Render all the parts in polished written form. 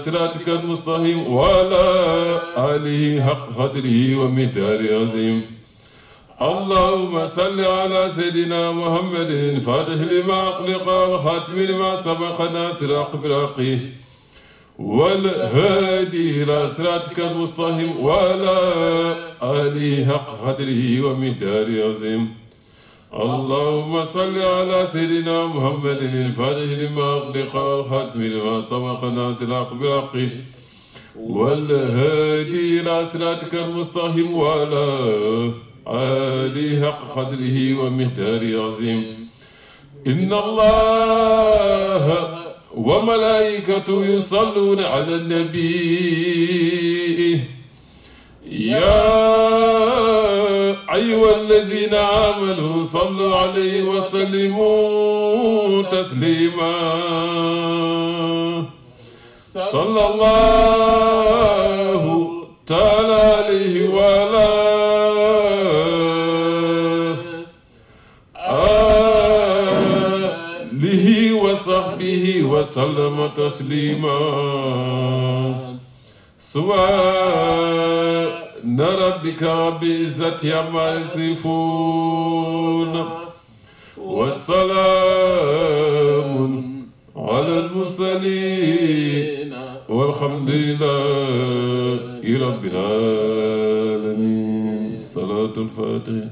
صراطك المستقيم وعلى آله حق قدره ومقداره عظيم اللهم صل على سيدنا محمد الفاتح لما أغلق والخاتم لما سبق ناصر بالحق والهادي إلى صراطك المستقيم وعلى آله حق قدره ومقداره عظيم اللهم صل على سيدنا محمد الفاتح لما أغلق والخاتم لما سبق ناصر بالحق والهادي إلى صراطك المستقيم وعلى آله حق قدره ومقداره عظيم إن الله وملائكته يصلون على النبي يا أيها الذين آمنوا صلوا عليه وسلموا تسليما صلى الله تعالى عليه وعلى آله وصحبه وسلم تسليما سبحان ربك رب العزة عما يصفون والسلام على المرسلين والحمد لله رب العالمين صلاة الفاتحة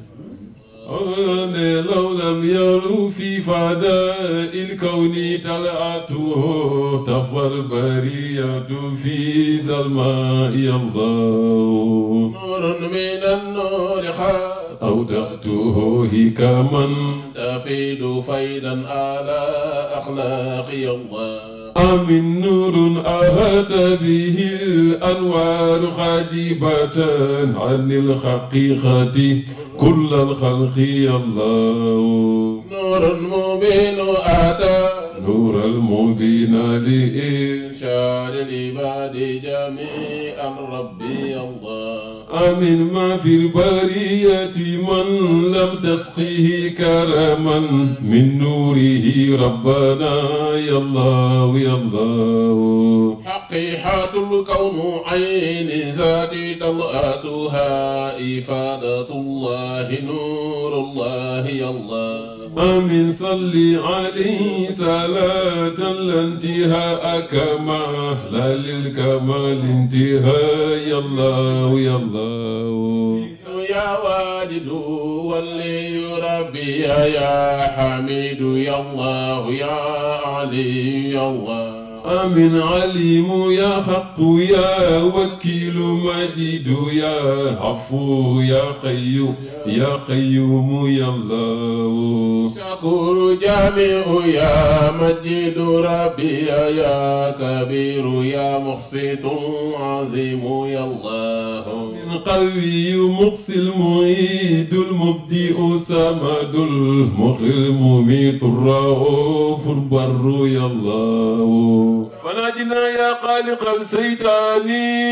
لو لم يروا في فداء الكون طلعته تخبر البرية في ظلماء الله نور من النور أو تخته هكما تفيد فيدا على أخلاق الله آمن نور أهت به الأنوار خاجبة عن الحقيقة كل الخلق الله نور مبين أتى نور المبين لإرشاد العباد جميعا ربي الله آمين ما في البرية من لم تسقيه كرما من نوره ربنا يا الله يا الله حقيقة الكون عين ذاتي طلعتها إفادة الله نور الله يا الله آمين صلي عليه صلاة لا انتهاء كمال للكمال انتهاء يا الله يا الله يا والد ولي ربي يا حميد يا الله يا علي يا الله آمين عليم يا حق يا وكيل مجيد يا عفو يا قيوم يا قيوم يا الله شكور جامع يا مجيد ربي يا كبير يا مقسط عظيم يا الله من قوي مقسي المعيد المبدئ سمد المخلي المميت الرؤوف البر يا الله فناجنا يا خالق الشيطان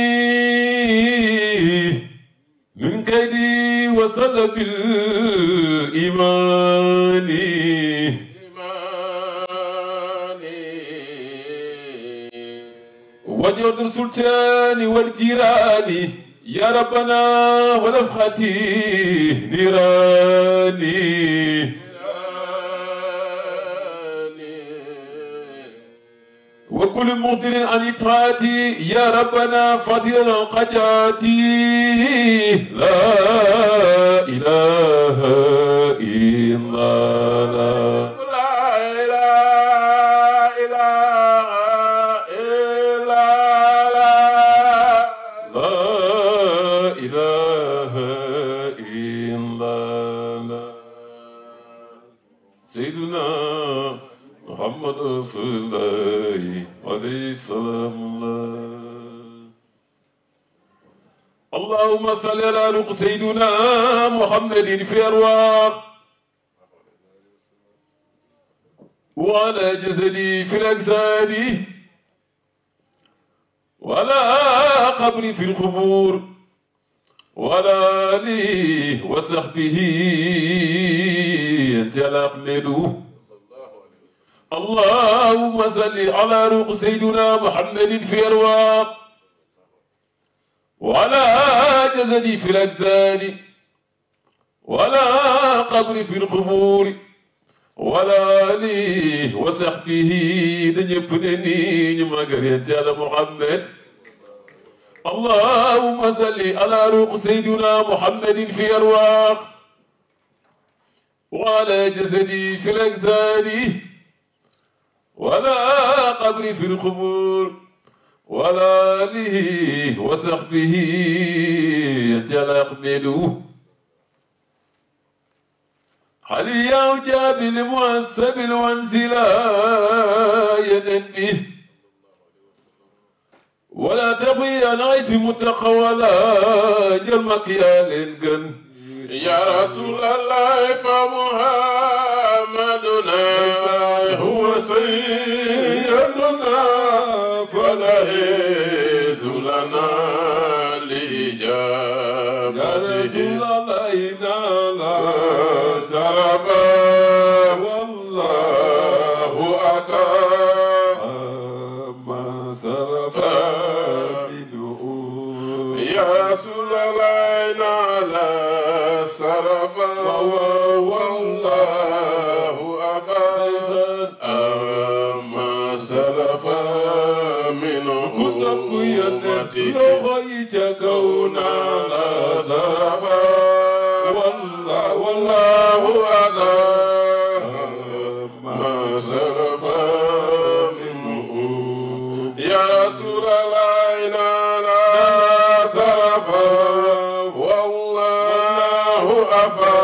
من كيدي وسلب الإيمان وجود السلطان والجيران يا ربنا ونفختي نيراني وكل مقدر عن إطاعتي يا ربنا فضلا قجاتي لا إله إلا الله سيدنا محمد رسول الله عليه السلام الله اللهم صل على روح سيدنا محمد في أرواح وعلى جسدي في الأجساد وعلى قبري في القبور وعلى آله وصحبه أنت على أحمد اللهم صل على روح سيدنا محمد في أرواح وعلى جسدي في الأجساد ولا قبر في القبور ولا آله وصحبه دنيبني مغريت على محمد اللهم صل على روح سيدنا محمد في أرواح وعلى جسدي في الأجساد ولا قبر في القبور ولا آله وصحبه يتعالى يقبلوه حليا وجاب المعسب الوانزلا ينبه ولا تبغي نعيف متقى ولا جرمك يا لنقن يا رسول الله فمحمدنا هو سيدنا فلا هيز لنا لإجابته يا رسول الله إنا سرفا والله أتى ما سرفا يا رسول الله إنا سرفا والله أفا أما سرفا منه أمتي كونا لا سرفا والله أتى ما سرفا منه يا رسول الله إنا سرفا والله أفا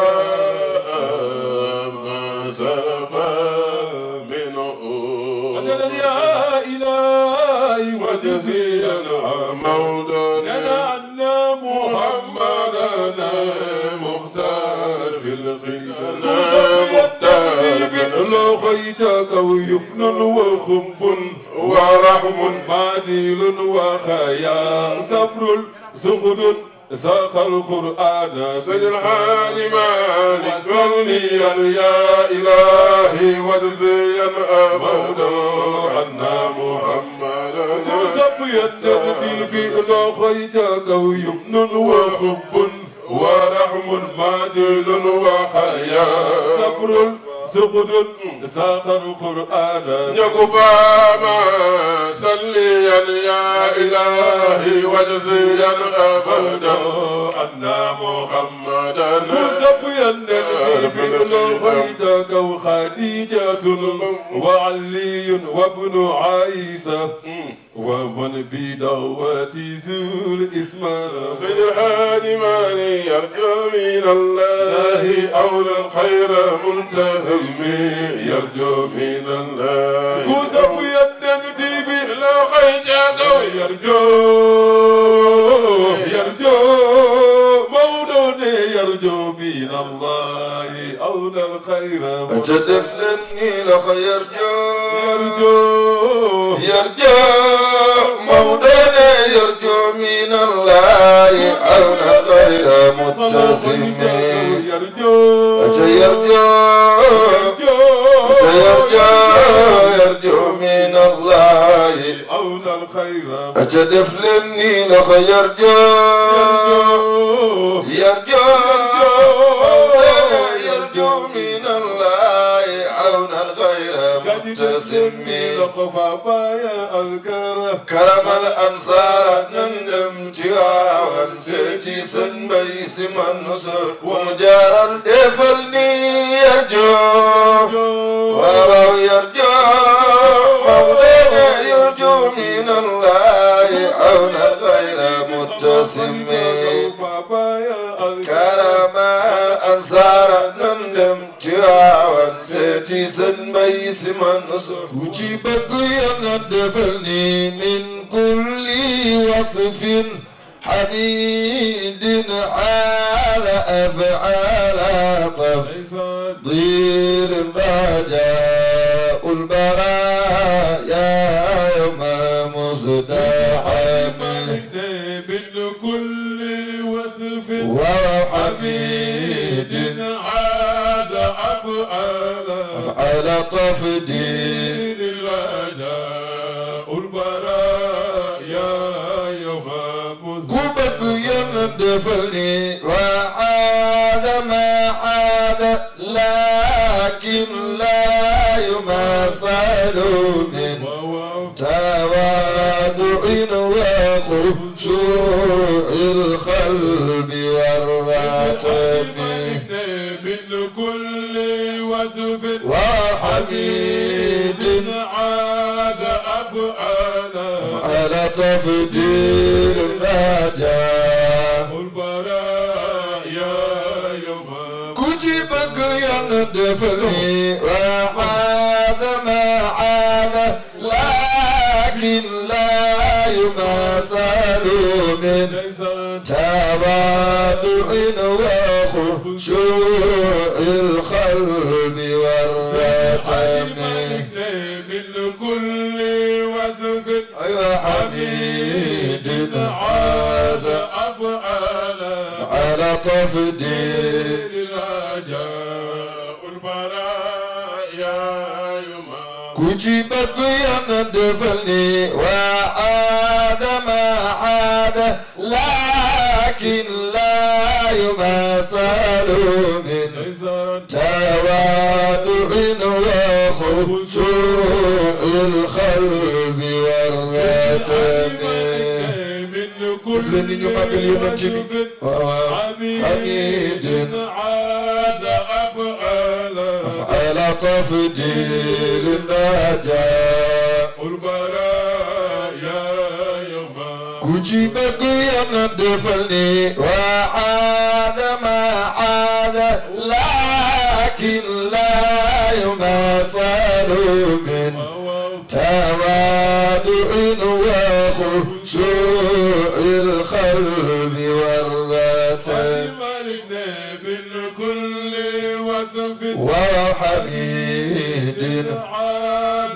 ما سرفا منه يا إلهي وجزيا مولانا أن محمدنا مختار في الخلقنا مختار في لو خيتك ويبن وخب ورحم معديل وخيا صبر سخد ساق القرآن سيد الحاج مالك فليا يا إلهي وجزيا أبدا عنا محمدا صفيا تبتي في لو خيتك ويبن وخب ورحم معديل وخيا صبر سخد ساق القرآن يكفى ما سليا يا إلهي وجزيا أبدا أن محمدا صفيا في الغيتك وخديجة وعلي وابن عيسى ومن بدعوتي زول اسمه سيد الحاج ماني يرجو من الله أولى الخير منتهم يرجو من الله صفيا تيبي لو خيجك يرجو مولوني يرجو من الله أولى الخير أتدفنني لخير يرجو مولانا يرجو من الله أولى الخير متسم يرجو يرجو من الله أولى الخير أتدفنني لخير يرجو من الله عونا غير متسم كرم الأنصار نندم تواوان سيتي سنبي سمن نصر ومجار الدفلني يرجو يرجو مولانا يرجو من الله عونا غير متسم كرم الأنصار نندم تواوان سيتي سنبي سمن نصر وجيبك يندفلني من كل وصف حميد على أفعال تفضيل رجاء البرايا يوم مزدحم من كل وصف وحميد عاد أفعال تفديل رجاء البرايا يوم كوبك يندفلني وعاد ما عاد لكن لا يماثل من تواضع وخشوع القلب والرتب من كل وصف وحميد عاد أفعال تفديل الرجاء البرايا يوم كتبك يندفلني وعاز ما عاد لكن لا يماثل من تواضع وخشوع القلب والرتم من كل وصف حميد عاز أفعال تفديل رجاء البرايا يوم كتبك يندفلني وعاد ما عاد لكن لا يماثل من تواضع وخشوع القلب والرتم من كل فلني يوم باليونتي حميد عاد أفعال تفديل النجاة البرايا يوم كتبك يندفلني وعاد ما عاد لكن لا يماثل من تواضع وخشوع القلب والرتم من كل وصف وحميد عاد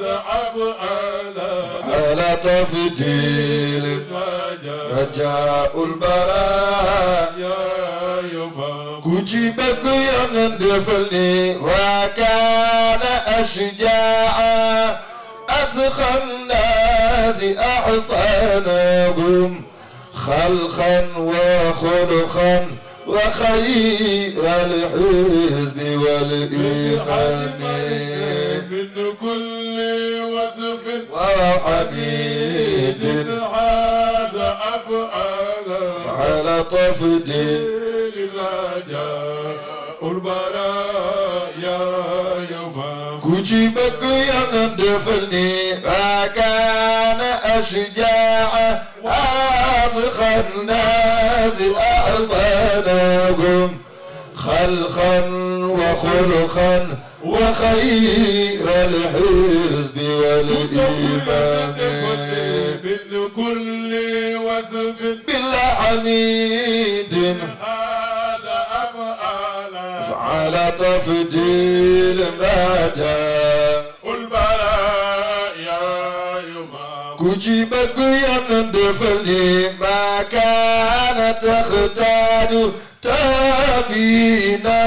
على تفديل رجاء البراء يا يوم كتبك يندفلني وكان أشجاعا أسخى الناس أحسنهم خلقا وخلقا وخير الحزب والإيمان من كل وصف وحميد عاز أفعال على تفديل الرجاء البرايا يوم كتبك يندفلني وكان أشجاعا أسخى الناس أحسنهم خلقا وخلقا وخير الحزب والإيمان من كل وصف بالحميد هذا أفعال فعل تفديل رجاء البرايا يوم كتبك يندفلني ما كان تختار تبينا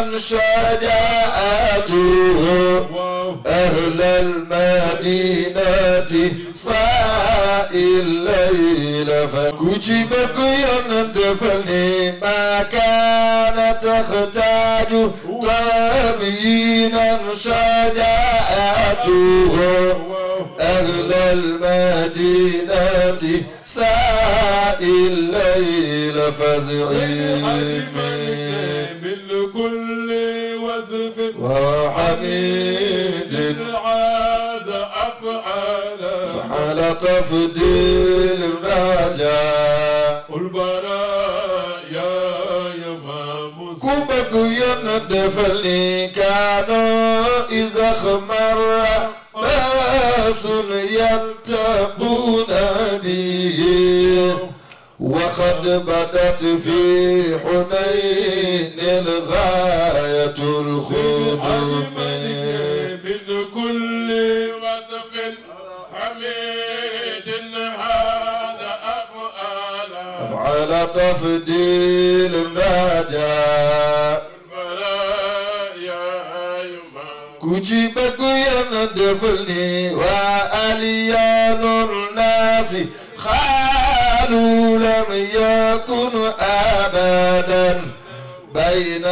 شجاعته أهل المدينة صائي الليل فكتبك يندفلني ما كان تختار تبينا شجاعته أهل المدينة سائي الليل فزعيم من كل وصف وحميد عاز أفعال فحال تفديل الرجاء البرايا يوم كوبك يندفلني كانوا إذا خمر باس يتقون به وقد بدت في حنين الغاية الخدوم من كل وصف حميد هذا أفعال أفعال تفديل الرجاء البرايا يوم كتبك بقيا دفلني وأليان الناس خالوا لم يكن أبدا بين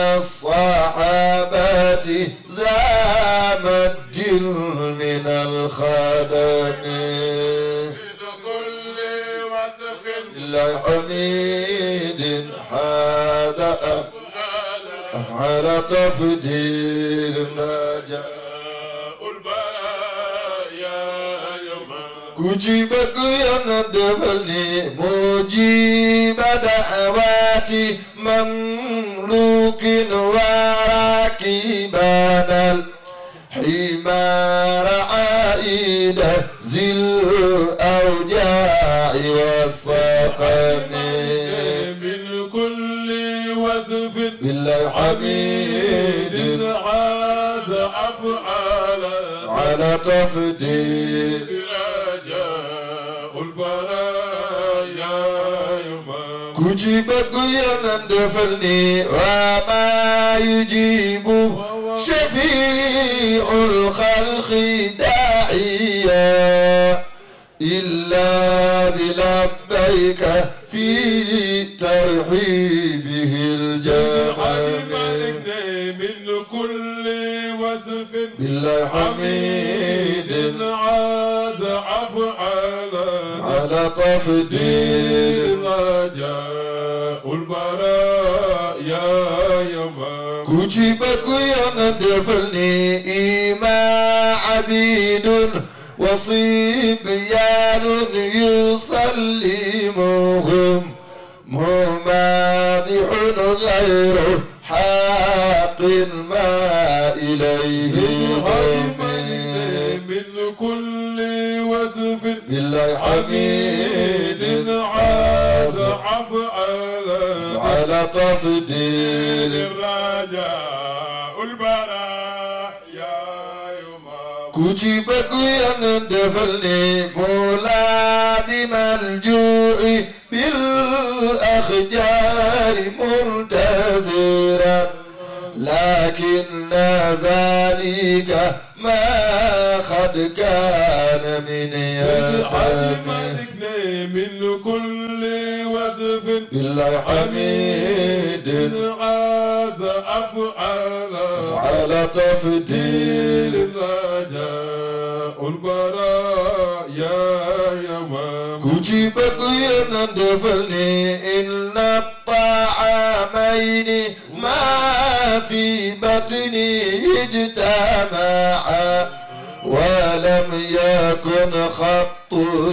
الصحابة زام الدين من الخدم بكل وصف لا حميد هذا أفعل تفضيل نجاة البرايا يوم كجيب قيانا دفلني مجيب دعواتي مملوك وراكبانا الحمار عائد ذي الأوجاع والسقم من كل وصف بالله حميد عاز أفعال على تفضيل رجاء البرايا يوم كجيب قيانا دفلني وما يجيب شفيع الخلق داعيا إلا بلبيك في ترحيبه الجمال من كل وصف بالله حميد عاز أفعال على تفضيل رجاء البرايا يوم كتب قيانا دفلني إما عبيد وصبيان يسلمهم ممادح غير حق ما إليه من كل وصف بالله حميد عاز أفعال على تفضيل الرجاء البرايا يوم كتب قيانا دفلني ملازم الجوع بالأخجار منتظرا لكن ذلك ما قد كان من يتم من كل وصف بالله حميد عاز أفعال على تفضيل الرجاء البرايا يوم كتب قيانا دفلني إن الطعامين ما في بطني اجتمعا ولم يكن خط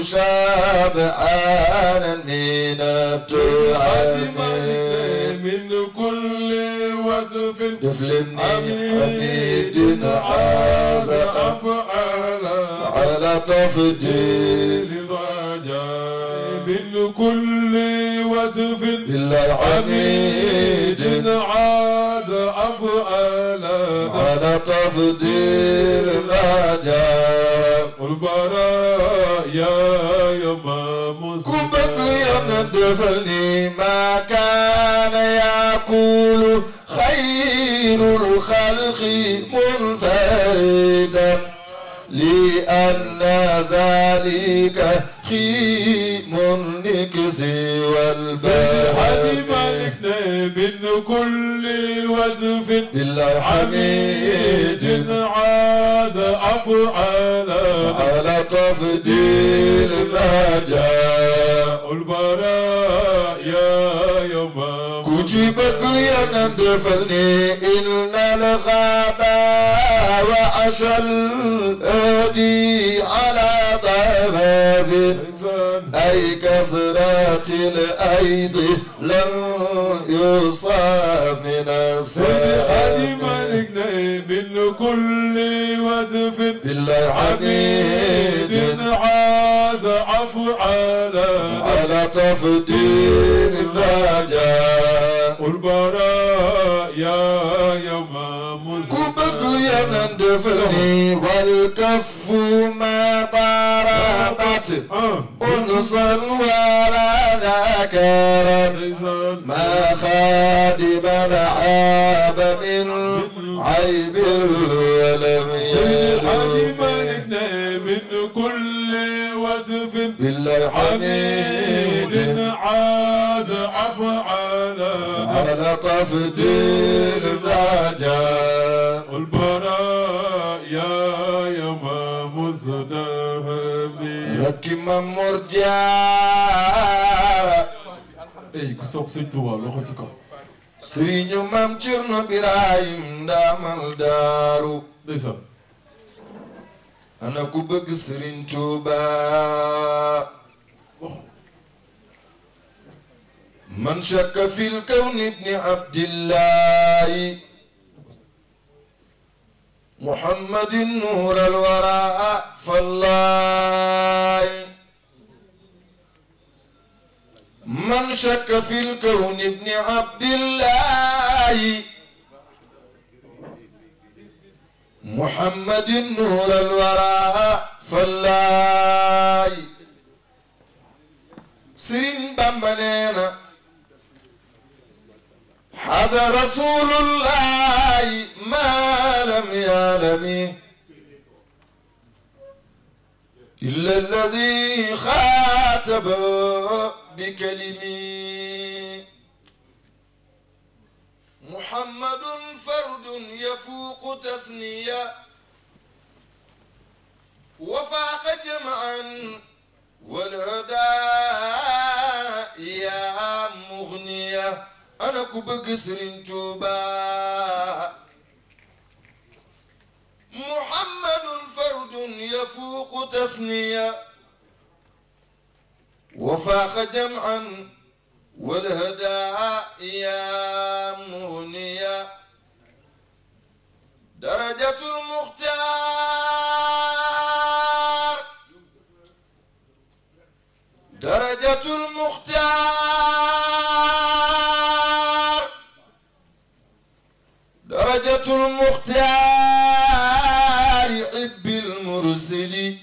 شبعانا من الطعام من كل وصف دفلني حميد عاز أفعال على تفضيل الرجاء من كل وصف بالله حميد عاز أفعال على تفضيل الرجاء البرايا يوم كبك يندفلني ما كان يقول خير الخلق منفردا لأن ذلك خيم النكس والفهم من كل وصف بالله حميد عاز أفعال على تفضيل الرجاء البرايا يوم كتب قيانا دفلني إن الغداء وعشى الأدي على ضفاف أي كسرات الأيدي لم يصاف من السلام من كل وصف بالله حميد عاز أفعال على تفضيل الرجاء البرايا يوم كبك يندفني والكف ما ضربت أنصا ولا ذكرا ما خادما عاب من عيب ولم يعب بالله حميد عاد أفعالا على تفضيل الرجاء والبرايا يوم مزدهم ركم مرجع اي كسوف سيتوا لوختكم سرينيو مام تشيرنو برايم دامال دارو ليس أنا كوبك سرين توبا من شك في الكون ابن عبد الله محمد نور الوراء فالله من شك في الكون ابن عبد الله محمد نور الوراء فالله سرين بامبانينا هذا رسول الله ما لم يعلم إلا الذي خاطب بكلمي محمد فرد يفوق تسنية وفاق جمعا والهدى يا مغنية أنا كبق سرين توبا محمد فرد يفوق تسنية وفاق جمعا والهدى يا مغنية درجة المختار درجة المختار درجة المختار عب المرسل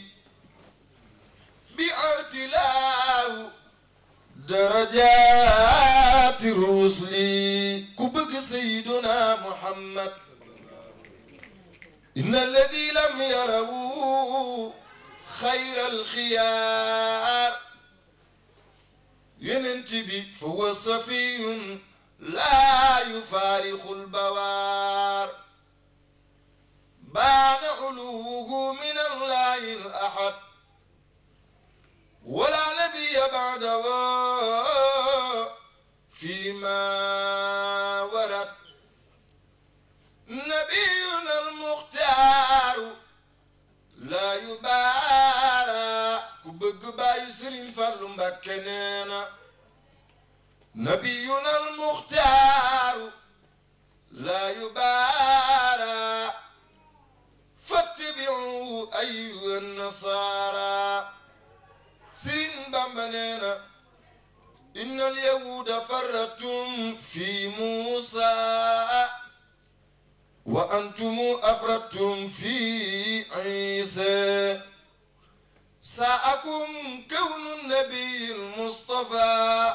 باعتلاه درجات الرسل كبك سيدنا محمد إن الذي لم يروا خير الخيار ينتبه فهو صفي لا يفارق البوار بان علوه من الله الأحد ولا نبي بعده فيما ورد نبينا المختار لا يبارى كبق بايسر فلم بكنينا نبينا المختار لا يبارى فاتبعوا أيها النصارى سين بامبانينا إن اليهود فرتم في موسى وأنتم أفرتم في عيسى ساءكم كون النبي المصطفى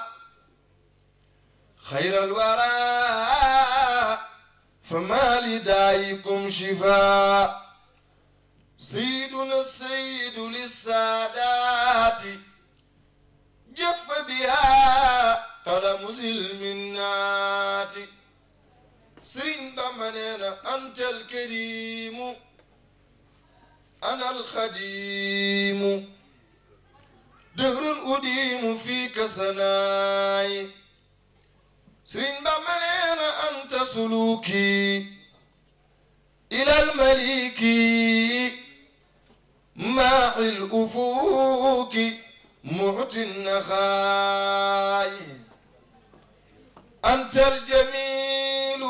خير الورى فما لدايكم شفاء سيدنا السيد للسادات جف بها قلم ذي المنات سرين بمننا أنت الكريم أنا الخديم دهر أديم فيك سناي سرين بمننا أنت سلوكي إلى المليك ماء الأفوك معطي النخاي أنت الجميل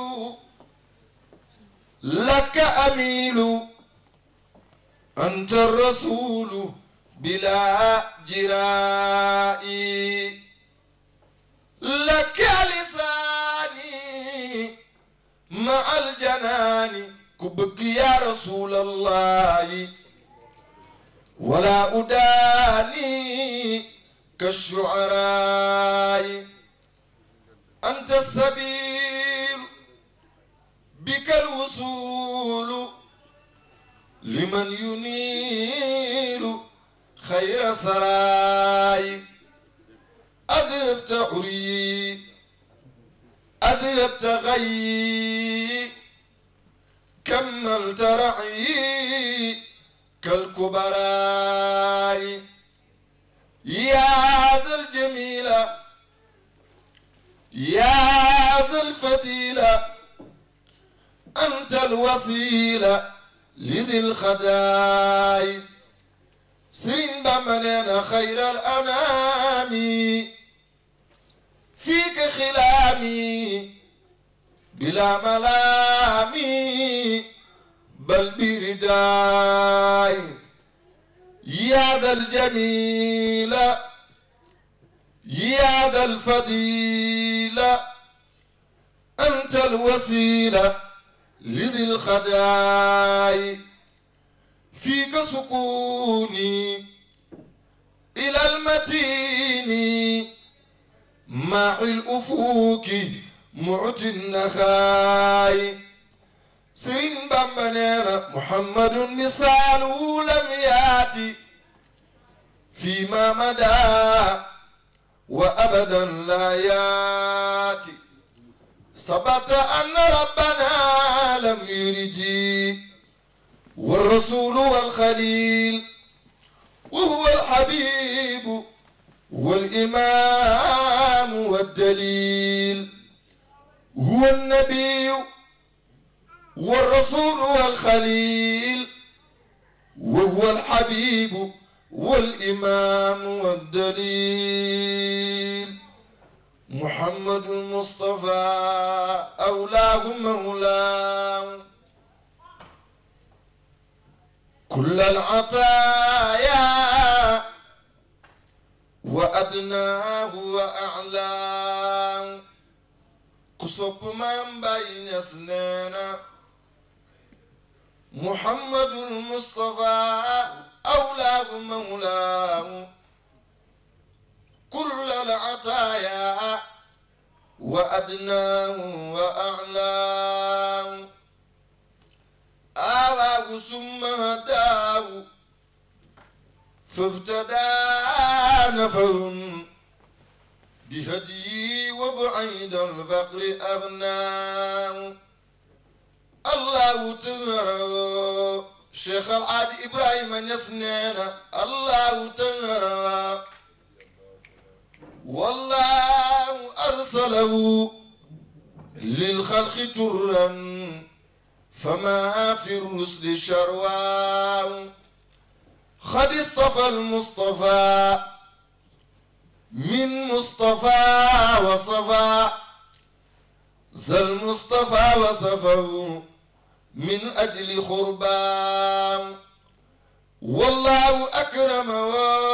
لك أميل أنت الرسول بلا جراء لك لساني مع الجنان كبك يا رسول الله ولا أداني كالشعراء أنت السبيل بك الوصول لمن ينيل خير سراي أذهبت عري أذهبت غي كملت رعي كالكبراء يا ذا الجميلة يا ذا الفضيلة أنت الوسيلة لذي الخداي سرين بمننا خير الأنام فيك خلامي بلا ملامي بل برداي يا ذا الجميلة يا ذا الفضيلة أنت الوسيلة لذي الخداي فيك سكوني إلى المتين مع الأفوك معت النخاي سرين بامبانينا محمد مثاله لم ياتي فيما مدى وأبدا لا ياتي ثبت أن ربنا لم يرد والرسول والخليل وهو الحبيب والإمام والدليل هو النبي والرسول والخليل وهو الحبيب والإمام والدليل محمد المصطفى أولاه مولاه كل العطايا وأدناه وأعلاه كسب من بين سنينا محمد المصطفى أولاه مولاه كل العطايا وأدناه وأعلاه آواه ثم هداه فاهتدى نفر بهدي وبعيد الفقر أغناه الله تنهر شيخ العاد إبراهيم يسنينا الله تنهر والله أرسله للخلق ترا فما في الرسل شرواه قد اصطفى المصطفى من مصطفى وصفى ذا المصطفى وصفه من أجل خربان والله أكرمه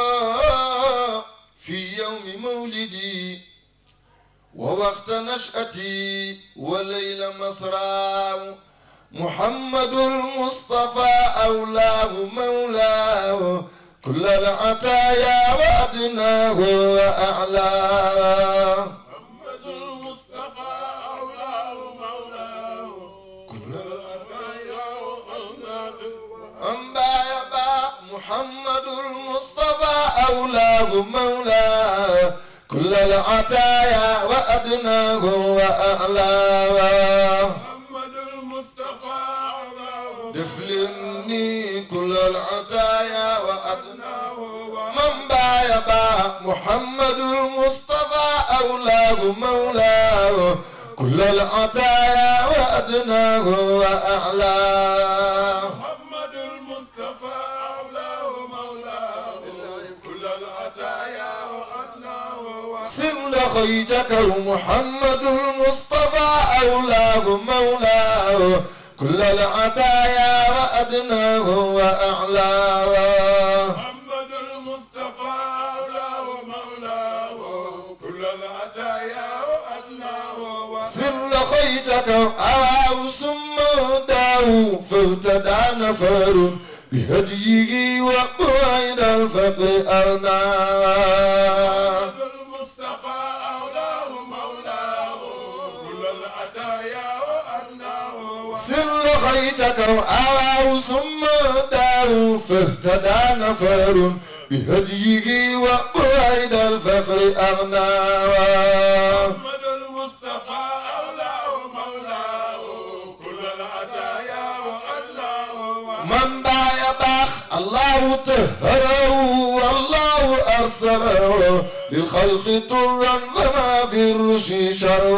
في يوم مولدي ووقت نشأتي وليل مسراه محمد المصطفى أولاه مولاه كل العطايا وأدناه وأعلاه محمد المصطفى أولاه مولاه كل العطايا وأدناه أنبا يبا محمد المصطفى أولاه مولاه كل العطايا وأدناه وأعلاه دفلني كل العطايا وأدناه من بايبا محمد المصطفى أولاه مولاه كل العطايا وأدناه وأعلاه محمد المصطفى أولاه مولاه كل العطايا وأدناه سر لخيتك محمد المصطفى أولاه مولاه كل العطايا وأدناه وأعلاه محمد المصطفى أولاه مولاه كل العطايا وأدناه سر خيتك أواه ثم هداه فاهتدى نفر بهديه وبعيد الفقر أغناه محمد المصطفى أولاه مولاه كل العطايا وأدناه سر خيتك وأواه ثم داه فاهتدى نفر بهديه وبعيد الفقر أغناه محمد المصطفى أولاه مولاه كل العطايا وأدلاه من بايا باخ الله طهره والله أرسله للخلق طرا فما في الرشد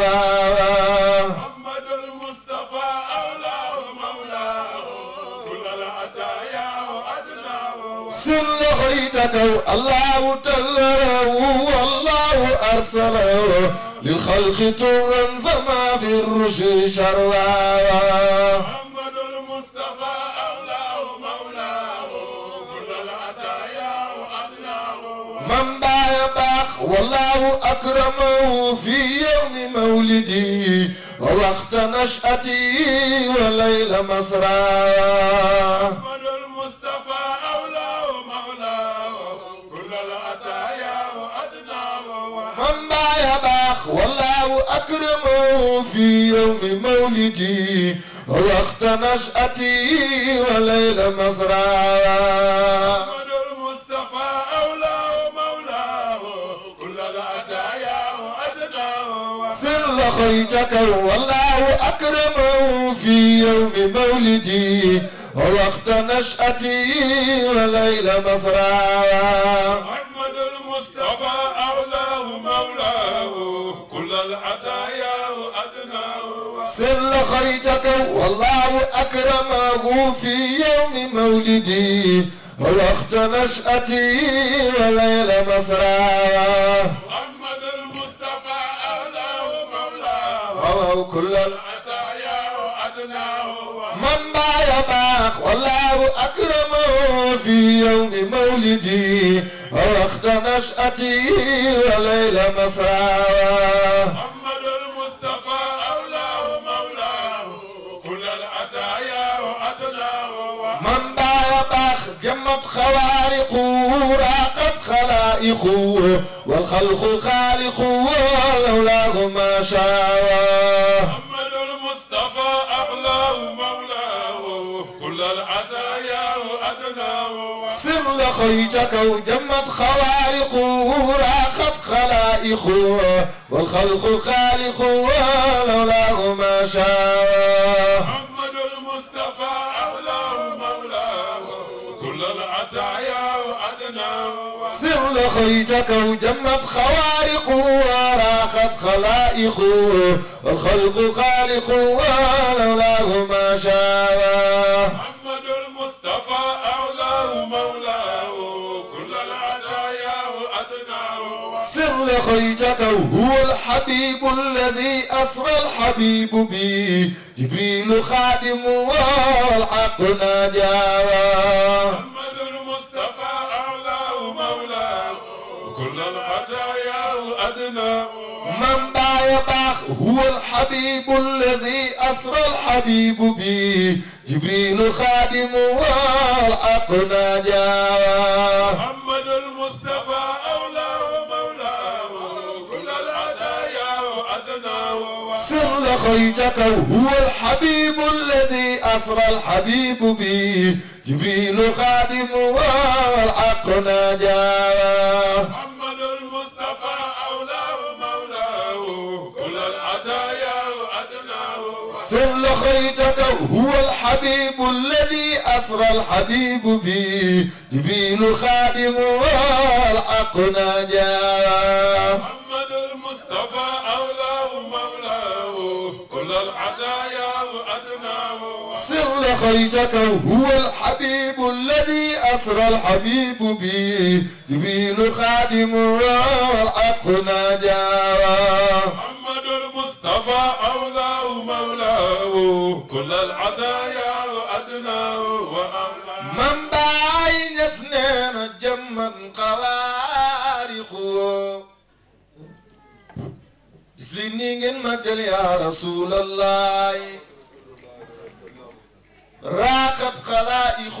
شرواه محمد المصطفى أولاه مولاه كل العطايا وأدلاه سر خيتك الله طهره والله أرسله للخلق طرا فما في الرشد شرواه محمد المصطفى أولاه مولاه كل العطايا وأدلاه من بايا باخ والله أكرمه في يوم مولدي ووقت نشأتي وليل مسراه محمد المصطفى أولاه مولاه كل العطايا وأدناه من بايا باخ والله أكرمه في يوم مولدي ووقت نشأتي وليل مسراه محمد المصطفى أولاه مولاه كل العطايا وأدناه سر خيتك والله أكرمه في يوم مولدي ووقت نشأتي وليل مسراه محمد المصطفى أولاه مولاه كل العطايا وأدناه سر خيتك والله أكرمه في يوم مولدي ووقت نشأتي وليل مسراه محمد المصطفى أولاه مولاه وكل العطايا وأدناه من بايا باخ والله أكرمه في يوم مولدي ووقت نشأتي وليل مسراه محمد المصطفى أولاه مولاه كل العطايا وأدناه من بايا باخ جمت خوارقه راقت خلائقه والخلق خالقه ولولاه ما شاء محمد المصطفى أولاه مولاه كل العطايا وأدناه سر خيتك وجمت خوارقه راقت خلائقه والخلق خالقه ولولاه ما شاء محمد المصطفى أولاه مولاه كل العطايا وأدناه سر خيتك وجمت خوارقه وراخت خلائقه والخلق خالقه ولولاه ما شاء محمد المصطفى أولاه مولاه كل العطايا وأدناه سر خيتك هو الحبيب الذي أسرى الحبيب به جبريل خادم والحق نجاه محمد المصطفى أولاه مولاه كل العطايا وأدناه من بايا باخ هو الحبيب الذي أسرى الحبيب به جبريل خادم والحق نجاه محمد المصطفى أولاه مولاه كل العطايا وأدناه سر خيتك هو الحبيب الذي أسرى الحبيب به جبريل خادم والحق نجاه محمد المصطفى أولاه مولاه كل العطايا وأدناه سر خيتك هو الحبيب الذي أسرى الحبيب به جبريل خادم والحق نجاه محمد المصطفى أولاه مولاه كل العطايا وأدناه سر خيتك هو الحبيب الذي أسرى الحبيب به جبريل خادم والحق نجاه محمد المصطفى أولاه مولاه كل العطايا وأدناه وأعلاه من باين يسنين جمن قوارخه دفليني المجل يا رسول الله راقت خلائقه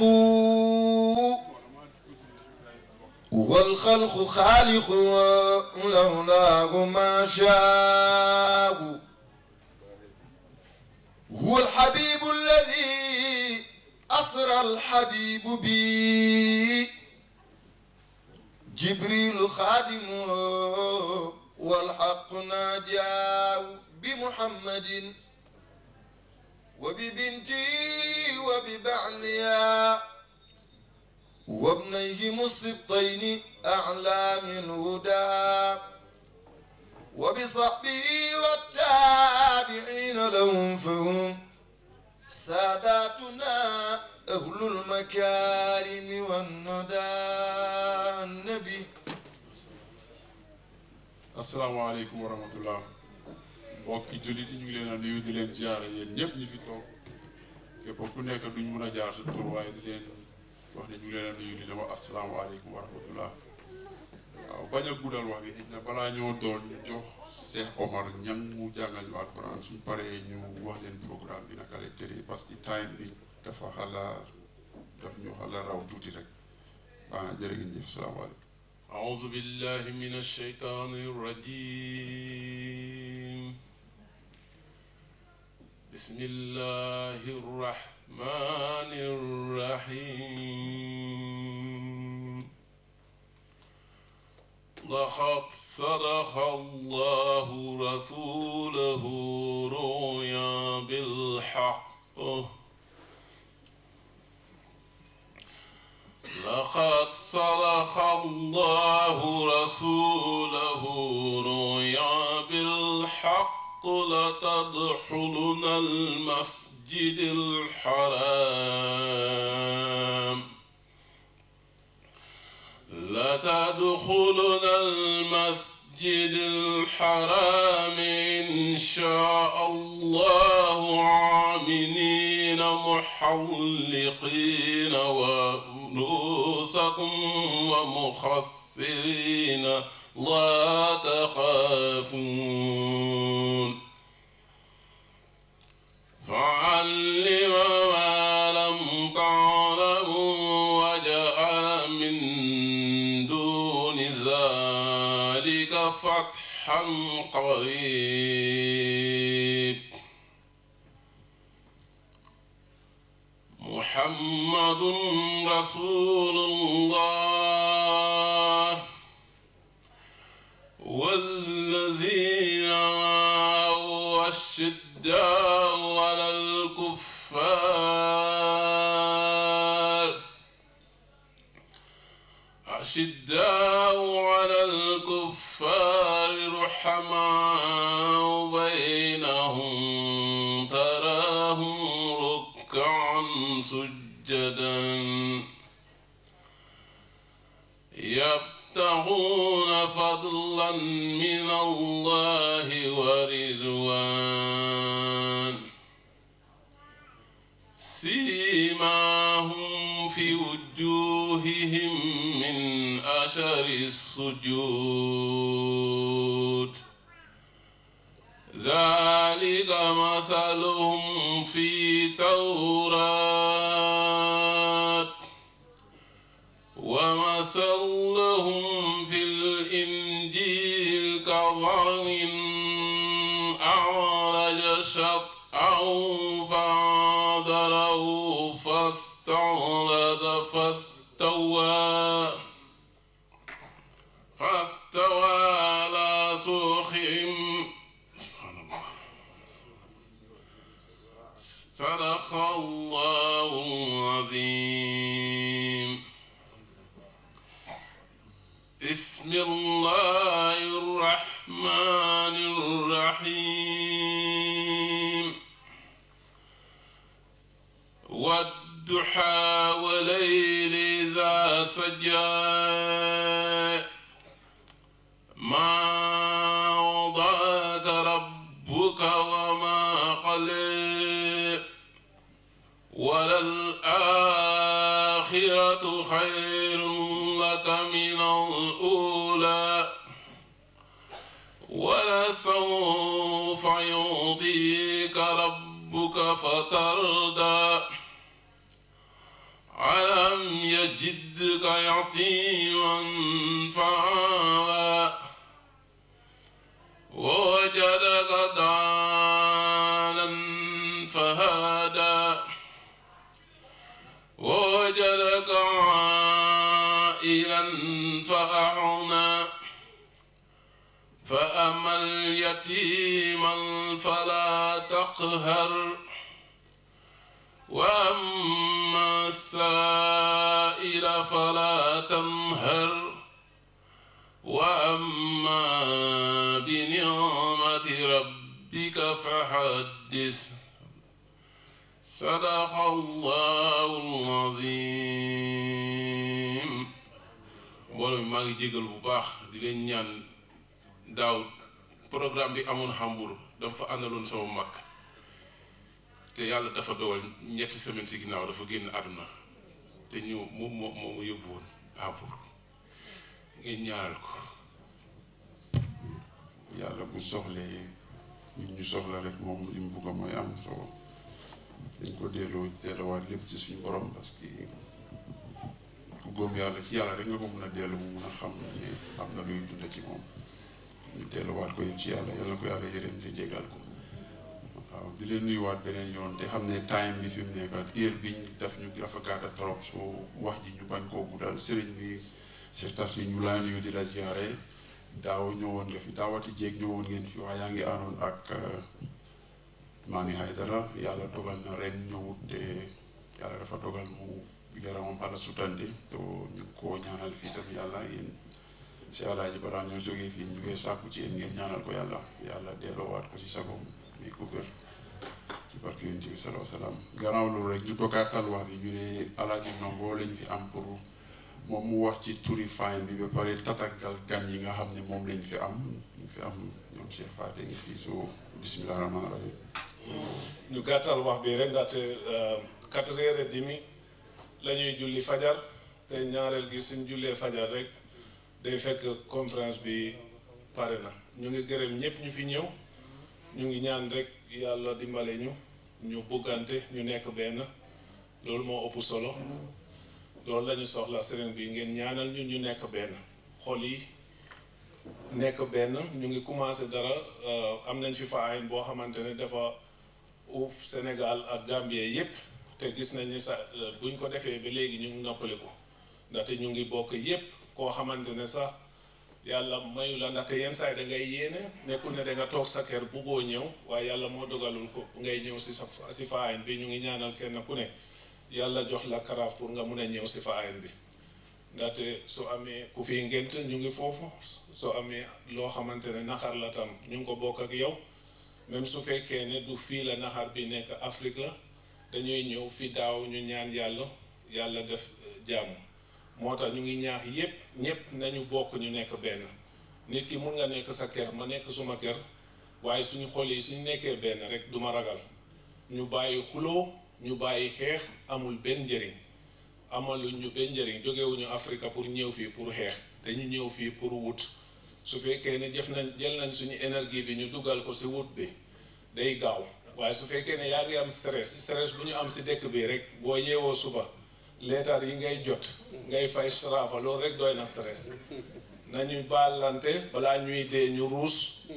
والخلق خالق لولاه ما شاء هو الحبيب الذي أسرى الحبيب بي جبريل خادمه والحق ناجاه بمحمد وببنتي وببعليا وابنيه السبطين أعلام الهدى وبصحبه والتابعين لهم فهم ساداتنا أهل المكارم والندى النبي. السلام عليكم ورحمة الله. mbokki jullit yi ñu ngi leen a nuyu di leen ziyaara yéen ñëpp ñi fi toog képp ku nekk duñ mën a jaar sa tur waaye di leen wax ne ñu ngi leen a nuyu di leen wax asalaamaaleykum wa rahmatullah. waaw bañ a guddal wax bi xëy na balaa ñoo doon ñu jox Cheikh Omar ñan mu jàngal ñu alquran suñ paree ñu wax leen programme bi naka lay tëddee parce que time bi dafa daf ñu xala raw tuuti rek baax na jërë ngeen jëf salaamaaleykum. أعوذ بالله من الشيطان الرجيم بسم الله الرحمن الرحيم لقد صدق الله رسوله رؤيا بالحق لقد صدق الله رسوله رؤيا بالحق لتدخلن المسجد الحرام لتدخلن المسجد الحرام إن شاء الله عاملين محلقين ورؤوسكم ومخصرين لا تخافون فعلم ما لم تعلموا وجعل من دون ذلك فتحا قريب محمد رسول الله والذين معه أشداء على الكفار رحماء بينهم تراهم ركعا سجدا يبتغون فضلا من الله ورضوان سيماهم في وجوههم من أثر السجود ذلك مثلهم في التوراة ومثلهم في الإنجيل كظرف أعرج شطأه فآزره فاستغلظ فاستوى على سوقه صدق الله العظيم. بسم الله الرحمن الرحيم والضحى والليل إذا سجى ما وضعك ربك وما قلى وللآخرة خير لك من الأولى ولسوف يعطيك ربك فترضى ألم يجدك يتيما فآوى ووجدك ضالا فهدى فأعنا فأما اليتيم فلا تقهر وأما السائل فلا تنهر وأما بنعمة ربك فحدث صدق الله العظيم. mbooloo mi maa ngi jégal bu baax di leen ñaan daaw programme bi amoon Hambourg dama fa àndaloon sama mag te yàlla dafa dogal ñetti semaine si ginnaaw dafa génn àdduna te ñu moom moo yóbbu woon Hambourg ngeen ñaanal ko. yàlla bu soxlee ñun ñu soxla rek moom li mu bugg mooy am soo dañ ko delloowaat lépp ci suñu borom parce que ku góom yàlla ci yàlla rek nga ko mun a dellu mu mun a xam ne am na luy dunda ci moom ñu delluwaat ko yëpp ci yàlla yàlla ko yàlla yërëm te jégal ko. waaw di leen nuyuwaat beneen yoon te xam ne time bi fi mu nekk heure biñ daf ñu dafa gàtta trop soo wax ji ñu bañ koo guddal sëriñ bi Cheikh Tafsir ñu laa nuyu di la ziare daaw ñëwoon nga fi daawati jéeg ñëwoon ngeen fi waaye yaa ngi àndoon ak Mami Haydara yàlla dogal na ren ñëwut te yàlla dafa dogal mu yaramam ala sutante to ñu koo ñaanal fii tam yàlla yéen si alaaji balaa ñoo jógee fii ñu ngi sàkku ci yéen ngeen ñaanal ko yàlla delloowaat ko si sagom mi ko gër ci barke yonent bi sallallahu alayhi wa sallam. gannaaw loolu rek ñu tokkaatal wax bi ñu ne alaaji Ndongo lañ fi am pour moom mu wax ci turi fine bi ba pare tatagal gan yi nga xam ne moom lañ fi am ñoom Cheikh Faté ngi fii so bismillah rahmaan rahim. ñu gàttal wax bi rek ndaxte 4h30 la ñuy julli fajar te ñaareel gi suñ jullee fajar rek day fekk conférence bi pare na. ñu ngi gërëm ñëpp ñu fi ñëw ñu ngi ñaan rek yàlla dimbale ñu buggante ñu nekk benn loolu moo ëpp solo loolu la ñu soxla sëriñ bi ngeen ñaanal ñu nekk benn xol yi nekk benn. ñu ngi commencé dara am nañ fi faayin boo xamante ne dafa uuf Sénégal ak Gambie yépp te gis nañ ni sax buñ ko defee ba léegi ñu ngi noppaliku ndaxte ñu ngi bokk yépp koo xamante ne sax yàlla mayu la ndaxte yenn saa yi da ngay yéene nekkul ne da nga toog sa kër buggoo ñëw waaye yàlla moo dogalul ko ngay ñëw si faayin bi ñu ngi ñaanal kenn ku ne yàlla jox la karaaf pour nga mun a ñëw si faayin bi ndaxte su amee ku fi ngent ñu ngi foofu soo amee loo xamante ne naxar la tam ñu ngi ko bokk ak yow même su fekkee ne du fii la naxar bi nekk Afrique la dañuy ñëw fi daaw ñu ñaan yàlla def jàmm moo tax ñu ngi ñaax ñépp nañu bokk ñu nekk benn. nit ki mun nga nekk sa kër ma nekk suma kër waaye suñu xol yi suñu nekkee benn rek duma ragal ñu bàyyi xuloo ñu bàyyi xeex amul benn njëriñ amaluñ ñu benn njëriñ jógewuñu Afrique pour ñëw fii pour xeex dañu ñëw fii pour wut su fekkee ne jël nañ suñu énergie bi ñu dugal ko si wut bi day gaaw waaye su fekkee ne yaa ngi am stress bu ñu am si dëkk bi rek boo yeewoo suba leetar yi ngay jot ngay fay sarafa loolu rek doy na stress nañu baalante balaa ñuy dee ñu ruus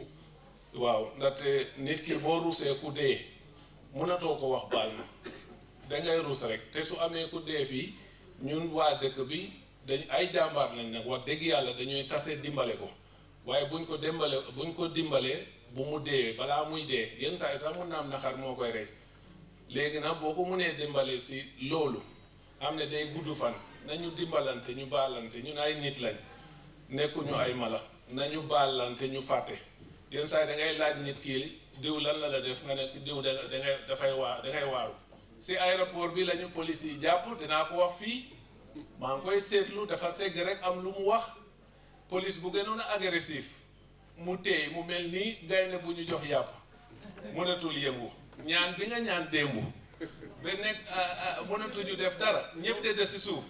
waaw ndaxte nit ki boo ruusee ku dee mënatoo ko wax baal na dangay ruus rek te su amee ku dee fii ñun waa dëkk bi dañ ay jàmbaar lañ nag wax dëgg yàlla dañuy tase dimbale ko waaye buñ ko dimbalee bu mu deewee balaa muy dee yenn saa yi sax mun na am naxar moo koy rey léegi nag boo ko mënee dimbale si loolu am ne day gudd fan nañu dimbalante ñu baalante ñun ay nit lañ nekkuñu ay mala nañu baalante ñu fàtte yenn saa yi da ngay laaj nit kii diw lan la la def nga ne diw dangay waaru si aéroport bi lañu police yi jàpp dinaa ko wax fii maa ngi koy seetlu dafa segg rek am lu mu wax police bu gënoon a agressif mu téye mu mel nii gaynde bu ñu jox yàpp mënatul yëngu ñaan bi nga ñaan démb ba nekk mënatuñu def dara ñëpp te de si suuf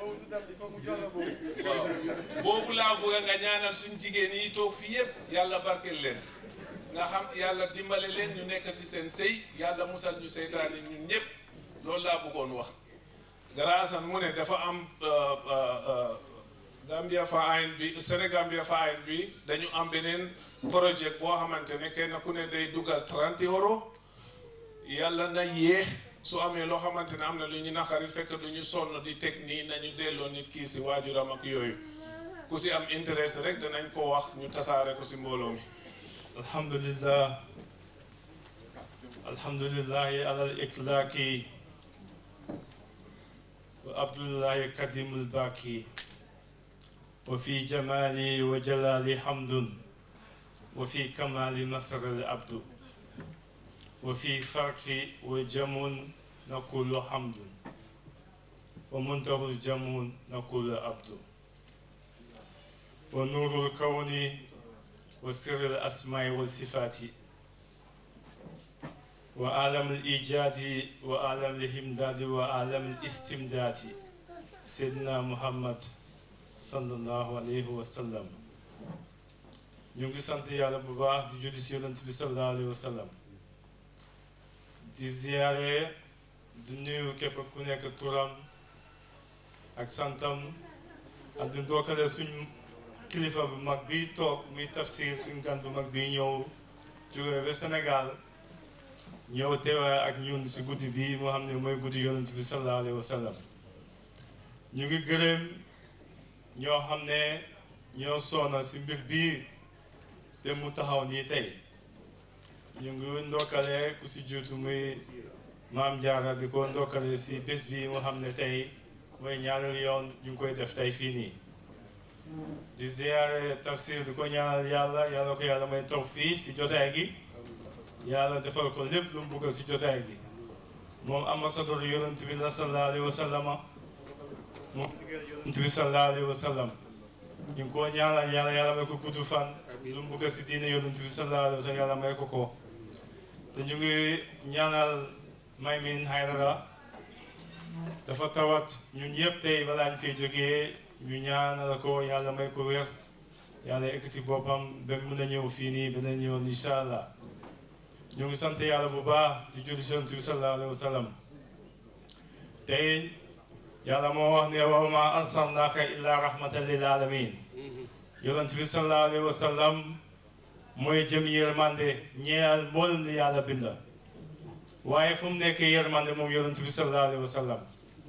waaw boobu laa bëgg nga ñaanal suñ jigéen yi toog fii yëpp yàlla barkeel leen nga xam yàlla dimbale leen ñu nekk si seen sëy yàlla musal ñu seytaane ñun ñëpp loolu laa bëggoon wax garaasan mu ne dafa am Gambia Faayin bi Sénégambia Faayin bi dañu am beneen projet boo xamante ne kenn ku ne day dugal 30 euros yàlla na yéex su amee loo xamante ne am na lu ñu naqari fekk du ñu sonn di teg nii nañu delloo nit kii si waajuram ak yooyu ku si am intérêt rek danañ ko wax ñu tasaare ko si mbooloo mi. alhamdulillah alhamdulillahi ala al-itlaqi wa abdullahi kadimul baki wa fi jamali wa jalali hamdun wa fi kamali nasril abdu wa fi farqi wa jamun naqulu hamdun wa muntahul jamun naqulu abdu wa nurul kawni wa sirril asma'i wal sifati wa alamul ijadi wa alamul himdadi wa alamul istimdadi Seydina Muhammad sallallahu alayhi wa sallam. ñu ngi sant yàlla bu baax di julli si yonent bi sallallahu alayhi wa sallam di ziyaare di nuyu képp ku nekk turam ak santam ak di ndokkale suñ kilifa bu mag bi toog muy tafsir suñ gan bu mag bi ñëw jóge ba Sénégal ñëw teewaay ak ñun si guddi bi moo xam ne mooy guddi yonent bi sallallahu alayhi wa sallam. ñu ngi gërëm ñoo xam ne ñoo soona si mbir bii te mu taxaw nii tey ñu ngi ndokkale ku si jiitu muy maam Jaara di ko ndokkale si bés bi moo xam ne tey mooy ñaareelu yoon ñu ngi koy def tey fii nii di ziyaare tafsir di ko ñaanal yàlla ko yàlla may taw fii si jotaay gi yàlla defal ko lépp lu mu bëgg si jotaay gi moom ambassadeur yonent bi la sallallahu alayhi wa sallam moom yonent bi sallallahu alayhi wa sallam ñu ngi ko ñaanal yàlla may ko gudd fan lu mu bëgg si diine yonent bi sallallahu alayhi wa sallam yàlla may ko ko te ñu ngi ñaanal Maymin Haydara dafa tawat ñun yëpp tey balaa ñu fiy jógee ñu ñaanal ko yàlla may ko wér yàlla ekkati boppam ba mën a ñëw fii nii beneen yoon incha allah ñu ngi sant yàlla bu baax di julli si yonent bi sallallahu alayhi wa sallam tey yàlla moo wax ne wa ma arsalnaaka illa rahmatan lil alamin yonent bi sallallahu alayhi wa sallam mooy jëm yërmande ñeel mboolem li yàlla binda waaye fu mu nekk yërmande moom yonent bi sallallahu alayhi wa sallam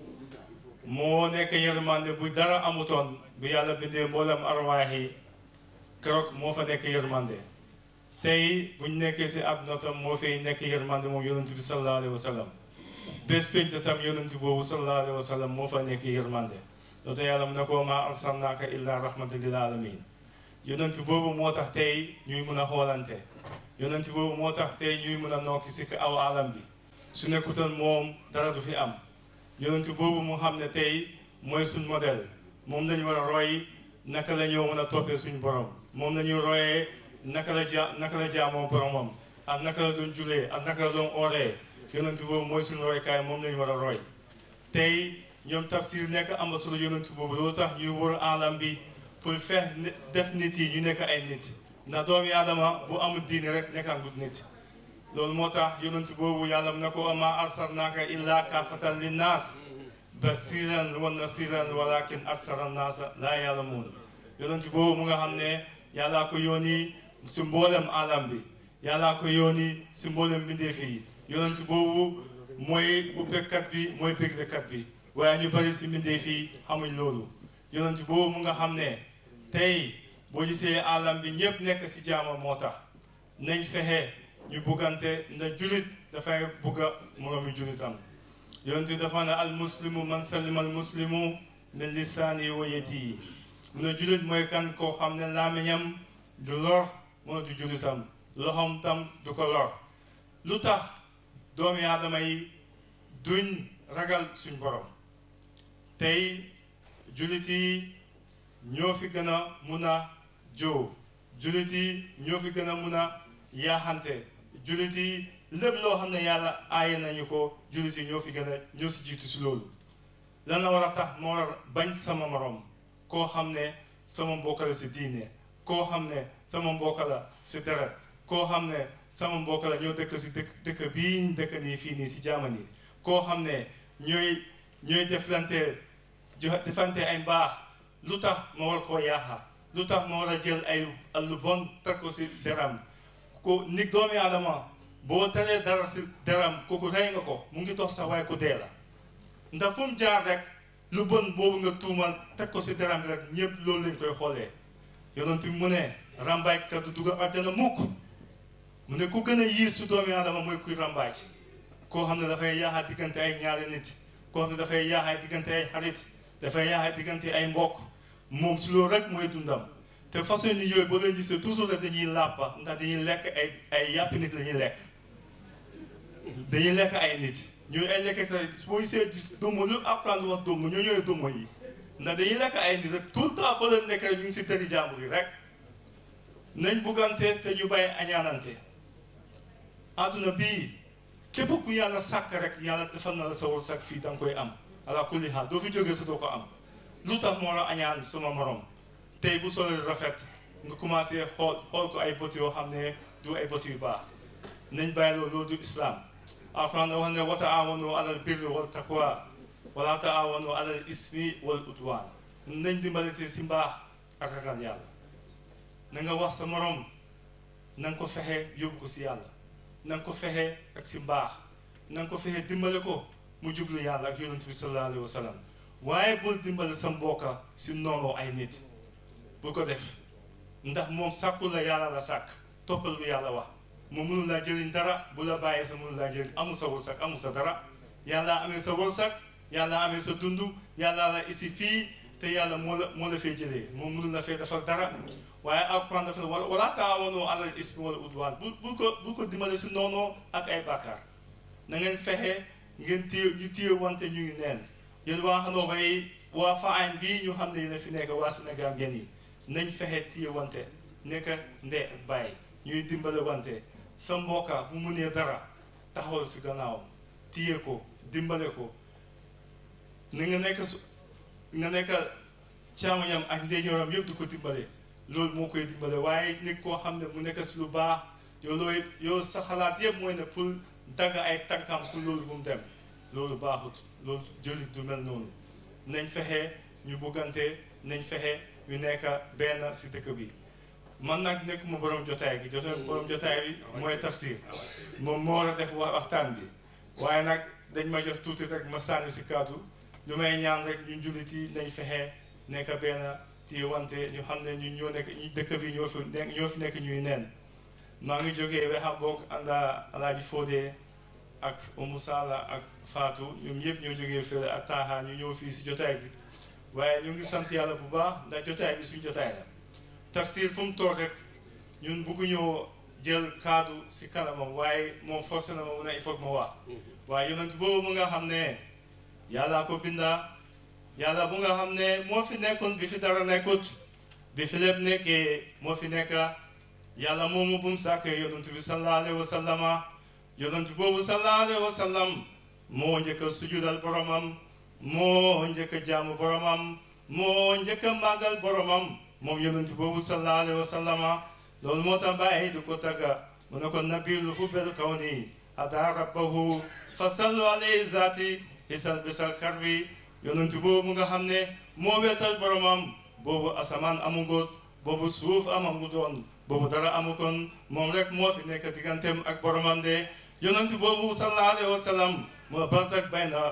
moo nekk yërmande bu dara amutoon bu yàlla bindee mboolem arwaax yi keroog moo fa nekk yërmande tey buñ nekkee si àdduna tam moo fay nekk yërmande moom yonent bi sallallahu alayhi wa sallam bés pénc tam yonent boobu sallallahu alayhi wa sallam moo fa nekk yërmande loolu yàlla mu ne ko ma arsalnaaka illa rahmatan lil alamin yonent boobu moo tax tey ñuy mën a xoolante yonent boobu moo tax tey ñuy mën a nokki si aw alam bi su nekkutoon moom dara du fi am yonent boobu mu xam ne tey mooy suñ modèle moom lañu war a roy naka la ñoo mën a toppee suñ borom moom la ñuy royee naka la jaamoo boromam ak naka la doon julee ak naka la doon ooree yonent boobu mooy suñu roykaay moom lañu war a roy tey ñoom tafsir nekk ambassadeur yonent boobu loolu tax ñuy wër alam bi pour fex def nit yi ñu nekk ay nit ndax doomu aadama bu amul diine rek nekkaangut nit loolu moo tax yonent boobu yàlla mu ne ko ma arsalnaaka illa kaafatan linnaas basiran wa nasiran walakin aksara naasa laa ya'lamuun yonent boobu mu nga xam ne yàllaa ko yónni si mboolem alam bi yàllaa ko yónni si mboolem mbindeef yi yonent boobu mooy ubbekat bi mooy béglekat bi waaye ñu bari si mbindeef yi xamuñ loolu yonent boobu mu nga xam ne tey boo gisee alam bi ñëpp nekk si jaama moo tax nañ fexe ñu buggante ndax julit dafay bugga moroomi julitam yonent dafa ne al muslimu man salima al muslimu min lisaani wa yadihi mu ne julit mooy kan koo xam ne làmmiñam du lor moo du julitam loxoom tam du ko lor lu tax doomi aadama yi duñ ragal suñ borom tey julit yi ñoo fi gën a mun a joo julit yi ñoo fi gën a mun a yaaxante julit yi lépp loo xam ne yàlla aaye nañu ko julit yi ñoo fi gën a ñoo si jiitu si loolu lan la war a tax moo war a bañ sama morom koo xam ne sama mbokk la si diine koo xam ne sama mbokk la si deret koo xam ne sama mbokk la ñoo dëkk si dëkk bii dëkk nii fii nii si Germany koo xam ne ñooy defante ay mbaax lu tax ma war koo yaaxa lu tax ma war a jël ay lu bon teg ko si deram ko nit doomi aadama boo teree dara si deram kooku rey nga ko mu ngi dox sax waaye ku dee la ndax fu mu jaar rek lu bon boobu nga tuumal teg ko si deram bi rek ñëpp loolu lañ koy xoolee yonent bi mu ne rambaajkat du dugg àjjana mukk mu ne ku gën a yiis su doomi aadama mooy kuy rambaaj koo xam ne dafay yaaxa diggante ay ñaari nit koo xam ne dafay yaaxa diggante ay xarit dafay yaaxa diggante ay mbokk moom si loolu rek mooy dundam te façon ni yooyu boo leen gisee toujours rek dañuy làppa ndax dañuy lekk ay yàppi nit la ñuy lekk dañuy lekk ay nit ñooy ay lekk tey booy seet gis doomu lu apprendre wax doomu ñoo ñooy doomu yi ndax dañuy lekk ay nit rek tout le temps fa leen nekk rek ñu ngi si tëri jàmbur yi rek nañ buggante te ñu bàyyi añaanante àdduna bii képp ku yàlla sàkk rek yàlla defal na la sa wërsëg fii da nga koy am ala kulli haal doo fi jógee te doo ko am lu tax moo la añaan suma morom tey bu solo rafet nga commencé xool ko ay bët yoo xam ne du ay bët yu baax nañ bàyyi loolu du islam alquran wax ne wa taawanu alal birri wal taqwa wala taawanu alal ismi wal udwan nañ dimbalante si mbaax ak ragal yàlla na nga wax sa morom na nga ko fexe yóbbu ko si yàlla na nga ko fexe ak si mbaax na nga ko fexe dimbale ko mu jublu yàlla ak yonent bi sallallahu alayhi wa sallam waaye bul dimbale sa mbokka si noonoo ay nit bu ko def ndax moom sàkku la yàlla la sàkk toppal bu yàlla wax mu mënul laa jëriñ dara bu la bàyyee sa mënul laa jëriñ amul sa wërsëg amul sa dara yàlla amee sa wërsëg yàlla amee sa dund yàlla la isi fii te yàlla moo la fee jëlee moom mënul la fee defal dara waaye alquran dafa ne wala taawanu alal ismi wala udwaan bul ko dimbale si noonoo ak ay bàkkaar na ngeen fexe ngeen téye wante ñu ngi neen yéen waa xanoo bay waa Faañ bii ñu xam ne yéen a fi nekk waa Sénégal ngeen yi nañ fexe téye wante nekk ndey ak bàyyi ñuy dimbale wante sa mbokka bu mu nee dara taxawal si gannaawam téye ko dimbale ko ni nga nekk càmmoñam ak ndeyjooram yëpp di ko dimbale loolu moo koy dimbale waaye nit koo xam ne mu nekk si lu baax yow sa xalaat yëpp mooy ne pour dagg ay tànkam pour loolu bu mu dem loolu baaxut loolu jullit du mel noonu nañ fexe ñu buggante nañ fexe ñu nekk benn si dëkk bi man nag nekkuma borom jotaay bi mooy tafsir moom moo war a def waxtaan bi waaye nag dañ ma jox tuuti rek ma sànni si kàddu lu may ñaan rek ñu jullit yi nañ fexe nekk benn ci wante ñu xam ne ñu ñoo nekk ñu dëkk bi ñoo fi nekk ñuy neen maa ngi jógee wexam boog ànda Alaaji Fodé ak Oumou Sala ak Fatou ñoom ñëpp ñoo jógee fële ak Taha ñu ñëw fii si jotaay bi waaye ñu ngi sant yàlla bu baax ndax jotaay bi suñu jotaay la tafsir fu mu toog rek ñun bëgguñoo jël kaddu si kanamam waaye moom forcé na ma mu ne il faut ma wax waaye yonent boobu mu nga xam ne yàllaa ko bindaa yàlla bu nga xam ne moo fi nekkoon bi fi dara nekkut bi fi lépp nekkee moo fi nekk yàlla moomu bu mu sàkkee yonent bi sallallahu alayhi wa sallama yonent boobu sallallahu alayhi wa sallam moo njëkk a sujudal boromam moo njëkk a jaamu boromam moo njëkk a màggal boromam moom yonent boobu sallallahu alayhi wa sallama loolu moo tax bàyyi di ko tagga mu ne ko nabilu hubbel kawni ada rabbahu fa sallu alayhi zaati hisal bisal karbi yonent boobu nga xam ne moo weetal boromam boobu asamaan amugoon boobu suuf amagutoon boobu dara amukoon moom rek moo fi nekk digganteem ak boromam de yonent boobu sallallahu alayhi wa sallam moo barzak bayna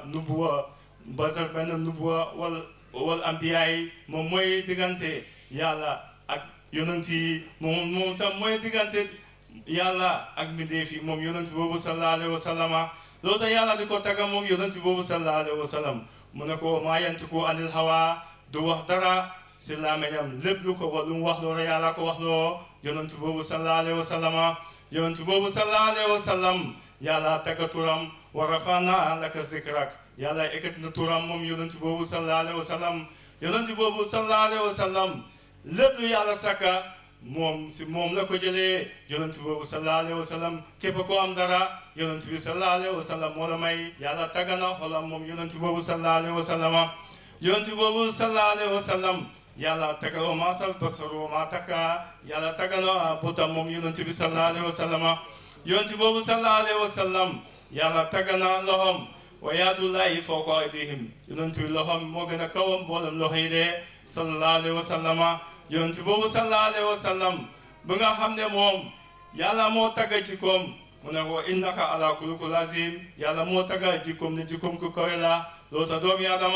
nubuwa wal ambiya yi moom mooy diggante yàlla ak yonent yi moom tam mooy diggante yàlla ak mbindeef yi moom yonent boobu sallallahu alayhi wa sallama loolu tax yàlla di ko tagga moom yonent boobu sallallahu alayhi wa sallam mu ne ko maa yantiqu anil hawa du wax dara si làmmiñam lépp lu ko wax lu mu wax loolu yàlla ko wax loo yonent boobu sallallahu alayhi wa sallama yonent boobu sallallahu alayhi wa sallam yàlla tagga turam wa rafa'na laka zikrak yàlla ekkati na turam moom yonent boobu sallallahu alayhi wa sallam yonent boobu sallallahu alayhi wa sallam lépp lu yàlla sàkka moom si moom la ko jëlee yonent boobu sallallahu alayhi wa sallam képp ko am dara yonent bi sallallahu alayhi wa sallam moo la may yàlla tagga na xolam moom yonent boobu sallallahu alayhi wa sallam yonent boobu sallallahu alayhi wa sallam yàlla tagga wa maa sal basaru wa maa takka yàlla tagga na botam moom yonent bi sallallahu alayhi wa sallam yonent boobu sallallahu alayhi wa sallam yàlla tagga na loxom wa yaadullahi fawqa aydihim yonent bi loxom moo gën a kawam mboolem loxo yi de sallallahu alayhi wa sallam yonent boobu sallallahu alayhi wa sallam bu nga xam ne moom yàlla moo tagga jikkoom mu ne ko innaka ala khuluqin azim yàlla moo tagga jikkoom ne jikkoom ku kawe la loolu tax doomu aadama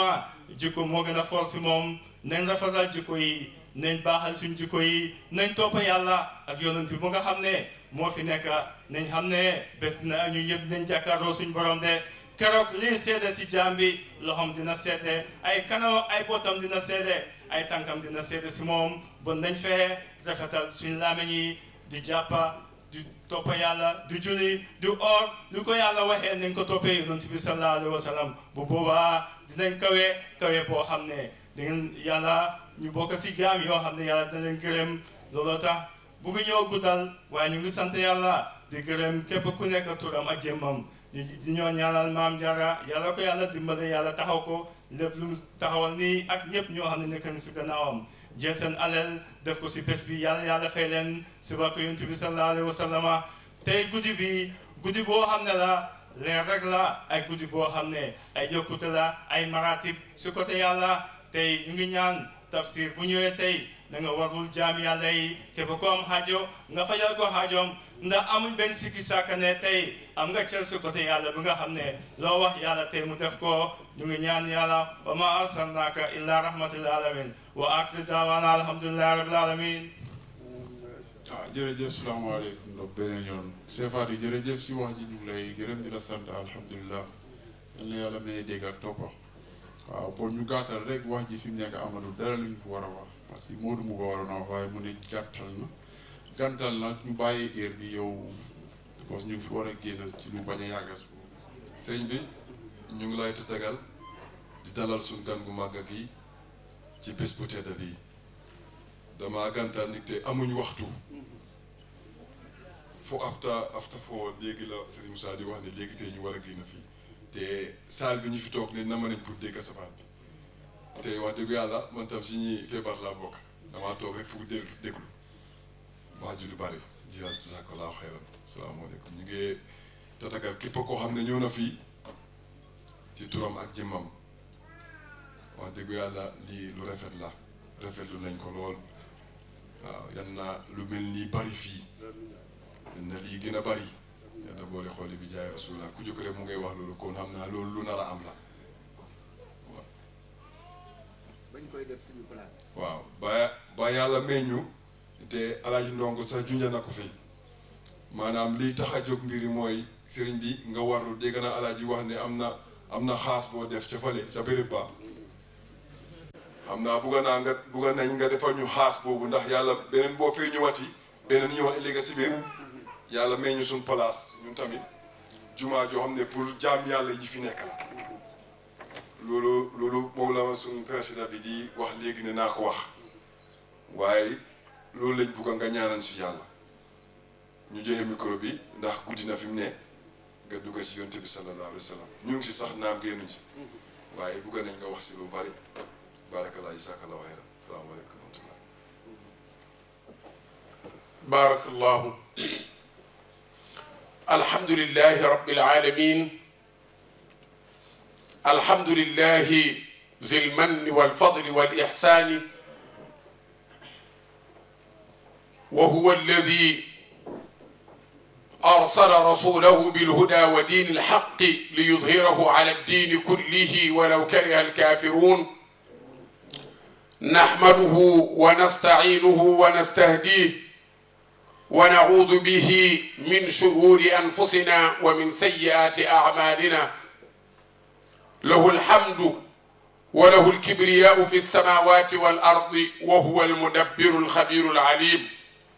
jikko moo gën a fort si moom nañ rafetal jikko yi nañ baaxal suñ jikko yi nañ topp yàlla ak yonent bi mu nga xam ne moo fi nekk nañ xam ne bés dina ñu yëpp nañ jàkkaarloo suñ borom de keroog lii seede si jaam bi loxoom dina seede ay kanam ay botam dina seede ay tànkam dina seede si moom bon nañ fexe rafetal suñ làmmiñ yi di jàppa di toppa yàlla di julli di or lu ko yàlla waxee nañ ko toppee yonent bi sallallahu alayhi wa sallam bu boobaa dinañ kawe boo xam ne dangeen yàlla ñu bokk si jaam yoo xam ne yàlla dina leen gërëm looloo tax bu ngi ñëw guddal waaye ñu ngi sant yàlla di gërëm képp ku nekk turam ak jëmmam di ñoo ñaanal maam Jaara yàlla ko yàlla dimbale yàlla taxaw ko lépp lu mu taxawal nii ak ñëpp ñoo xam ne nekk na si gannaawam jël seen alal def ko si bés bi yàlla fay leen si barke yonent bi sallallahu alayhi wa sallam tey guddi bi guddi boo xam ne la leer rek la ay guddi boo xam ne ay yokkute la ay maratib si côté yàlla tey ñu ngi ñaan tafsir bu ñëwee tey da nga warul jaam yàlla yi képp ko am xaajo nga fajal ko xaajoom ndax amuñ benn sikki sàkka ne tey am nga cel si côté yàlla bi nga xam ne loo wax yàlla tey mu def ko ñu ngi ñaan yàlla wa ma arsalnaaka illa rahmatul alamin wa axiru daawaana alhamdulillahi rabbil alamin jërëjëf salaamaaleykum donc beneen yoon Sefatou jërëjëf si wax ji ñu ngi lay gërëm di la sant alhamdulilah yal na yàlla may dégg ak toppa waaw bon ñu gàttal rek wax ji fi mu nekk amatul dara lu ñu fi war a wax parce que Modou mu ko waroon a wax waaye mu ne gàttal na ñu bàyyi heure bi yow parce que ñu ngi fi war a génn ci lu bañ a yàgg sëñ bi ñu ngi lay tëggal di dalal suñ gan gu màgg gi ci bés bu tedd bi dama gàntal nit te amuñ waxtu fo afta foo léegi la Serigne Moussa di wax ne léegi tey ñu war a génn fii te saal bi ñu fi toog ne nama nañ pour dégg safaat bi te wax dëgg yàlla man tam si ñuy feebar laa bokk damaa toog rek pour déglu wax ju lu bari jazakallahu xayran salaamaaleykum ñu ngi tatagal képp koo xam ne ñëw na fii ci turam ak jëmmam wax dëgg yàlla lii lu rafet la rafetlu nañ ko lool waaw yal na lu mel nii bari fii yal na lii gën a bari yàlla boole xooli bi jaay rasulullah ku jóg rek mu ngay wax loolu kon xam naa loolu lu nar a am la waaw ba yàlla meññu te alaaji ndongo sax junja na ko fii maanaam liy tax a jóg mbiri mooy sëriñ bi nga warlu dégg na alaaji wax ne am na xaas boo def ca fale sa béréb ba xam naa bugga nañ nga defal ñu xaas boobu ndax yàlla beneen boo fee ñëwati beneen ñëwaat ëllëg si biir yàlla may ñu suñ place ñun tamit jumaa joo xam ne pour jaam yàlla yi fi nekk la loolu moom la ma suñ président bi di wax léegi ne naa ko wax waaye loolu lañ bugga nga ñaanal si yàlla ñu joxe micro bi ndax guddi na fi mu ne nga dugg si yonte bi sallallahu alayhi wa sallam ñu ngi si sax naam génnuñ si waaye bugga nañ nga wax si lu bari barakallah jazakallahu xayran salaamaaleykum wa rahmatullah barakallahu alhamdulillahi rabbil alamin alhamdulillahi zil manni wal fadli wal ihsani wa huwa alladhi أرسل رسوله بالهدى ودين الحق ليظهره على الدين كله ولو كره الكافرون نحمده ونستعينه ونستهديه ونعوذ به من شرور أنفسنا ومن سيئات أعمالنا له الحمد وله الكبرياء في السماوات والأرض وهو المدبر الخبير العليم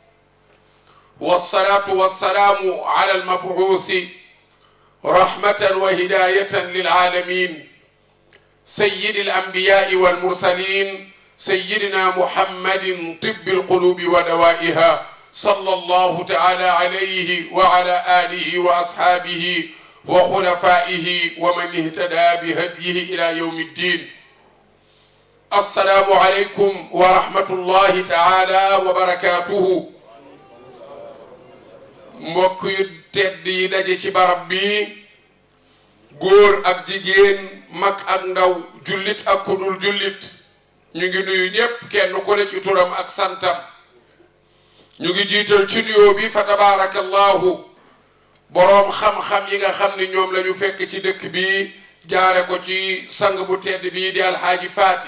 والصلاة والسلام على المبعوث رحمة وهداية للعالمين سيد الأنبياء والمرسلين سيدنا محمد طب القلوب ودوائها صلى الله تعالى عليه وعلى آله وأصحابه وخلفائه ومن اهتدى بهديه إلى يوم الدين السلام عليكم ورحمة الله تعالى وبركاته mbokk yu tedd yi daje ci barab bi góor ak jigéen mag ak ndaw jullit ak kudul jullit ñu ngi nuyu ñépp kenn ku ne ci turam ak santam ñu ngi jiital ci nuyoo bi fa tabarakallahu boroom xam-xam yi nga xam ne ñoom la ñu fekk ci dëkk bi jaare ko ci sang bu tedd bii di alxaaji Faati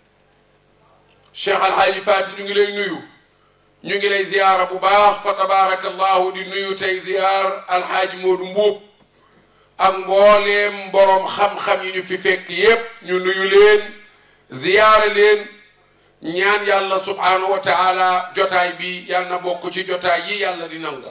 Cheikh alxaaji Faati ñu ngi lay nuyu ñu ngi lay ziyaara bu baax fa tabarakallahu di nuyu tey ziyaar alxaaji Moodu Mbuub ak mbooleem boroom xam-xam yi ñu fi fekk yépp ñu nuyu leen ziyaara leen ñaan yàlla subhanahu wa taala jotaay bi yàlla na bokk ci jotaay yi yàlla di nangu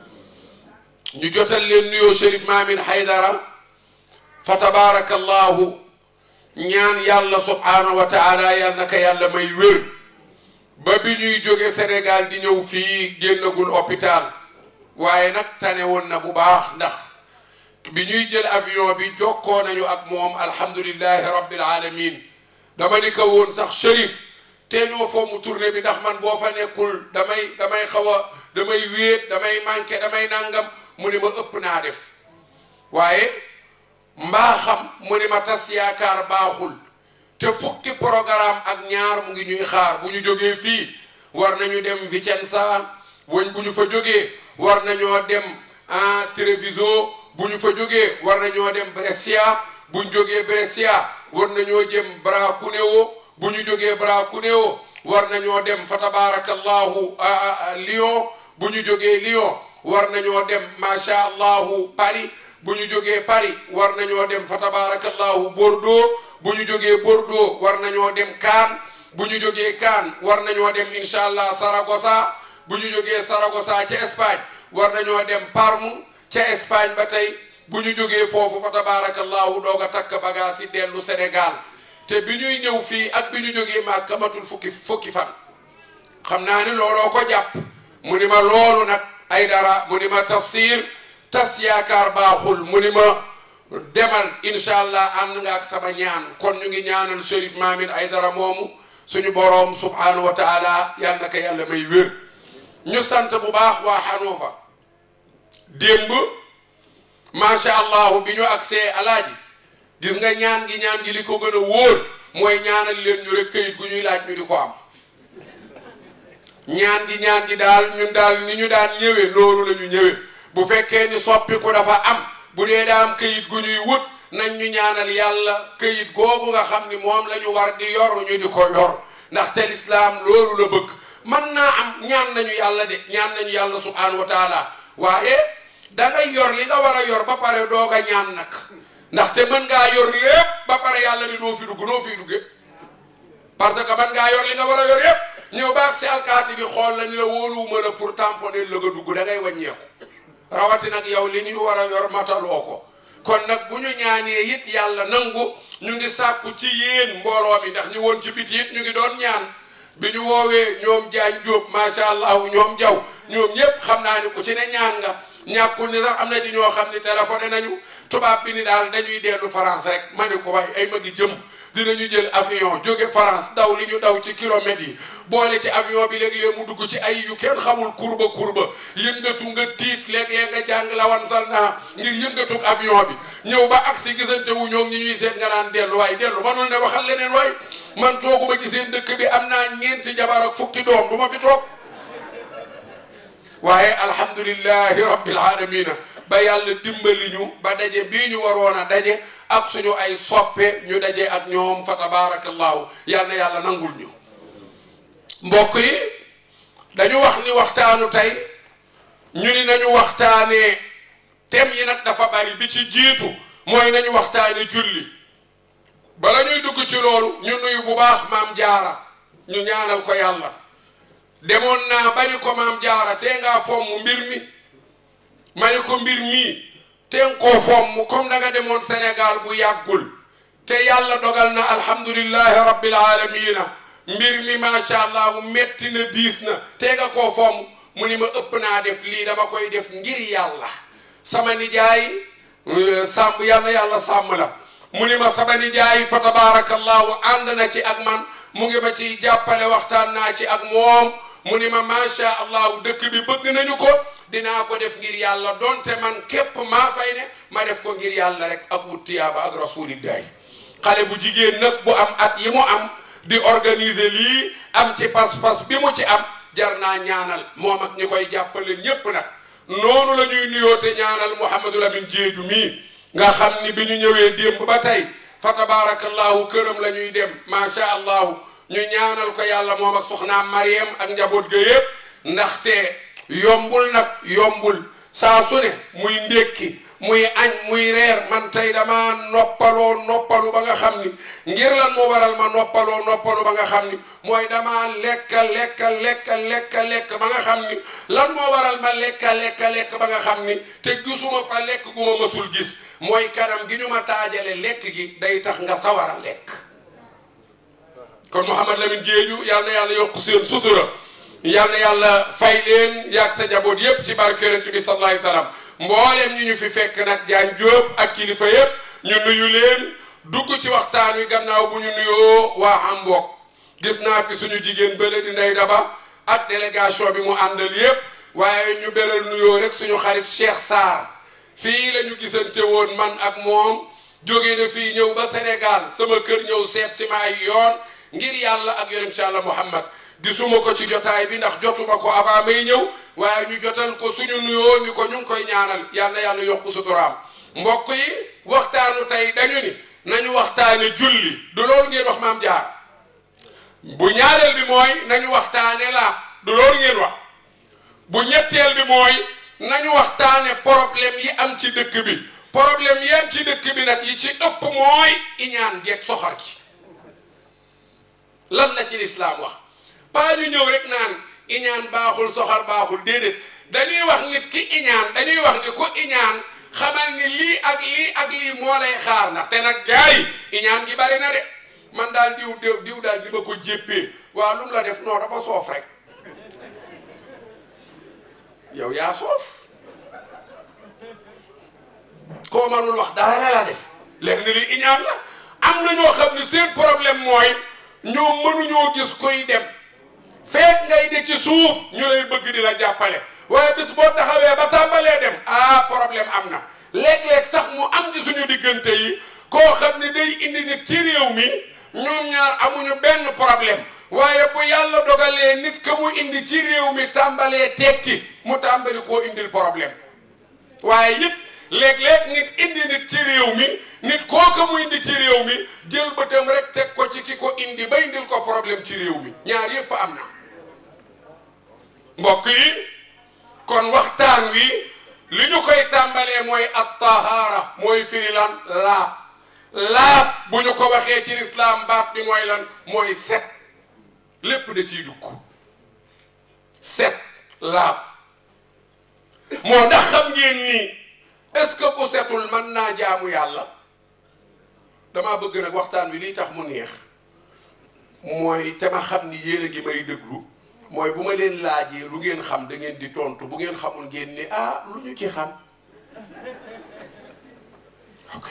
ñu jotal leen nuyoo Chérif Maamin Haydara fa tabarakallahu ñaan yàlla subhanahu wa taala yàlla na ko yàlla may wér ba bi ñuy jóge Sénégal di ñëw fii génnagul hôpital waaye nag tane woon na bu baax ndax bi ñuy jël avion bi jokkoo nañu ak moom alhamdulillahi rabbil alamin dama ni ko woon sax Chérif te ñoo foo mu tournée bi ndax man boo fa nekkul damay xaw a damay wéet damay manqué damay nangam mu ni ma ëpp naa def waaye mbaa xam mu ni ma tas yaakaar baaxul te fukki programme ak ñaar mu ngi ñuy xaar bu ñu jógee fii war nañu dem Vicenza woñ bu ñu fa jógee war nañoo dem Treviso bu ñu fa jógee war nañoo dem Brescia bu ñu jógee Brescia war nañoo jëm Bracuneo bu ñu jógee Bracuneo war nañoo dem fa tabarakallahu Lyon bu ñu jógee Lyon war nañoo dem macha allahu Paris bu ñu jógee Paris war nañoo dem fa tabarakallahu Bordeaux bu ñu jógee Bordeaux war nañoo dem Cannes bu ñu jógee Cannes war nañoo dem incha allah Saragossa bu ñu jógee Saragossa ca Espagne war nañoo dem Parme ca Espagne ba tey bu ñu jógee foofu fa tabarakallahu doog a takk bagage yi dellu Sénégal te bi ñuy ñëw fii ak bi ñu jógee Màkka matul fukki fan xam naa ni looloo ko jàpp mu ni ma loolu nag Aydara mu ni ma tafsir tas yaakaar baaxul mu ni ma demal incha allah ànd nga ak sama ñaan kon ñu ngi ñaanal Chérif Maamin Aydara moomu suñu boroom subhanahu wa taala yal na ko yàlla may wér ñu sant bu baax waa Hanover démb macha allah bi ñu agsee alaaji gis nga ñaan gi li ko gën a wóor mooy ñaanal leen ñu rek këyit gu ñuy laaj ñu di ko am ñaan gi daal ñun daal ni ñu daan ñëwee loolu la ñu ñëwee bu fekkee ni soppiku dafa am bu dee daa am këyit gu ñuy wut nañ ñu ñaanal yàlla këyit googu nga xam ni moom la ñu war di yor ñu di ko yor ndaxte lislaam loolu la bëgg man naa am ñaan nañu yàlla de ñaan nañu yàlla subhanahu wa taala waaye da ngay yor li nga war a yor ba pare doog a ñaan nag ndaxte mën ngaa yor lépp ba pare yàlla ni doo fi dugg noo fiy dugge parce que mën ngaa yor li nga war a yor yépp ñëw baag si alkaati bi xool la ni la wóoluwuma la pour tamponner la nga dugg da ngay wàññeeku rawati nag yow li ñu war a yor mataloo ko kon nag bu ñu ñaanee it yàlla nangu ñu ngi sàkku ci yéen mbooloo mi ndax ñu woon ci biti it ñu ngi doon ñaan bi ñu woowee ñoom Jaañ Jóob macha allah ñoom jaw ñoom ñëpp xam naa ni ku ci ne ñaan nga ñàkkul ni sax am na ci ñoo xam ni téléphoné nañu tubaab bi ni daal dañuy dellu France rek ma ne ko waaye ay magi jëm dinañu jël avion jóge France daw li ñu daw ci kilomètres yi boole ci avion bi léeg-léeg mu dugg ci ay yu kenn xamul kurba yëngatu nga tiit léeg-léeg nga jàng lawan sal naa ngir yëngatug avion bi ñëw ba agsi gisante wu ñoom ñi ñuy seet nga naan dellu waaye dellu manul ne waxal leneen waay man tooguma ci seen dëkk bi am naa 4 jabar ak 10 doom du ma fi toog waaye alhamdulillahi rabbil alamina ba yàlla dimbali ñu ba daje bii ñu waroon a daje ak suñu ay soppe ñu daje ak ñoom fa tabarakallahu yal na yàlla nangul ñu mbokk yi dañu wax ni waxtaanu tey ñu ni nañu waxtaanee thème yi nag dafa bari bi ci jiitu mooy nañu waxtaane julli bala ñuy dugg ci loolu ñu nuyu bu baax maam jaara ñu ñaanal ko yàlla demoon naa bari ko maam jaara tee ngaa fomm mbir mi ma ni ko mbir mii teen koo fomm comme da nga demoon Sénégal bu yàggul te yàlla dogal na alhamdulillahi rabbil alamina mbir mi macha allah metti na diis na tee nga koo fomm mu ni ma ëpp naa def lii dama koy def ngir yàlla sama nijaay sàmm yal na yàlla sàmm la mu ni ma sama nijaay fa tabarakallahu ànd na ci ak man mu ngi ma ciy jàppale waxtaan naa ci ak moom mu ni ma macha allah dëkk bi bëgg nañu ko dinaa ko def ngir yàlla donte man képp maa fay ne ma def ko ngir yàlla rek ak wut tiyaaba ak rasulillahi xale bu jigéen nag bu am at yi mu am di organiser lii am ci pas-pas bi mu ci am jar naa ñaanal moom ak ñi koy jàppale ñépp nag noonu la ñuy nuyoo te ñaanal Mouhamadou Lamine Diédhiou mii nga xam ni bi ñu ñëwee démb ba tey fa tabarakallahu këram la ñuy dem macha allahu ñu ñaanal ko yàlla moom ak soxnaam Mariam ak njaboot ga yëpp ndaxte yombul nag yombul saa su ne muy ndékki muy añ muy reer man tey dama noppalu ba nga xam ni ngir lan moo waral ma noppalu ba nga xam ni mooy dama lekk ba nga xam ni lan moo waral ma lekk ba nga xam ni te gisuma fa lekk gu ma mësul gis mooy kanam gi ñu ma taajale lekk gi day tax nga sawar a lekk kon Mouhamad Lamine Diédhiou yal na yàlla yokk seen sutura yal na yàlla fay leen yaag sa njaboot yépp ci barke Yonent bi sallallahu alayhi wa sallam mboolem ñu fi fekk nag Diagne Diop ak kilifa yépp ñu nuyu leen dugg ci waxtaan wi gannaaw bu ñu nuyoo waa Hamburg gis naa fi suñu jigéen bële di Ndey Daba ak délégation bi mu àndal yépp waaye ñu beral nuyoo rek suñu xarit Cheikh Sarr fii la ñu gisante woon man ak moom jóge na fii ñëw ba Sénégal sama kër ñëw seet si ma ay yoon ngir yàlla ak yonent Yàlla Muhammad gisuma ko ci jotaay bi ndax jotuma ko avant may ñëw waaye ñu jotal ko suñu nuyoo ni ko ñu ngi koy ñaanal yal na yàlla yokk suturaam mbokk yi waxtaanu tey dañu ni nañu waxtaane julli du loolu ngeen wax maam jaar bu ñaareel bi mooy nañu waxtaane laab du loolu ngeen wax bu ñetteel bi mooy nañu waxtaane problème yi am ci dëkk bi problème yi am ci dëkk bi nag yi ci ëpp mooy iñaan geeg soxor gi lan la ci lislaam wax pas ñu ñëw rek naan iñaan baaxul soxor baaxul déedéet dañuy wax nit ki iñaan dañuy wax ni ko iñaan xamal ni lii ak lii moo lay xaar ndaxte nag gars yi iñaan gi bari na de man daal diw daal di ma ko jéppee waaw lu mu la def non dafa soof rek yow yaa soof koo manul wax dara la def léegi ni li iñaan la am na ñoo xam ne seen problème mooy ñoom mënuñoo gis koy dem feek ngay de ci suuf ñu lay bëgg di la jàppale waaye bis boo taxawee ba tàmbalee dem problème am na léeg-léeg sax mu am ci suñu diggante yi koo xam ne day indi nit ci réew mi ñoom ñaar amuñu benn problème waaye bu yàlla dogalee nit ka mu indi ci réew mi tàmbalee tekki mu tàmbali koo indil problème waaye yëpp léeg-léeg nit indi nit ci réew mi nit kooka mu indi ci réew mi jël bëtam rek teg ko ci ki ko indi ba indil ko problème ci réew mi ñaar yëpp am na mbokk yi kon waxtaan wi li ñu koy tàmbalee mooy at-tahaara mooy firi lan laab bu ñu ko waxee ci lislaam baat bi mooy lan mooy set lépp da ciy dugg set laab moo ndax xam ngeen ni est-ce que ku setul mën naa jaamu yàlla damaa bëgg nag waxtaan wi liy tax mu neex mooy te ma xam ni yéen a ngi may déglu mooy bu ma leen laajee lu ngeen xam da ngeen di tontu bu ngeen xamul ngeen ni lu ñu ci xam ok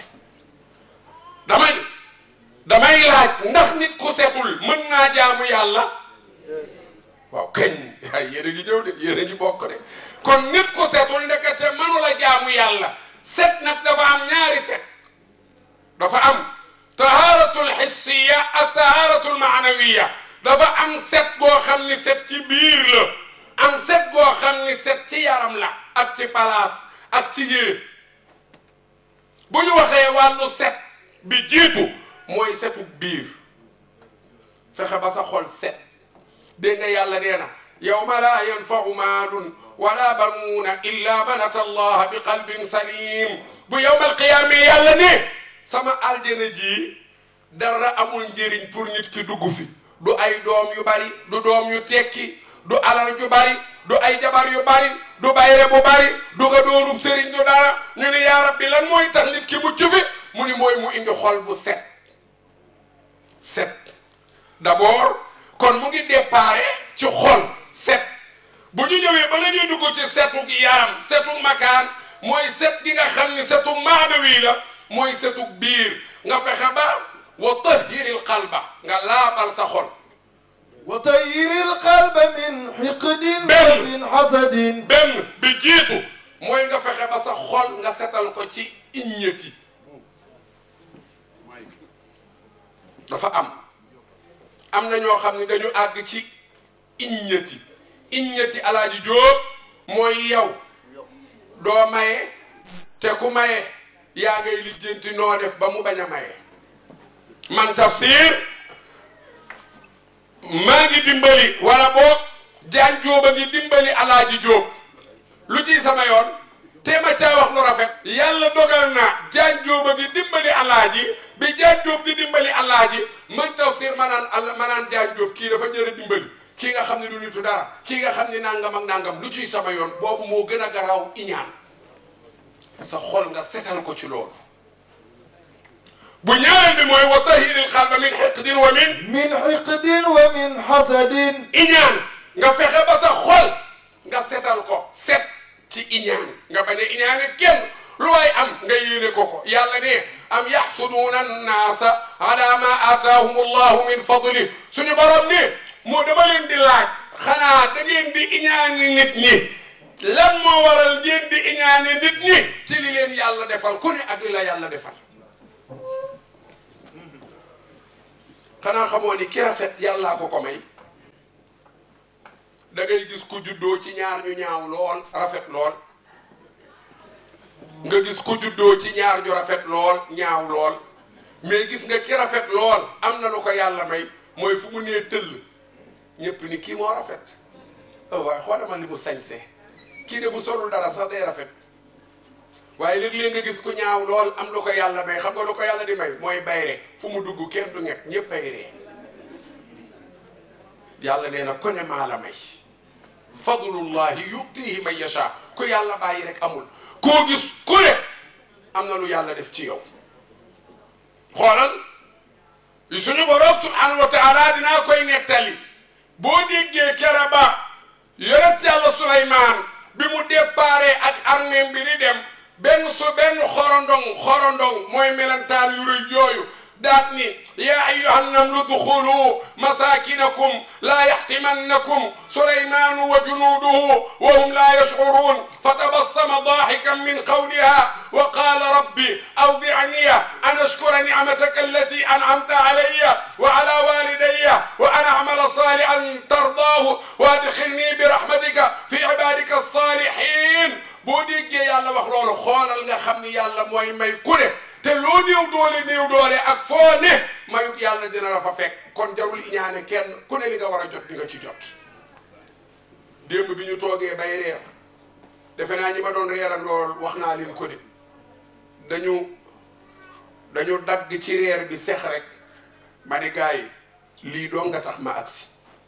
damay laaj ndax nit ku setul mën naa jaamu yàlla waaw kañ yéen a ngi ñëw de yéen a ngi bokk de kon nit ku setul ndekete mënu la jaamu yàlla set nag dafa am ñaari set dafa am taharatul hissiya ak taharatul maanawiya dafa am set goo xam ni set ci biir la am set goo xam ni set ci yaram la ak ci palaas ak ci yére bu ñu waxee wàllu set bi jiitu mooy setu biir fexe ba sa xol set dégg nga yàlla nee na yawma laa yanfau maalun wala banuuna illa man ata allaha bi qalbin salim bu yawmal qiyaama yàlla ne sama aljana ji dara amul njëriñ pour nit ki dugg fi du ay doom yu bari du doom yu tekki du alal ju bari du ay jabar yu bari du bayre bu bari du nga doonub sëriñ du dara ñu ne yaa rabbi lan mooy tax nit ki mucc fi mu ni mooy mu indi xol bu set d'abord kon mu ngi déparé ci xol set bu ñu ñëwee ba la ñuy dugg ci setug yaram setug makaan mooy set gi nga xam ni setug maanawi la mooy setug biir nga fexe ba wa tahhiril qalba nga laabal sa xol wa tahhiril qalba min hiqdin min hasadin benn bi jiitu mooy nga fexe ba sa xol nga setal ko ci iññati dafa am na ñoo xam ne dañu àgg ci iññati alaaji Jóob mooy yow doo maye te ku maye yaa ngay lijjanti noo def ba mu bañ a maye man Tafsir maa ngi dimbali wala boog Jaan Jóob a ngi dimbali Alaaji Jóob lu ciy sama yoon te ma caa wax lu rafet yàlla dogal na Jaan Jóob a ngi dimbali Alaaji bi Jaan Jóob di dimbali Alaaji man Tafsir ma naan Jaan Jóob kii dafa jërë dimbali kii nga xam ne du nitu dara kii nga xam ne nangam ak nangam lu ciy sama yoon boobu moo gën a garaaw iñaan sa xol nga setal ko ci loolu bu ñaareel bi mooy wa tahiril qalba min hiqdin wa min hasadin iñaan nga fexe ba sa xol nga setal ko set ci iñaan nga bañ a iñaane kenn lu waay am nga yéene ko yàlla ne am yaxsuduuna annaasa ala ma aataahum allahu min fadli suñu borom ne moo dama leen di laaj xanaa da ngeen di iñaane nit ñi lan moo waral ngeen di iñaane nit ñi ci li leen yàlla defal ku ne ak li la yàlla defal xanaa xamoo ni ki rafet yàllaa ko may da ngay gis ku juddoo ci ñaar ñu ñaaw lool rafet lool nga gis ku juddoo ci ñaar ñu rafet lool ñaaw lool mais gis nga ki rafet lool am na lu ko yàlla may mooy fu mu nee tëll ñëpp ni kii moo rafet waaye xoolal ma li mu sañse kii de bu solul dara sax day rafet waaye léeg-léeg nga gis ku ñaaw lool am lu ko yàlla may xam nga lu ko yàlla di may mooy bayre fu mu dugg kenn du ñett ñëpp ay ree yàlla nee na ku ne maa la may fadlullahi yutihi man yasha ku yàlla bàyyi rek amul koo gis ku ne am na lu yàlla def ci yow xoolal suñu borom subhanahu wa taala dinaa koy nettali boo déggee kera ba yonent yàlla Suleymaan bi mu déparé ak armée bi di dem benn xorondong mooy melentaan yu rëy yooyu daat ni yaa ayyuhan namlu duxulu masakinakum laa yaxtimannakum Suleymaanu wa junuuduhu wa hum laa yashcuruun fatabassama daaxikan min qawliha wa qaala rabbi awzicni an ashkura nicmataka allati ancamta alayya wa ala walidayya wa an acmala saalihan tardaahu wa adxilni bi rahmatika fi cibaadika alsaalihin boo déggee yàlla wax loolu xoolal nga xam ni yàlla mooy may ku ne te loo néew doole ak foo ne mayuk yàlla dina la fa fekk kon jarul iñaane kenn ku ne li nga war a jot di nga ci jot démb bi ñu toogee bay reer defe naa ñi ma doon reerandool wax naa leen ko de dañu dagg ci reer bi sex rek ma ni gars yi lii doo nga tax ma agsi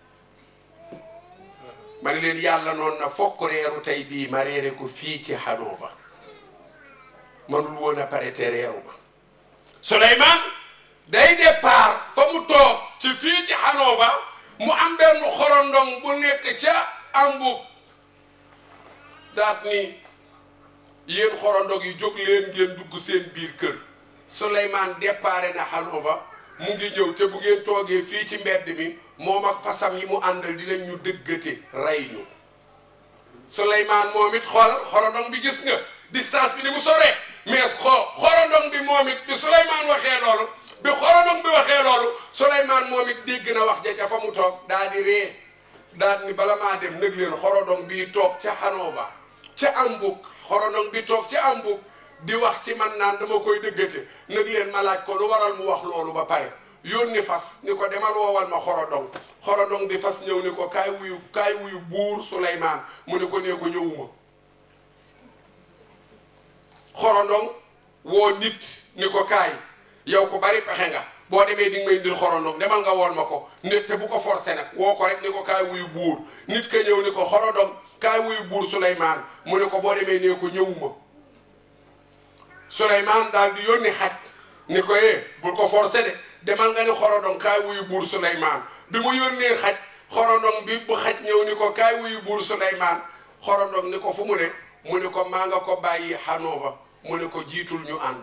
ma ni leen yàlla noonu na fokk reeru tey bii ma reere ko fii ci Hanover manul woon a pare te reeru ma Suleymaan day départ fa mu toog ci fii ci Hanover mu am benn xorondong bu nekk ca Hamburg daat ni yéen xorondong yi jóg leen ngeen dugg seen biir kër Suleymaan départ na Hanover mu ngi ñëw te bu ngeen toogee fii ci mbedd mi moom ak fasam yi mu àndal dinañ ñu dëggate rey ñu Suleymaan moom it xoolal xorondong bi gis nga distance bi ni mu soree mais xorondong bi moom it bi Suleymaan waxee loolu bi xorondong bi waxee loolu Suleymaan moom it dégg na wax ja ca fa mu toog daal di ree daal ni bala maa dem nëg leen xorondong bi toog ca Hanover ca Hamburg xorondong bi toog ca Hamburg di wax ci man naan dama koy dëggate nëg leen ma laaj ko lu waral mu wax loolu ba pare yónni fas ni ko demal woowal ma xorondong di fas ñëw ni ko kaay wuyu buur Suleymaan mu ne ko nee ko ñëwuma xorondong woo nit ni ko kaay yow ko bari pexe nga boo demee di nga may indil xorondong demal nga wool ma ko nit te bu ko forcé nag woo ko rek ni ko kaay wuyu buur nit ka ñëw ni ko xorondong kaay wuyu buur Suleymaan mu ne ko boo demee nee ko ñëwuma Suleymaan daal di yónni xaj ni ko bul ko forcé de demal nga ni xorondong kaay wuyu buur Suleymaan bi mu yónnee xaj xorondong bi bu xaj ñëw ni ko kaay wuyu buur Suleymaan xorondong ni ko fu mu ne mu ne ko maa nga ko bàyyi Hanover mu ne ko jiitul ñu ànd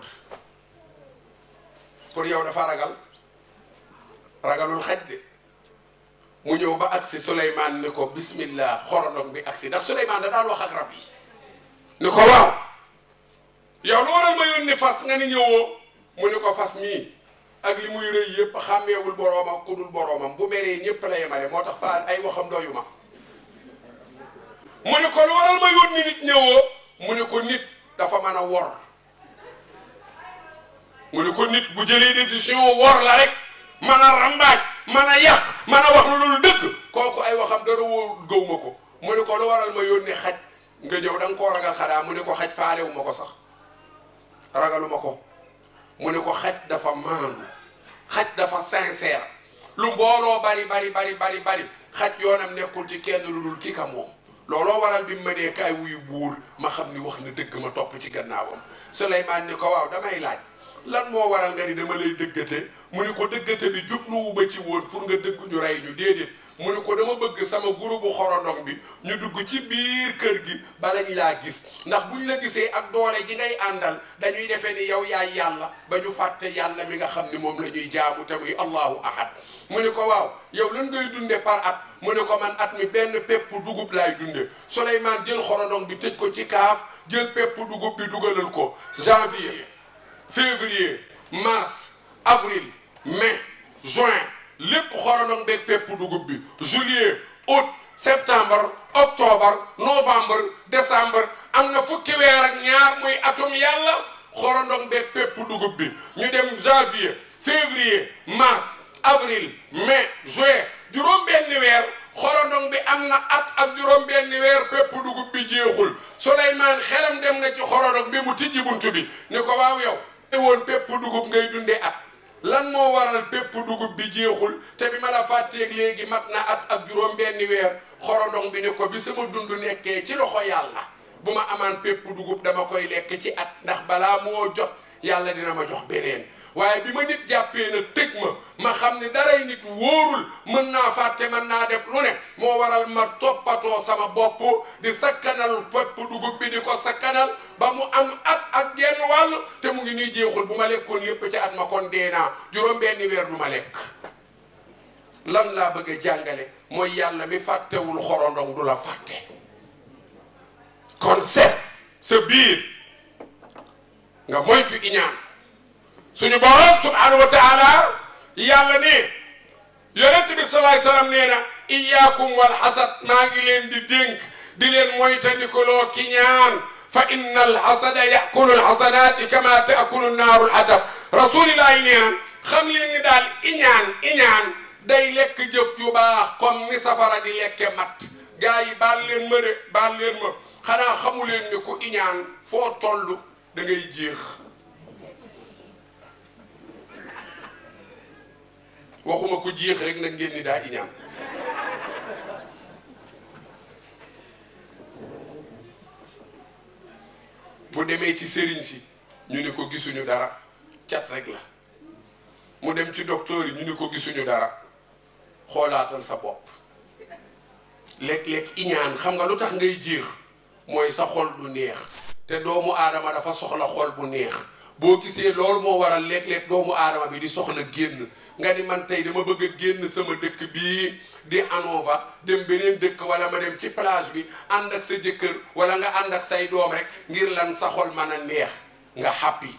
pour yow dafa ragalul xaj de mu ñëw ba agsi Suleymaan ni ko bismillah xorondong bi agsi ndax Suleymaan da daan wax ak rab yi ni ko waaw yow lu waral ma yónni fas nga ni ñëwoo mu ni ko fas mii ak li muy rëy yëpp xàmmeewul boroomam ku dul boroomam bu meree ñëpp la yemale moo tax fa ay waxam doyu ma mu ni ko lu waral ma yónni nit ñëwoo mu ni ko nit dafa mën a wor mu ne ko nit bu jëlee décision wor la rek mën a rambaaj mën a yàq mën a wax lu dul dëgg kooku ay waxam dara wóor gëw ma ko mu ne ko lu waral ma yónnee xaj nga ñëw da nga koo ragal xanaa mu ne ko xaj faalewu ma ko sax ragalu ma ko mu ne ko xaj dafa maandu xaj dafa sincère lu mbooloo bari xaj yoonam nekkul ci kenn lu dul kii ka moom looloo waral bi mu ma nee kaay wuyu buur ma xam ni wax na dëgg ma topp ci gannaawam Souleymane ni ko waaw damay laaj lan moo waral nga ni dama lay dëggate mu ne ko dëggate bi jubluwuma ci woon pour nga dëgg ñu rey ñu déedéet mu ne ko dama bëgg sama groupe bu xorondong bi ñu dugg ci biir kër gi bala ñu laa gis ndax buñ la gisee ak doole ji ngay àndal dañuy defee ni yow yaay yàlla ba ñu fàtte yàlla mi nga xam ni moom la ñuy jaamu te muy allahu ahad mu ne ko waaw yow lan ngay dunde par at mu ne ko man at mi benn pepp dugub laay dunde Souleymane jël xorondong bi tëj ko ci kaaf jël pepp dugub bi dugalal ko janvier février mars avril mai juin lépp xorondong beeg pepp dugub bi juillet août septembre octobre novembre décembre am na fukki weer ak ñaar muy atum yàlla xorondong beeg pepp dugub bi ñu dem janvier février mars avril mai juin juróom-benni weer xorondong bi am na at ak juróom-benni weer pepp dugub bi jeexul Souleymane xelam dem na ci xorondong bi mu tijji buntu bi ni ko waaw yow woon pepp dugub ngay dundee at lan moo waral pepp dugub bi jeexul te bi ma la fàtteeg léegi mat na at ak juróom-benni weer xorondong bi ne ko bi sama dund nekkee ci loxo yàlla bu ma amaan pepp dugub dama koy lekk ci at ndax balaa moo jot yàlla dina ma jox beneen waaye bi ma nit jàppee na tëj ma xam ne daray nit wóorul mën naa fàtte mën naa def lu ne moo waral ma toppatoo sama bopp di sakkanal pepp dugub bi di ko sakkanal ba mu am at ak genn wàll te mu ngi nii jeexul bu ma lekkoon yépp ci at ma kon dee naa juróom-benni weer du ma lekk lan laa bëgg a jàngale mooy yàlla mi fàttewul xorondong du la fàtte kon set sa biir nga moytu iñaan suñu borom subhanahu wa taala yàlla ne yonent bi salaay salaam nee na iyaakum wal xasad maa ngi leen di dénk di leen moytandikuloo ki ñaan fa inna al xasada yakulu al xasanaati kama taakulu naaru al atab rasulillahi nee na xam leen ni daal iñaan day lekk jëf ju baax comme ni safara di lekke mat gars yi baal leen ma de baal leen ma xanaa xamu leen ni ku iñaan foo toll da ngay jeex waxuma ko jeex rek nag ngeen ni daa iñaan bu demee ci sëriñ si ñu ni ko gisuñu dara cat rek la mu dem ci docteur yi ñu ni ko gisuñu dara xoolaatal sa bopp léeg-léeg iñaan xam nga lu tax ngay jeex mooy sa xol du neex te doomu aadama dafa soxla xol bu neex boo gisee loolu moo waral léeg-léeg doomu aadama bi di soxla génn nga ni man tey dama bëgg a génn sama dëkk bii di Anova dem beneen dëkk wala ma dem ci plage bi ànd ak sa jëkkër wala nga ànd ak say doom rek ngir lan sa xol mën a neex nga happy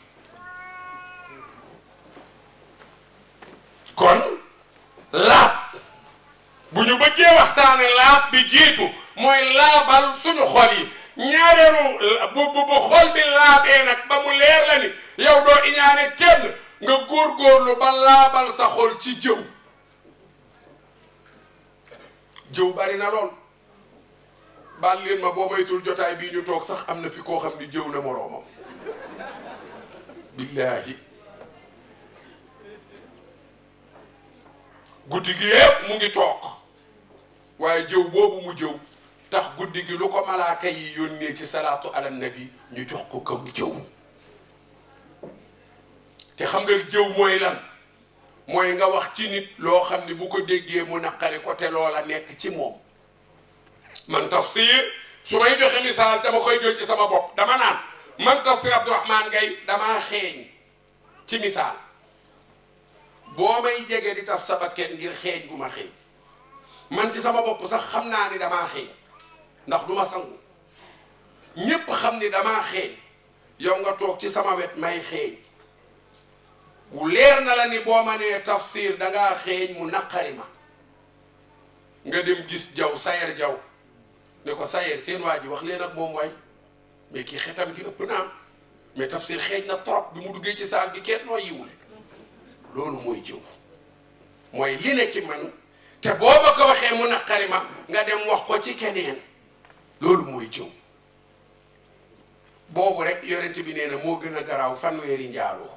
kon laab bu ñu bëggee waxtaane laab bi jiitu mooy laabal suñu xol yi ñaareelu bu xol bi laabee nag ba mu leer la ni yow doo iñaane kenn nga góorgóorlu ba laabal sa xol ci jëw bari na lool baal leen ma boo maytul jotaay bii ñu toog sax am na fi koo xam ni jëw na moroomam billaahi guddi gi yépp mu ngi toog waaye jëw boobu mu jëw tax guddi gi lu ko malaaka yi yónnee ci salaatu ala nabi ñu jox ko kam jëw te xam nga jëw mooy lan mooy nga wax ci nit loo xam ne bu ko déggee mu naqari ko te loola nekk ci moom man tafsir su may joxe misaal dama koy jël ci sama bopp dama naan man tafsir Abdourahmane Gaye damaa xeeñ ci misaal boo may jege di taf sa bakken ngir xeeñ bu ma xeeñ man ci sama bopp sax xam naa ni damaa xeeñ ndax du ma sangu ñépp xam ni damaa xeeñ yow nga toog ci sama wet may xeeñ bu leer na la ni boo ma nee tafsir dangaa xeeñ mu naqari ma nga dem gis jaw sayer jaw ne ko sayer seen waa ji wax leen ak moom waay mais kii xetam ki ëpp naa mais tafsir xeej na trop bi mu duggee ci saal bi kenn noo yiwul loolu mooy jëw mooy li ne ci man te boo ma ko waxee mu naqari ma nga dem wax ko ci keneen loolu mooy jëw boobu rek yonent bi nee na moo gën a garaaw fanweeri njaaloo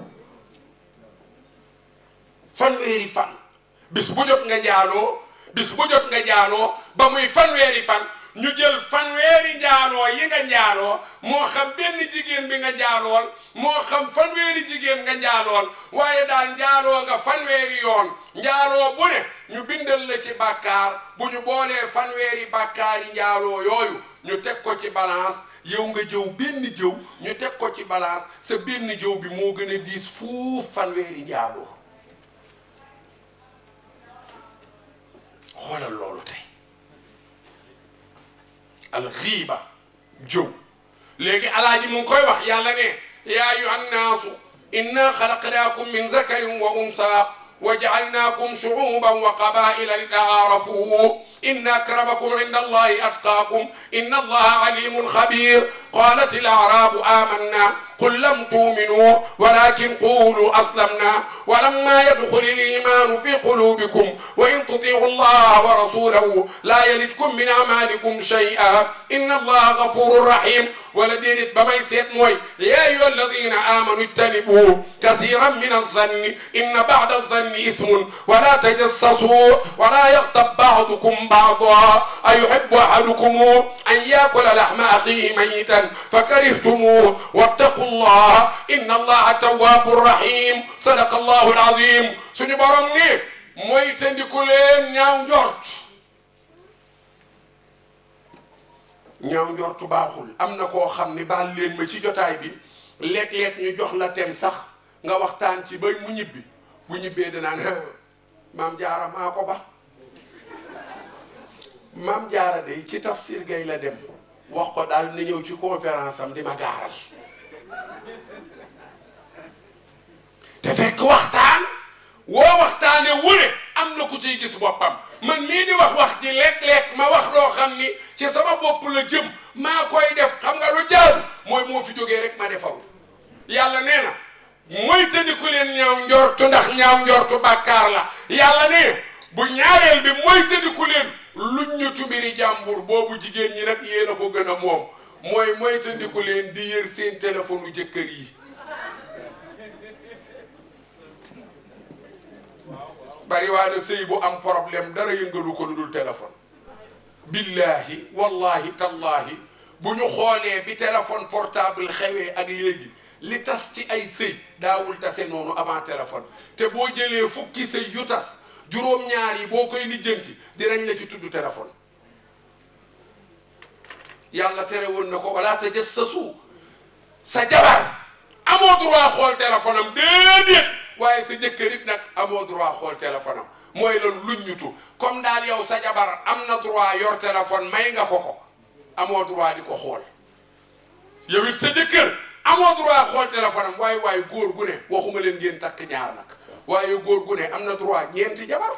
fanweeri fan bis bu jot nga njaaloo bis bu jot nga njaaloo ba muy fanweeri fan ñu jël fanweeri njaaloo yi nga njaaloo moo xam benn jigéen bi nga njaalool moo xam fanweeri jigéen nga njaalool waaye daal njaaloo nga fanweeri yoon njaaloo bu ne ñu bindal la ci bàkkaar bu ñu boolee fanweeri bàkkaar yi njaaloo yooyu ñu teg ko ci balance yow nga jëw benn jëw ñu teg ko ci balance sa benn jëw bi moo gën a diis fuuf fanweeri njaaloo xoolal loolu tey alxiiba jëw léegi alaaji mu ngi koy wax yàlla ne yaa ayyuhan naasu inna xalaqnaakum min zakarin wa unsa wa jaalnaakum shuuban wa qabaila li taarafu inna akramakum inda allahi atqaakum inna allaha alimun xabir qalat il arabu amanna قل لم تؤمنوا ولكن قولوا أسلمنا ولما يدخل الإيمان في قلوبكم وإن تطيعوا الله ورسوله لا يلدكم من أعمالكم شيئا إن الله غفور رحيم ولدين بمي سيت موي يا أيها الذين آمنوا اجتنبوا كثيرا من الظن إن بعد الظن اسم ولا تجسسوا ولا يغتب بعضكم بعضا أيحب أحدكم أن يأكل لحم أخيه ميتا فكرهتموه واتقوا الله إن الله تواب رحيم صدق الله العظيم سني borom ni mooy tandiku leen ñaaw njort ñaaw njort baaxul am na koo xam ni baal leen ma ci jotaay bi léeg-léeg ñu jox la tem sax nga waxtaan ci ba mu ñibbi bu ñibbee danaan maam jaara maa ko ba maam jaara day ci tafsir gay la dem wax ko daal na ñëw ci conférence am di ma gaaral te fekk waxtaan woo waxtaane wune am na ku ciy gis boppam man mii di wax ji lekk-lekk ma wax loo xam ni ci sama bopp la jëm maa koy def xam nga lu jaadu mooy moo fi jógee rek ma defaru yàlla nee na mooy tëddiku leen ñaaw njortu ndax ñaaw njortu bàkkaar la yàlla nee bu ñaareel bi mooy tëddiku leen luñ ñu tumbiri jàmbur boobu jigéen ñi nag yéen a ko gën a moom mooy tëddiku leen di yër seen téléphone u jëkkër yi bari waa na sëy bu am problème dara yëngalu ko lu dul téléphone billahi wallahi tallahi bu ñu xoolee bi téléphone portable xewee ak léegi li tas ci ay sëy daawul tase noonu avant téléphone te boo jëlee fukki sëy yu tas juróom-ñaar yi boo koy lijjanti dinañ la ci tudd téléphone yàlla tere woon na ko wala tajassasu sa jabar amoo droit xool téléphone am déedéet waaye sa jëkkër it nag amoo droit xool téléphone am mooy lan luññutu comme daal yow sa jabar am na droit yor téléphone may nga ko amoo droit di ko xool yow it sa jëkkër amoo droit xool téléphone am waaye góor gu ne waxuma leen ngeen takk ñaar nag waaye góor gu ne am na droit ñeenti jabar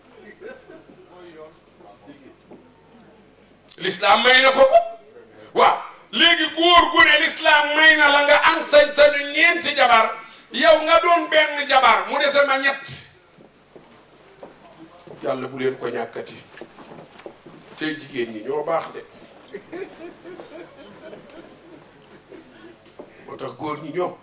l'islam may na ko waaw léegi góor gu ne l'islam may na la nga am sañ-sañu ñeenti jabar yow nga doon benn jabar mu dese ma ñett yàlla bu leen ko ñàkkati tey jigéen ñi ñoo baax de moo tax góor ñi ñoom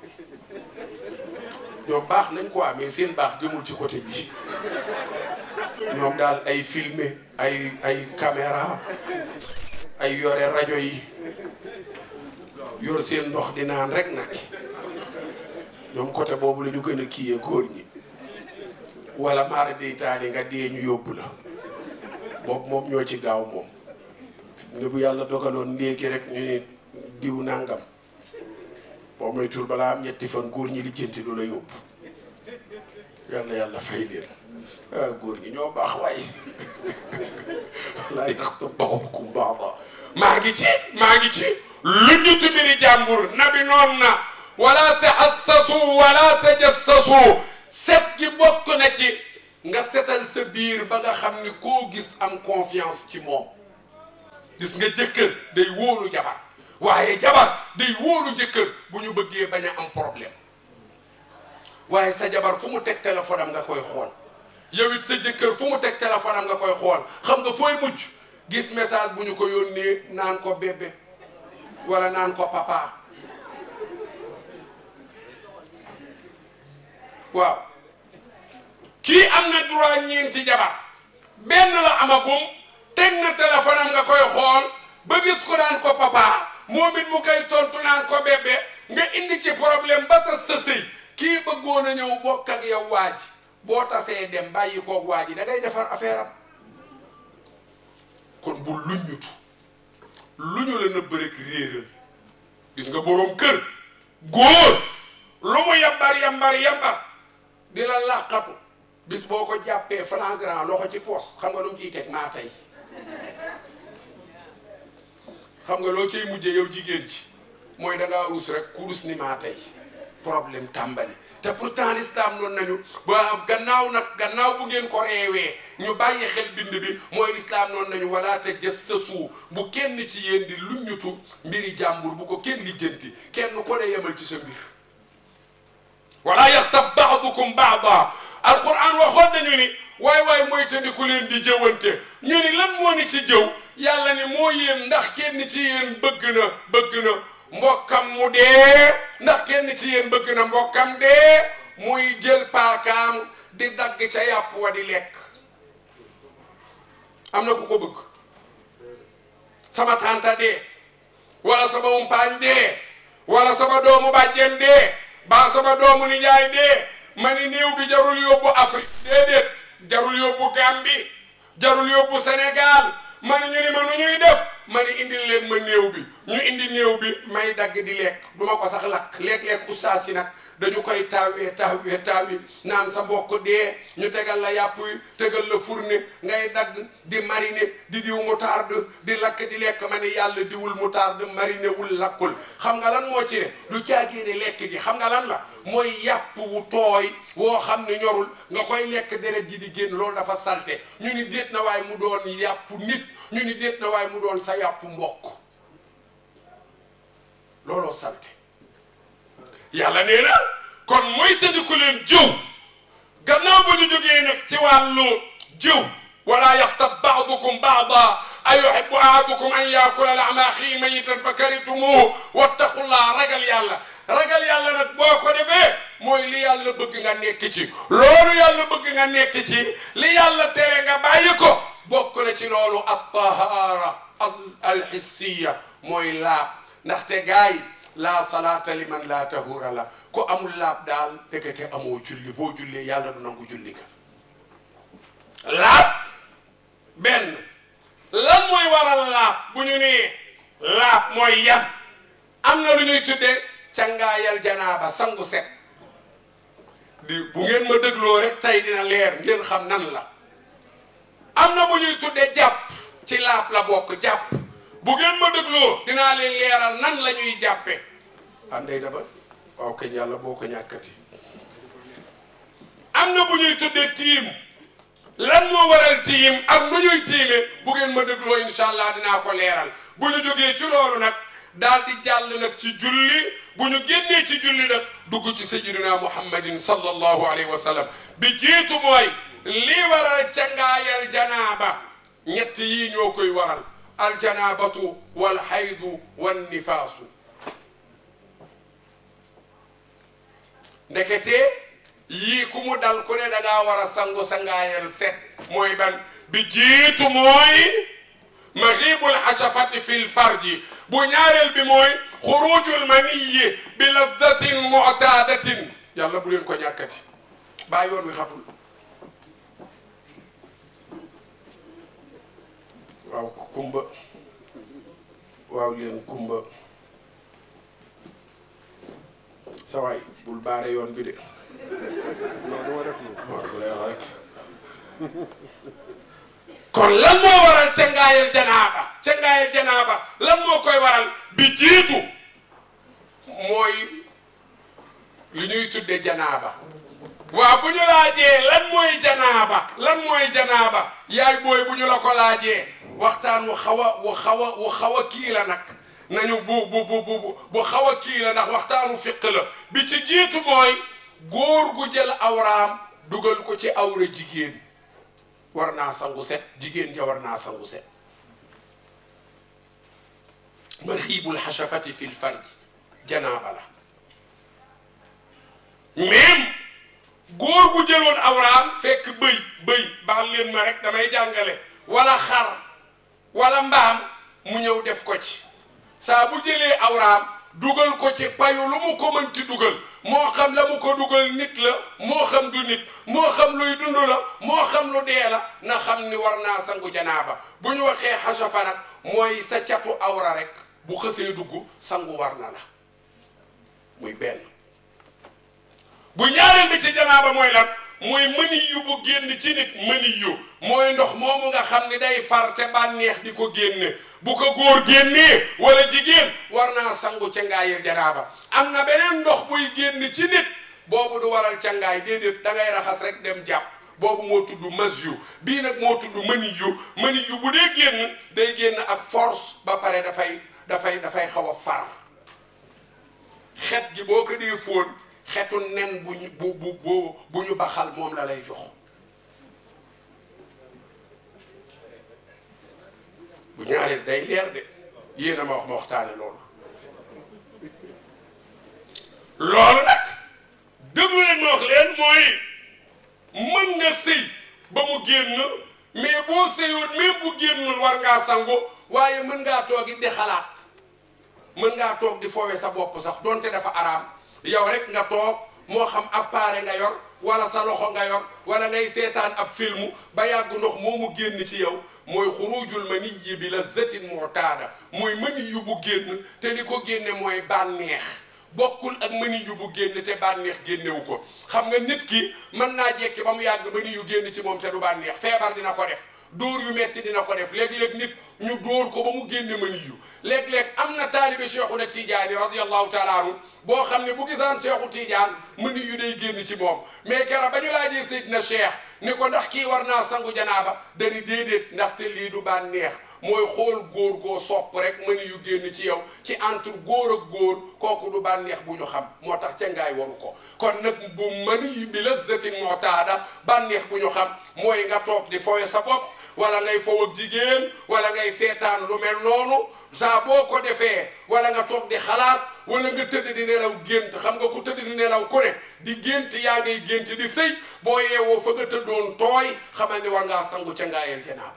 baax nañ ko amee seen baax jëmul ci côté bi ñoom daal ay filmer ay caméra ay yore rajo yi yor seen ndox di naan rek nag ñoom côté boobu la ñu gën a kiiyee góor ñi wala maara day taali nga dee ñu yóbbu la boobu moom ñoo ci gaaw moom ne bu yàlla dogaloon léegi rek ñu ne diw nangam boo moytul balaa am ñetti fan góor ñi lijjanti lu la yóbbu yàlla fay leen góor ñi ñoo baax waaye laa yaxtab ba'dukum ba'dan maa ngi ci lu ñu tumiri jàmbur nabi noon na wala tahassasu wala tajassasu set gi bokk na ci nga setal sa biir ba nga xam ni koo gis am confiance ci moom gis nga jëkkër day wóolu jabar waaye jabar day wóolu jëkkër bu ñu bëggee bañ a am problème waaye sa jabar fu mu teg téléphone am nga koy xool yow it sa jëkkër fu mu teg téléphone am nga koy xool xam nga fooy mujj gis message bu ñu ko yónnee naan ko bébé wala naan ko papa waaw kii am na droit ñeenti jabar benn la amagum teg na téléphone am nga koy xool ba gis ko naan ko papa moom it mu koy tontu naan ko bébé nga indi ci problème ba tas sa sëy kii bëggoon a ñëw bokk ak yow waa ji boo tasee dem bàyyi koog waa ji da ngay defar affaire am kon bu luññutu lu ñu la nëbb rek réeral gis nga boroom kër góor lu mu yambar di la làqatu bis boo ko jàppee flagrant loxo ci poos xam nga lu mu ciy teg maa tey xam nga loo ciy mujjee yow jigéen ci mooy da ngaa ruus rek ku rus ni maa tey problème tàmbali te pourtant l'islam noonu nañu ba gannaaw bu ngeen ko reewee ñu bàyyi xel bind bi mooy l'islam noonu nañu wala tajassasu bu kenn ci yéen di luññutu mbiri jàmbur bu ko kenn lijjanti kenn ko ne yemal ci sa mbir wala yaxtab ba'dukum ba'da alquran waxoon nañu ni waay mooy tandiku leen di jëwante ñu ni lan moo ni ci jëw yàlla ni moo yéen ndax kenn ci yéen bëgg na mbokkam mu dee ndax kenn ci yéen bëgg na mbokkam dee muy jël paakaam di dagg ca yàpp wa di lekk am na ku ko bëgg sama tanta dee wala sama umpaañ dee wala sama doomu bàjjen dee ba sama doomu nijaay dee ma ni néew bi jarul yóbbu Afrique déedéet jarul yóbbu Gambie jarul yóbbu Sénégal ma ni ñu ni ma nu ñuy def ma ni indil leen ma néew bi ñu indi néew bi may dagg di lekk duma ko sax lakk léeg-léeg ustaas yi nag dañu koy taawi naan sa mbokk dee ñu tegal la yàpp yi tegal la fourne ngay dagg di mariner di diw moutarde di lakk di lekk ma ni yàlla diwul moutarde mariner wul lakkul xam nga lan moo ci ne du caagéene lekk gi xam nga lan la mooy yàpp wu tooy woo xam ne ñorul nga koy lekk deret ji di génn loolu dafa salte ñu ni déet na waaye mu doon yàpp nit ñu ni déet na waaye mu doon sa yàpp mbokk looloo salte yàlla nee na kon mooy tëddiku leen jëw gannaaw ba ñu jógee nag ci wàllu jëw wala yaxtab ba'dukum ba'dan ayuhibbu ahadukum an yaakula lahma axiihi maytan fa karihtumuuhu wattaqullah ragal yàlla nag boo ko defee mooy li yàlla bëgg nga nekk ci loolu yàlla bëgg nga nekk ci li yàlla tere nga bàyyi ko bokk na ci loolu at-tahaara al-hissiya mooy laab ndaxte gaay la salaata liman la tahura la ko amul laab daal dëkkate amoo julli boo jullee yàlla du nangu julli ka laab benn lan mooy waral laab bu ñu nee laab mooy yan am na lu ñuy tuddee cangaayal janaaba sangu set bu ngeen ma dégloo rek tey dina leer ngeen xam nan la am na bu ñuy tuddee jàpp ci laab la bokk jàpp bu ngeen ma dégloo dinaa leen leeral nan la ñuy jàppe ànday daba waaw kañ yàlla boo ko ñàkkati am na bu ñuy tuddee tiim lan moo waral tiim ak nu ñuy tiime bu ngeen ma dégloo incha allah dinaa ko leeral bu ñu jógee ci loolu nag daal di jàll nag ci julli bu ñu génnee ci julli nag dugg ci sayyidina muhammadin sallallahu alayhi wa sallam bi jiitu mooy lii waral cangaayal janaaba ñett yii ñoo koy waral aljanabatu walxaydu wannifaasu ndekete yii ku mu dal ku ne da ngaa war a sangu sangaayal set mooy ban bi jiitu mooy maghibul hashafati fil farji bu ñaareel bi mooy xurujul maniyi bi lazzatin mu'tadatin yàlla bu leen ko ñàkkati baa yoon wi xatul waaw kumba waaw leen kumba sawaay bul baare yoon bi de waaw bu lay wax rek kon lan moo waral cangaayal janaaba lan moo koy waral bi jiitu mooy li ñuy tudde janaaba waaw bu ñu laajee lan mooy janaaba yaay booy bu ñu la ko laajee waxtaan wu xaw a kii la nag nañu bu xaw a kii la ndax waxtaanu fiq la bi ci jiitu mooy góor gu jël awraam dugal ko ci awra jigéen war naa sangu set jigéen ja war naa sangu set maxiibul xashafati fil farj janaaba la même góor gu jëloon awraam fekk bëy baal leen ma rek damay jàngale wala xar wala mbaam mu ñëw def ko ci saa bu jëlee awraam dugal ko ci payu lu mu ko mënti dugal moo xam la mu ko dugal nit la moo xam du nit moo xam luy dund la moo xam lu dee la na xam ni war naa sangu janaaba bu ñu waxee xasafa nag mooy sa catu awra rek bu xësee dugg sangu war na la muy benn bu ñaareel bi ci janaaba mooy lan mooy mëni yu bu génn ci nit mëni yu mooy ndox moomu nga xam ni day far te bànneex di ko génne bu ko góor génnee wala jigéen war naa sangu cangaayil janaaba am na beneen ndox buy génn ci nit boobu du waral cangaay déedéet da ngay raxas rek dem jàpp boobu moo tudd mas yu bii nag moo tudd mëni yu bu dee génn day génn ak force ba pare dafay xaw a far xet gi boo ko dee fóon xetu nen bu ñu baxal moom la lay jox bu ñaareel day leer de yéen a ma waxtaane loolu nag déglu leen ma wax leen mooy mën nga sëy ba mu génn mais boo sëyoon même bu génnul war ngaa sangu waaye mën ngaa toog it di xalaat mën ngaa toog di foowe sa bopp sax donte dafa araam yow rek nga toog moo xam appareil nga yor wala sa loxo nga yor wala ngay seetaan ab film ba yàgg ndox moomu génn ci yow mooy xurujul maniyyi bi lazzatin mu'taada mooy mani yu bu génn te di ko génne mooy bànneex bokkul ak mani yu bu génn te bànneex génnewu ko xam nga nit ki mën naa jekki ba mu yàgg mani yu génn ci moom te du bànneex feebar dina ko def dóor yu metti dina ko def léeg-léeg nit ñu dóor ko ba mu génne mani yu léeg-léeg am na taalibe Cheikhuna Tidiane radiyallahu taala anhu boo xam ne bu gisaan Cheikhu Tidiane mani yu day génn ci moom mais keroog ba ñu laajee Seydina Cheikh ni ko ndax kii war naa sangu janaaba dani déedéet ndaxte lii du bànneex mooy xool góor goo sopp rek mani yu génn ci yow ci entre góor ak góor kooku du bànneex bu ñu xam moo tax ca ngaay waru ko kon nag bu mani yu bi lazzatin mu'taada bànneex bu ñu xam mooy nga toog di foowe sa bopp wala ngay fow ak jigéen wala ngay seetaan lu mel noonu saa boo ko defee wala nga toog di xalaat wala nga tëdd di nelaw gént xam nga ku tëdd di nelaw ku ne di gént yaa ngay gént di sëy boo yeewoo fa nga tëddoon tooy xamal ni war ngaa sangu ca ngaayel janaaba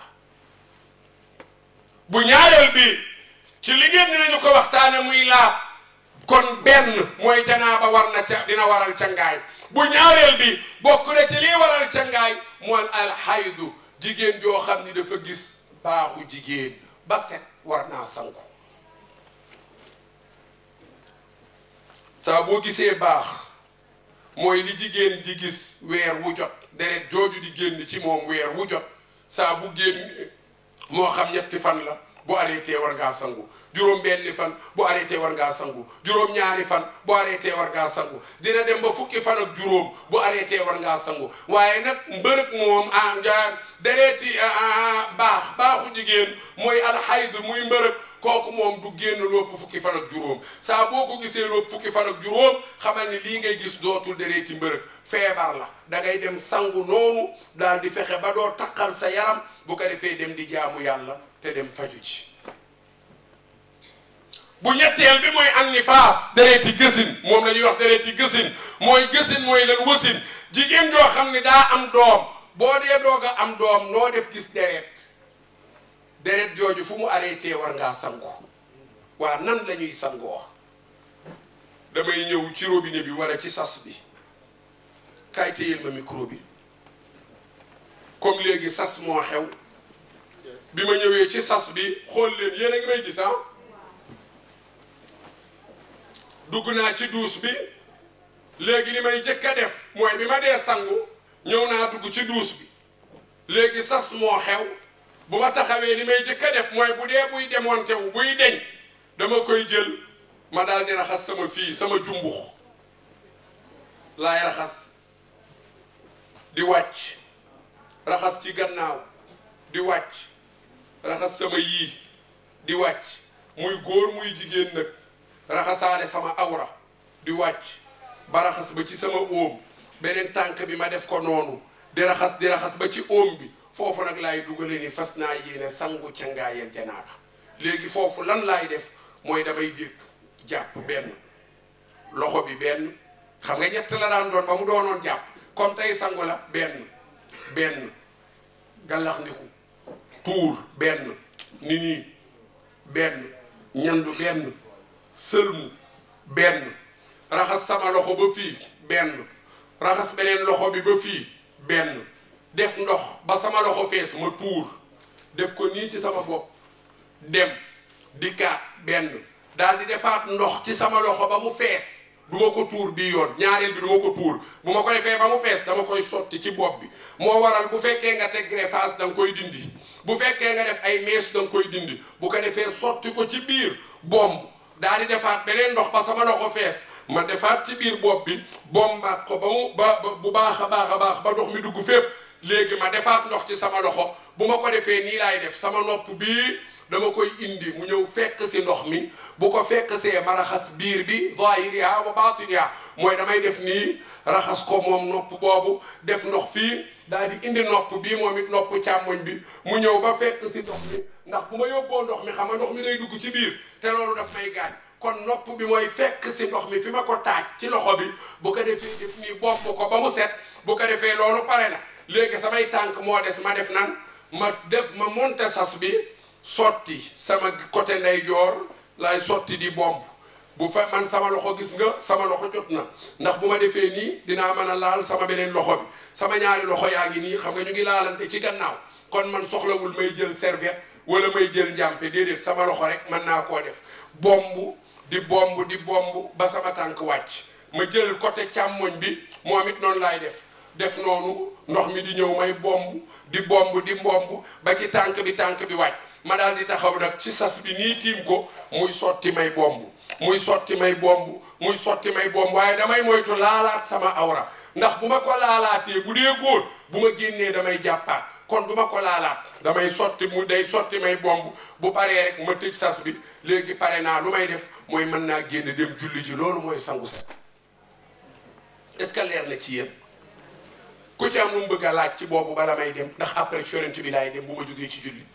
bu ñaareel bi ci liggéey dinañu ko waxtaane muy laab kon benn mooy janaaba war na ca dina waral ca ngaay bu ñaareel bi bokk na ci lii waral ca ngaay mooy alxaydu jigéen joo xam ni dafa gis baaxu jigéen ba set war naa sangu saa boo gisee baax mooy li jigéen di gis weer wu jot deret jooju di génn ci moom weer wu jot saa bu génn moo xam ñetti fan la bu arrêté war ngaa sangu juróom benni fan bu arrêté war ngaa sangu juróom ñaari fan bu arrêté war ngaa sangu dina dem ba fukki fan ak juróom bu arrêté war ngaa sangu waaye nag mbërëg moom dereeti baaxu jigéen mooy alxayd muy mbërëg kooku moom du génn lopp fukki fan ak juróom saa boo ko gisee lopp fukki fan ak juróom xamal ni lii ngay gis dootul dereeti mbërëg feebar la da ngay dem sangu noonu daal di fexe ba doo taqal sa yaram bu ko defee dem di jaamu yàlla te dem faju ci bu ñetteel bi mooy an nifaas dereeti gësin moom la ñuy wax dereeti gësin mooy lan wasin jigéen joo xam ne daa am doom boo dee doog a am doom noo def gis deret jooju fu mu arrêté war ngaa sangu waa nan la ñuy sangoo damay ñëw ci robinet bi wala ci sas bi kaay téyel ma micro bi comme léegi sas moo xew bi ma ñëwee ci sas bi xool leen yéen a ngi may gis dugg naa ci douche bi léegi li may jëkk a def mooy bi ma dee sangu ñëw naa dugg ci douche bi léegi sas moo xew bu ma taxawee li may jëkk a def mooy bu dee buy démonté wu buy deñ dama koy jël ma daal di raxas sama fii sama jumbux laay raxas di wàcc raxas ci gannaaw di wàcc raxas sama yii di wàcc muy góor muy jigéen nag raxasaale sama awra di wàcc ba raxas ba ci sama óom beneen tànk bi ma def ko noonu di raxas ba ci óom bi foofu nag laay dugale ni fas naa yéene sangu cangaayal janaaba léegi foofu lan laay def mooy damay dékk jàpp benn loxo bi benn xam nga ñett la daan doon ba mu doonoon jàpp comme tey sangu la benn gallax ndiku tuur benn ni nii benn ñandu benn sëlmu benn raxas sama loxo ba fii benn raxas beneen loxo bi ba fii benn def ndox ba sama loxo fees ma tuur def ko nii ci sama bopp dem dikkaat benn daal di defaat ndox ci sama loxo ba mu fees du ma ko tuur bii yoon ñaareel bi du ma ko tuur bu ma ko defee ba mu fees dama koy sotti ci bopp bi moo waral bu fekkee nga teg greffage da nga koy dindi bu fekkee nga def ay mèche da nga koy dindi bu ko defee sotti ko ci biir bomb daal di defaat beneen ndox ba sama loxo fees ma defaat ci biir bopp bi bombaat ko ba mu bu baax a baax ba ndox mi dugg fépp léegi ma defaat ndox ci sama loxo bu ma ko defee nii laay def sama nopp bii dama koy indi mu ñëw fekk si ndox mi bu ko fekk see ma raxas biir bi zahiriha wa batiniha mooy damay def nii raxas ko moom nopp boobu def ndox fii daal di indi nopp bii moom it nopp càmmoñ bi mu ñëw ba fekk si ndox mi ndax bu ma yóbboo ndox mi xam nga ndox mi day dugg ci biir te loolu daf may gaañ kon nopp bi mooy fekk si ndox mi fi ma ko taaj ci loxo bi bu ko defee def nii bomb ko ba mu set bu ko defee loolu pare na léegi samay tànk moo des ma def nan ma monte sas bi sotti sama côté ndeyjoor laay sotti di bomb bu fa man sama loxo gis nga sama loxo jot na ndax bu ma defee nii dinaa mën a laal sama beneen loxo bi sama ñaari loxo yaa ngi nii xam nga ñu ngi laalante ci gannaaw kon man soxlawul may jël serviette wala may jël njàmpe déedéet sama loxo rek mën naa koo def bomb di bomb ba sama tànk wàcc ma jël côté càmmoñ bi moom it noonu laay def noonu ndox mi di ñëw may bomb di bomb ba ci tànk bi wàcc ma daal di taxaw nag ci sas bi nii tiim ko muy sotti may bomb waaye damay moytu laalaat sama awra ndax bu ma ko laalaatee bu dee góor bu ma génnee damay jàppaat kon du ma ko laalaat damay sotti day sotti may bomb bu paree rek ma tëj sas bi léegi pare naa lu may def mooy mën naa génn dem julli ji loolu mooy sangu set est-ce que leer na ci yéen ku ci am mu bëgg a laaj ci boobu bala may dem ndax après yonent bi laay dem bu ma jógee ci julli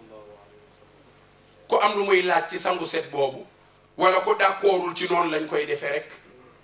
ku am lu muy laaj ci sangu set boobu wala ku d'accordul ci noonu lañ koy defee rek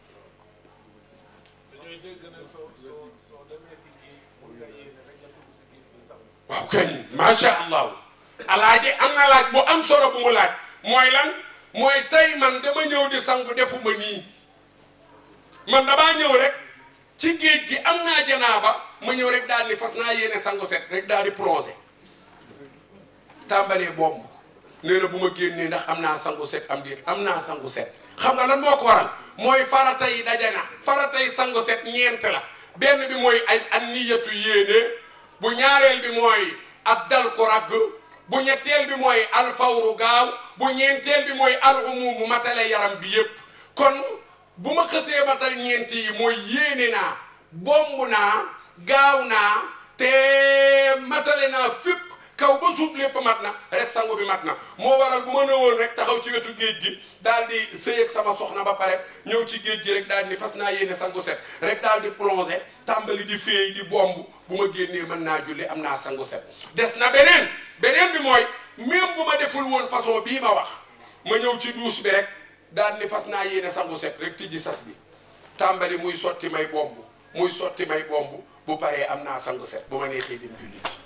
waaw kañ macha allah alaaji am na laaj bu am solo bu mu laaj mooy lan mooy tey man dama ñëw di sangu defuma nii man damaa ñëw rek ci géej gi am naa janaaba ma ñëw rek daal di fas naa yéene sangu set rek daal di plongé tàmbalee bomb nee na bu ma génnee ndax am naa sangu set am déet am naa sangu set xam nga lan moo ko waral mooy farata yi daje na farata yi sangu set ñeent la benn bi mooy ay an niyatu yéene bu ñaareel bi mooy ak dal ko ragg bu ñetteel bi mooy alfawru gaaw bu ñeenteel bi mooy al umumu matale yaram bi yépp kon bu ma xësee matal ñeent yi mooy yéene naa bomb naa gaaw naa te matale naa fépp kaw ba suuf lépp mat na rek sangu bi mat na moo waral bu ma nëwoon rek taxaw ci wetu géej gi daal di sëy ak sama soxna ba pare ñëw ci géej gi rek daal di fas naa yéene sangu set rek daal di plongé tàmbali di féey di bomb bu ma génnee mën naa julli am naa sangu set des na beneen bi mooy même bu ma deful woon façon bii ma wax ma ñëw ci douche bi rek daal di fas naa yéene sangu set rek tijji sas bi tàmbali muy sotti may bomb bu paree am naa sangu set bu ma neexee dem julli ci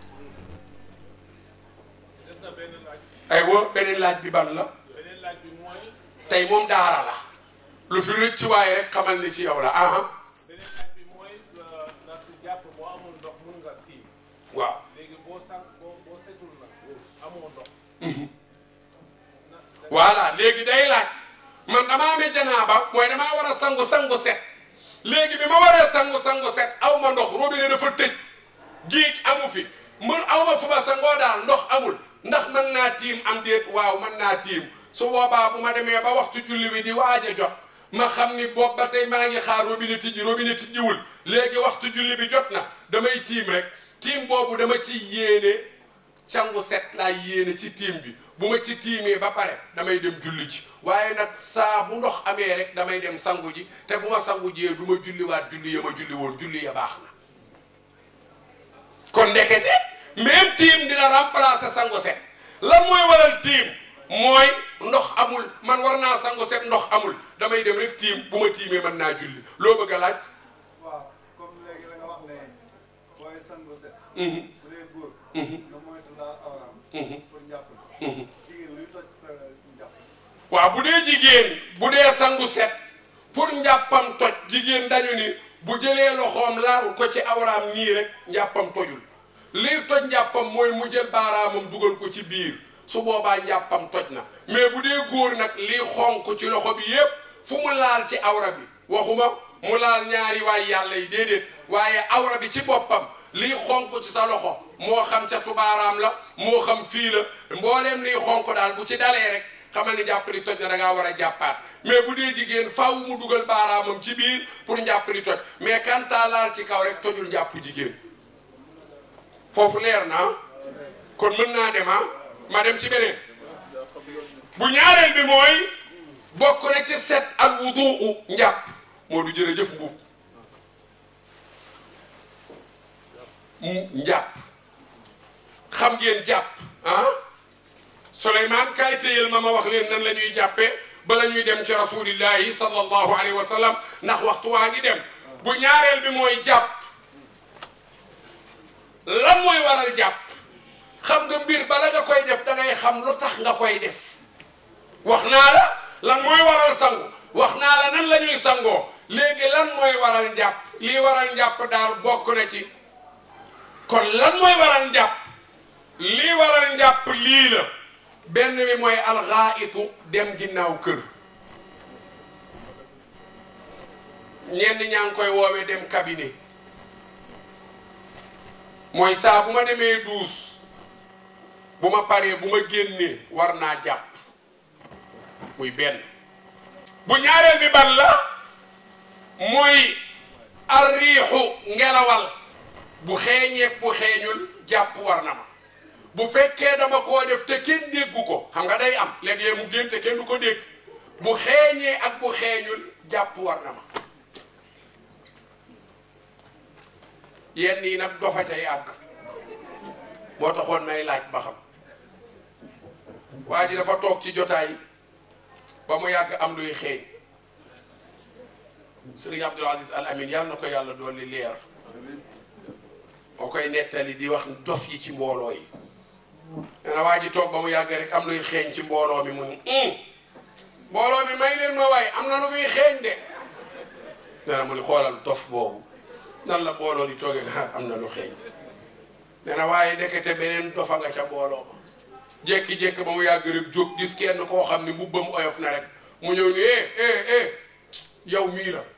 aywa beneen laaj bi ban la tey moom daara la lu fi rëcc waaye rek xamal ni ci yow la aha beneen laaj bi mooy ndax jàpp boo amul ndox mun nga tiim waaw léegi boo setul na amoo ndox voilà léegi day laaj man damaa amee janaaba mooy damaa war a sangu set léegi bi ma waree sangu set aw ma ndox robinet dafa tëj géej amu fi mën aw ma fu ma sangoo daal ndox amul ndax mën naa tiim am déet waaw mën naa tiim su boobaa bu ma demee ba waxtu julli bi di waaj a jot ma xam ni boobu ba tey maa ngi xaar robinet tijjiwul léegi waxtu julli bi jot na damay tiim rek tiim boobu dama ci yéene sangu set laa yéene ci tiim bi bu ma ci tiimee ba pare damay dem julli ci waaye nag saa bu ndox amee rek damay dem sangu ji te bu ma sangu jiyee du ma julliwaat julli ya ma julli woon julli ya baax na kon ndekete même tiim dina remplacer sangu set lan mooy waral tiim mooy ndox amul man war naa sangu set ndox amul damay dem rek tiim bu ma tiimee mën naa julli loo bëgg a laaj. waaw comme léegi la nga wax ne booy sangu set. bu dee góor. nga moytu laal awraam. pour njàpp. jigéen luy toj sa njàpp. waaw bu dee jigéen bu dee sangu set pour njàppam toj jigéen dañu ni bu jëlee loxoom laal ko ci awraam nii rek njàppam tojul liy toj njàppam mooy mu jël baaraamam dugal ko ci biir su boobaa njàppam toj na mais bu dee góor nag liy xonk ci loxo bi yépp fu mu laal ci awra bi waxuma mu laal ñaari waay yàlla yi déedéet waaye awra bi ci boppam liy xonk ci sa loxo moo xam ca tubaaraam la moo xam fii la mbooleem liy xonk daal bu ci dalee rek xamal ni njàpp li toj na da ngaa war a jàppaat mais bu dee jigéen faaw mu dugal baaraamam ci biir pour njàpp li toj mais kantaa laal ci kaw rek tojul njàpp jigéen foofu leer na kon mën naa dem ma dem ci beneen bu ñaareel bi mooy bokk na ci set al wuduu njàpp moo du jërëjëf mbuub njàpp xam ngeen jàpp Souleymane kaay téyel ma wax leen nan la ñuy jàppee bala ñuy dem ci rasulillahi sallallahu alayhi wa sallam ndax waxtu waa ngi dem bu ñaareel bi mooy jàpp lan mooy waral jàpp xam nga mbir bala nga koy def da ngay xam lu tax nga koy def wax naa la lan mooy waral sangu wax naa la nan la ñuy sangoo léegi lan mooy waral njàpp lii waral njàpp daal bokk na ci kon lan mooy waral njàpp lii waral njàpp lii la benn bi mooy alxaayitu dem ginnaaw kër ñenn ñaa ngi koy woowee dem cabinet mooy saa bu ma demee duus bu ma paree bu ma génnee war naa jàpp muy benn bu ñaareel bi ban la mooy arriixu ngelawal bu xeeñeek bu xeeñul jàpp war na ma bu fekkee dama koo def te kenn déggu ko xam nga day am léeg-léeg mu génn te kenn du ko dégg bu xeeñee ak bu xeeñul jàpp war na ma yenn yi nag dofa ca yàgg moo taxoon may laaj ba xam waa ji dafa toog ci jotaay ba mu yàgg am luy xeeñ Sëriñ Abdul Aziz Al Amin yàlla na ko yàlla dolli leer moo koy nettali di wax dof yi ci mbooloo yi nee na waa ji toog ba mu yàgg rek am luy xeeñ ci mbooloo mi mu ni mbooloo mi may leen ma waay am na lu muy xeeñ de nee na mu ni xoolal dof boobu nan la mbooloo di toogee nga am na lu xeeñ nee na waaye ndekete beneen dofa nga ca mbooloo ma jékki-jékki ba mu yàgg rek jóg gis kenn koo xam ne mbubbam oyof na rek mu ñëw ni yow mii la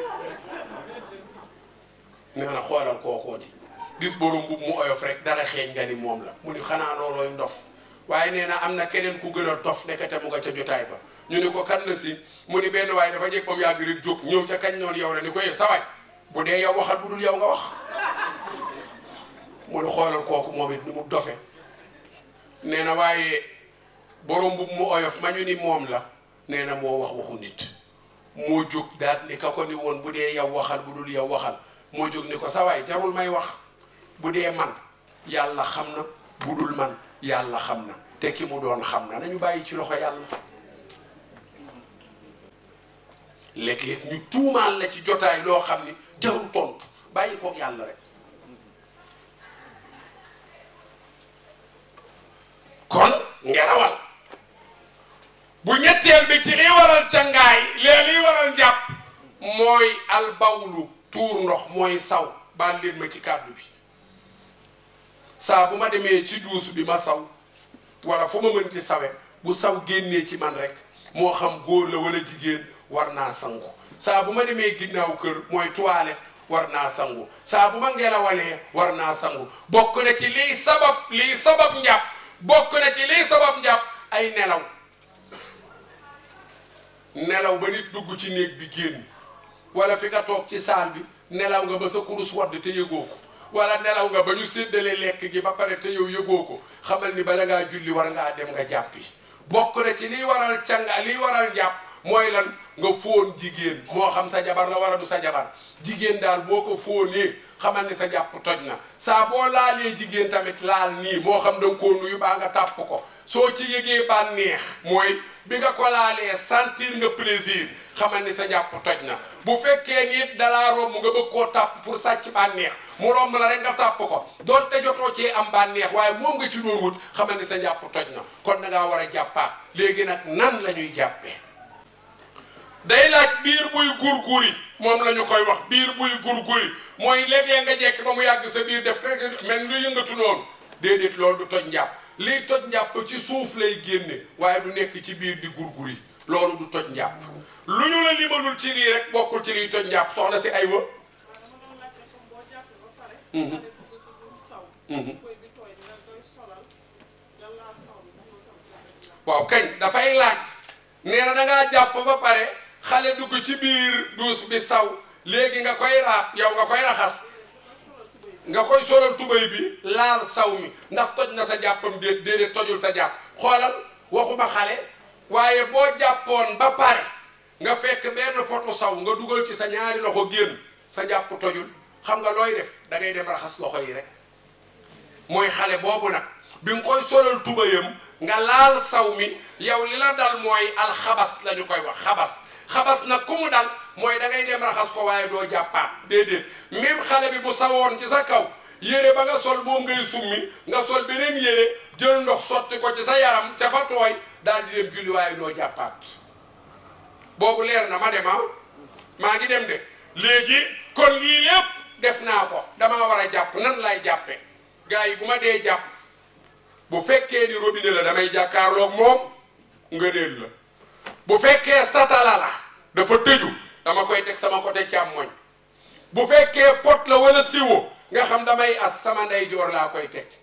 nee na xoolal kookooti gis borom mbubb mu oyof rek dara xeeñ nga ni moom la mu ni xanaa loolooy ndof waaye nee na am na keneen ku gën a dof nekkate mu nga ca jotaay ba ñu ni ko kan la si mu ni benn waaye dafa jekk ba mu yàgg rek jóg ñëw ca kañ noonu yow la ni ko sa waay bu dee yow waxal bu dul yow nga wax mu ni xoolal kooku moom it ni mu dofe nee na waaye borom mbubb mu oyof ma ñu ni moom la nee na moo wax waxu nit moo jóg daat ni ka ko ni woon bu dee yow waxal bu dul yow waxal moo jóg ni ko sa waay jarul may wax bu dee man yàlla xam na bu dul man yàlla xam na te ki mu doon xam na nañu bàyyi ci loxo yàlla léeg-léeg ñu tuumaal la ci jotaay loo xam ni jarul tontu bàyyi koog yàlla rek kon ngerawal bu ñetteel bi ci liy waral cangaay liy waral njàpp mooy albawlu tuur ndox mooy saw baal leen ma ci kàddu bi saa bu ma demee ci duus bi ma saw wala fu ma mënti sawe bu saw génnee ci man rek moo xam góor la wala jigéen war naa sangu saa bu ma demee ginnaaw kër mooy toilette war naa sangu saa bu ma ngelawalee war naa sangu bokk na ci liy sabab njàpp bokk na ci liy sabab njàpp ay nelaw ba nit dugg ci néeg bi génn wala fi nga toog ci saal bi nelaw nga ba sa kurus wadd te yëgoo ko wala nelaw nga ba ñu séddale lekk gi ba pare te yow yëgoo ko xamal ni bala ngaa julli war ngaa dem nga jàppi bokk na ci liy waral liy waral jàpp mooy lan nga fóon jigéen moo xam sa jabar la wala du sa jabar jigéen daal boo ko fóonee xamal ni sa jàpp toj na saa boo laalee jigéen tamit laal nii moo xam da nga koo nuyu baa nga tàpp ko soo ci yëgee bànneex mooy bi nga ko laalee sentir nga plaisir xamal ni sa jàpp toj na bu fekkee nit dalaa romb nga bëgg koo tàpp pour sàcc bànneex mu romb la rek nga tàpp ko doonte jotoo cee am bànneex waaye moom nga ci doon wut xamal ni sa jàpp toj na kon da ngaa war a jàppaat léegi nag nan la ñuy jàppee day laaj biir buy gurguri moom la ñu koy wax biir buy gurguri mooy léeg-léeg nga jekk ba mu yàgg sa biir def rek mel lu yëngatu noonu déedéet loolu du toj njàpp liy toj njàpp ci suuf lay génne waaye du nekk ci biir di gurguri loolu du toj njàpp lu ñu la limalul ci lii rek bokkul ci liy toj njàpp soxna si ay wa waaw kañ dafay laaj nee na dangaa jàpp ba pare xale dugg ci biir duus bi saw léegi nga koy raab yow nga koy raxas nga koy solal tubay bi laal saw mi ndax toj na sa jàppam déedéet tojul sa jàpp xoolal waxuma xale waaye boo jàppoon ba pare nga fekk benn potu saw nga dugal ci sa ñaari loxo génn sa jàpp tojul xam nga looy def da ngay dem raxas loxo yi rek mooy xale boobu nag bi nga koy solal tubayam nga laal saw mi yow li la dal mooy alxabas la ñu koy wax xabas nag ku mu dal mooy da ngay dem raxas ko waaye doo jàppaat déedéet même xale bi bu sawoon ci sa kaw yére ba nga sol moom ngay summi nga sol beneen yére jël ndox sotti ko ci sa yaram ca fa tooy daal di dem julli waaye doo jàppaat boobu leer na ma dem maa ngi dem de léegi kon lii lépp def naa ko damaa war a jàpp nan lay jàppe gars yi bu ma dee jàpp bu fekkee ni robinet la damay jàkkaarloog moom ngëneel la bu fekkee satala la dafa tëju dama koy teg sama côté càmmoñ bu fekkee pot la wala siwo nga xam damay as sama ndeyjoor laa koy teg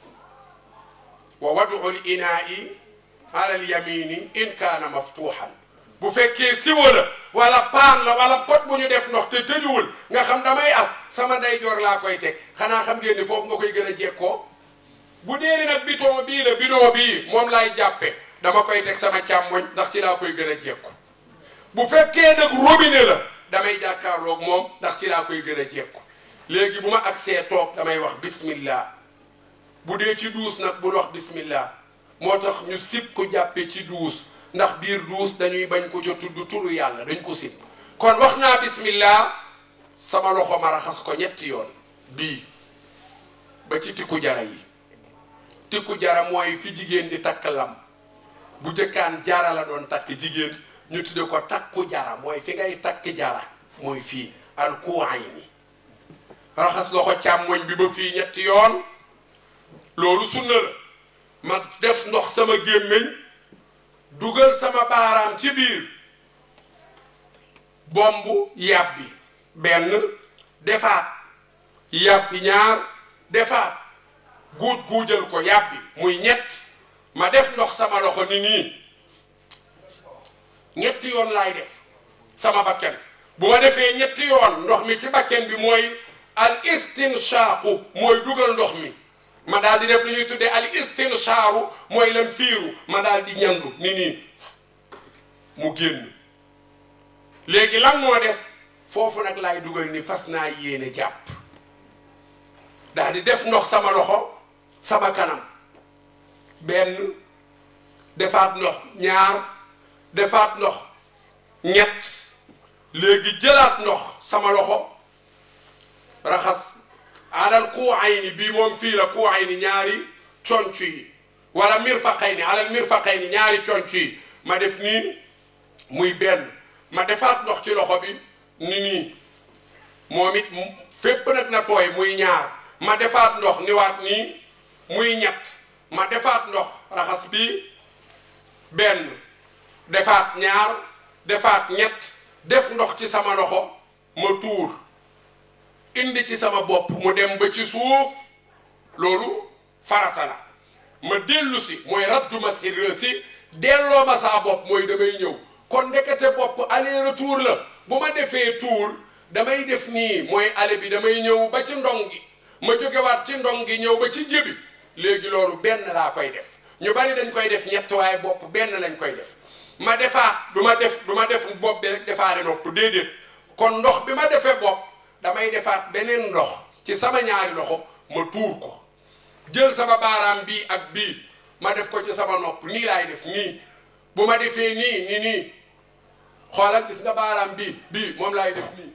wa wad'ul inaa'i alal yamini in kaana maftuhan bu fekkee siwo la wala paan la wala pot bu ñu def ndox te tëjuwul nga xam damay as sama ndeyjoor laa koy teg xanaa xam ngeen ni foofu nga koy gën a jekkoo bu dee nag bidon bii la bidon bii moom laay jàppe dama koy teg sama càmmoñ ndax ci laa koy gën a jekku bu fekkee nag robinet la damay jàkkaarloog moom ndax ci laa koy gën a jekku léegi bu ma agsee toog damay wax bismillah bu dee ci duus nag bul wax bismillah moo tax ñu sib ko jàppe ci duus ndax biir duus dañuy bañ ko ca tudd turu yàlla dañ ko sib kon wax naa bismillah sama loxo ma raxas ko ñetti yoon bii ba ci tikku jara yi tikku jara mooy fi jigéen di takk lam bu jëkkaan jara la doon takk jigéen ñu tudde ko takku jara mooy fi ngay takk jara mooy fii alkuwayni raxas loxo càmmoñ bi ba fii ñetti yoon loolu sunna la ma def ndox sama gémmiñ dugal sama baaraam ci biir bomb yàbbi benn defaat yàbbi ñaar defaat guujal ko yàbbi muy ñett ma def ndox sama loxo ni nii ñetti yoon laay def sama bakken bu ma defee ñetti yoon ndox mi ci bakken bi mooy al istinshaqu mooy dugal ndox mi ma daal di def lu ñuy tuddee al istinshaaru mooy lan fiiru ma daal di ñandu ni nii mu génn léegi lan moo des foofu nag laay dugal ni fas naa yéene jàpp daal di def ndox sama loxo sama kanam benn defaat ndox ñaar defaat ndox ñett léegi jëlaat ndox sama loxo raxas alal kuuayni bii moom fii la kuuayni ñaari conc yi wala mirfaqayni alal mirfaqayni ñaari conc yi ma def nii muy benn ma defaat ndox ci loxo bi ni nii moom it fépp nag na tooy muy ñaar ma defaat ndox niwaat nii muy ñett ma defaat ndox raxas bi benn defaat ñaar defaat ñett def ndox ci sama loxo ma tuur indi ci sama bopp mu dem ba ci suuf loolu farata la ma dellu si mooy radduma si delloo ma saa bopp mooy damay ñëw kon ndekete bopp aller retour la bu ma defee tour damay def nii mooy ale bi damay ñëw ba ci ndong gi ma jógewaat ci ndong gi ñëw ba ci jëbi léegi loolu benn laa koy def ñu bari dañ koy def ñett waaye bopp benn lañ koy def ma defaat du ma def bopp bi rek defaare nopp déedéet kon ndox bi ma defee bopp damay defaat beneen ndox ci sama ñaari loxo ma tuur ko jël sama baaraam bii ak bii ma def ko ci sama nopp nii laay def nii bu ma defee nii nii xoolal gis nga baaraam bii moom laay def nii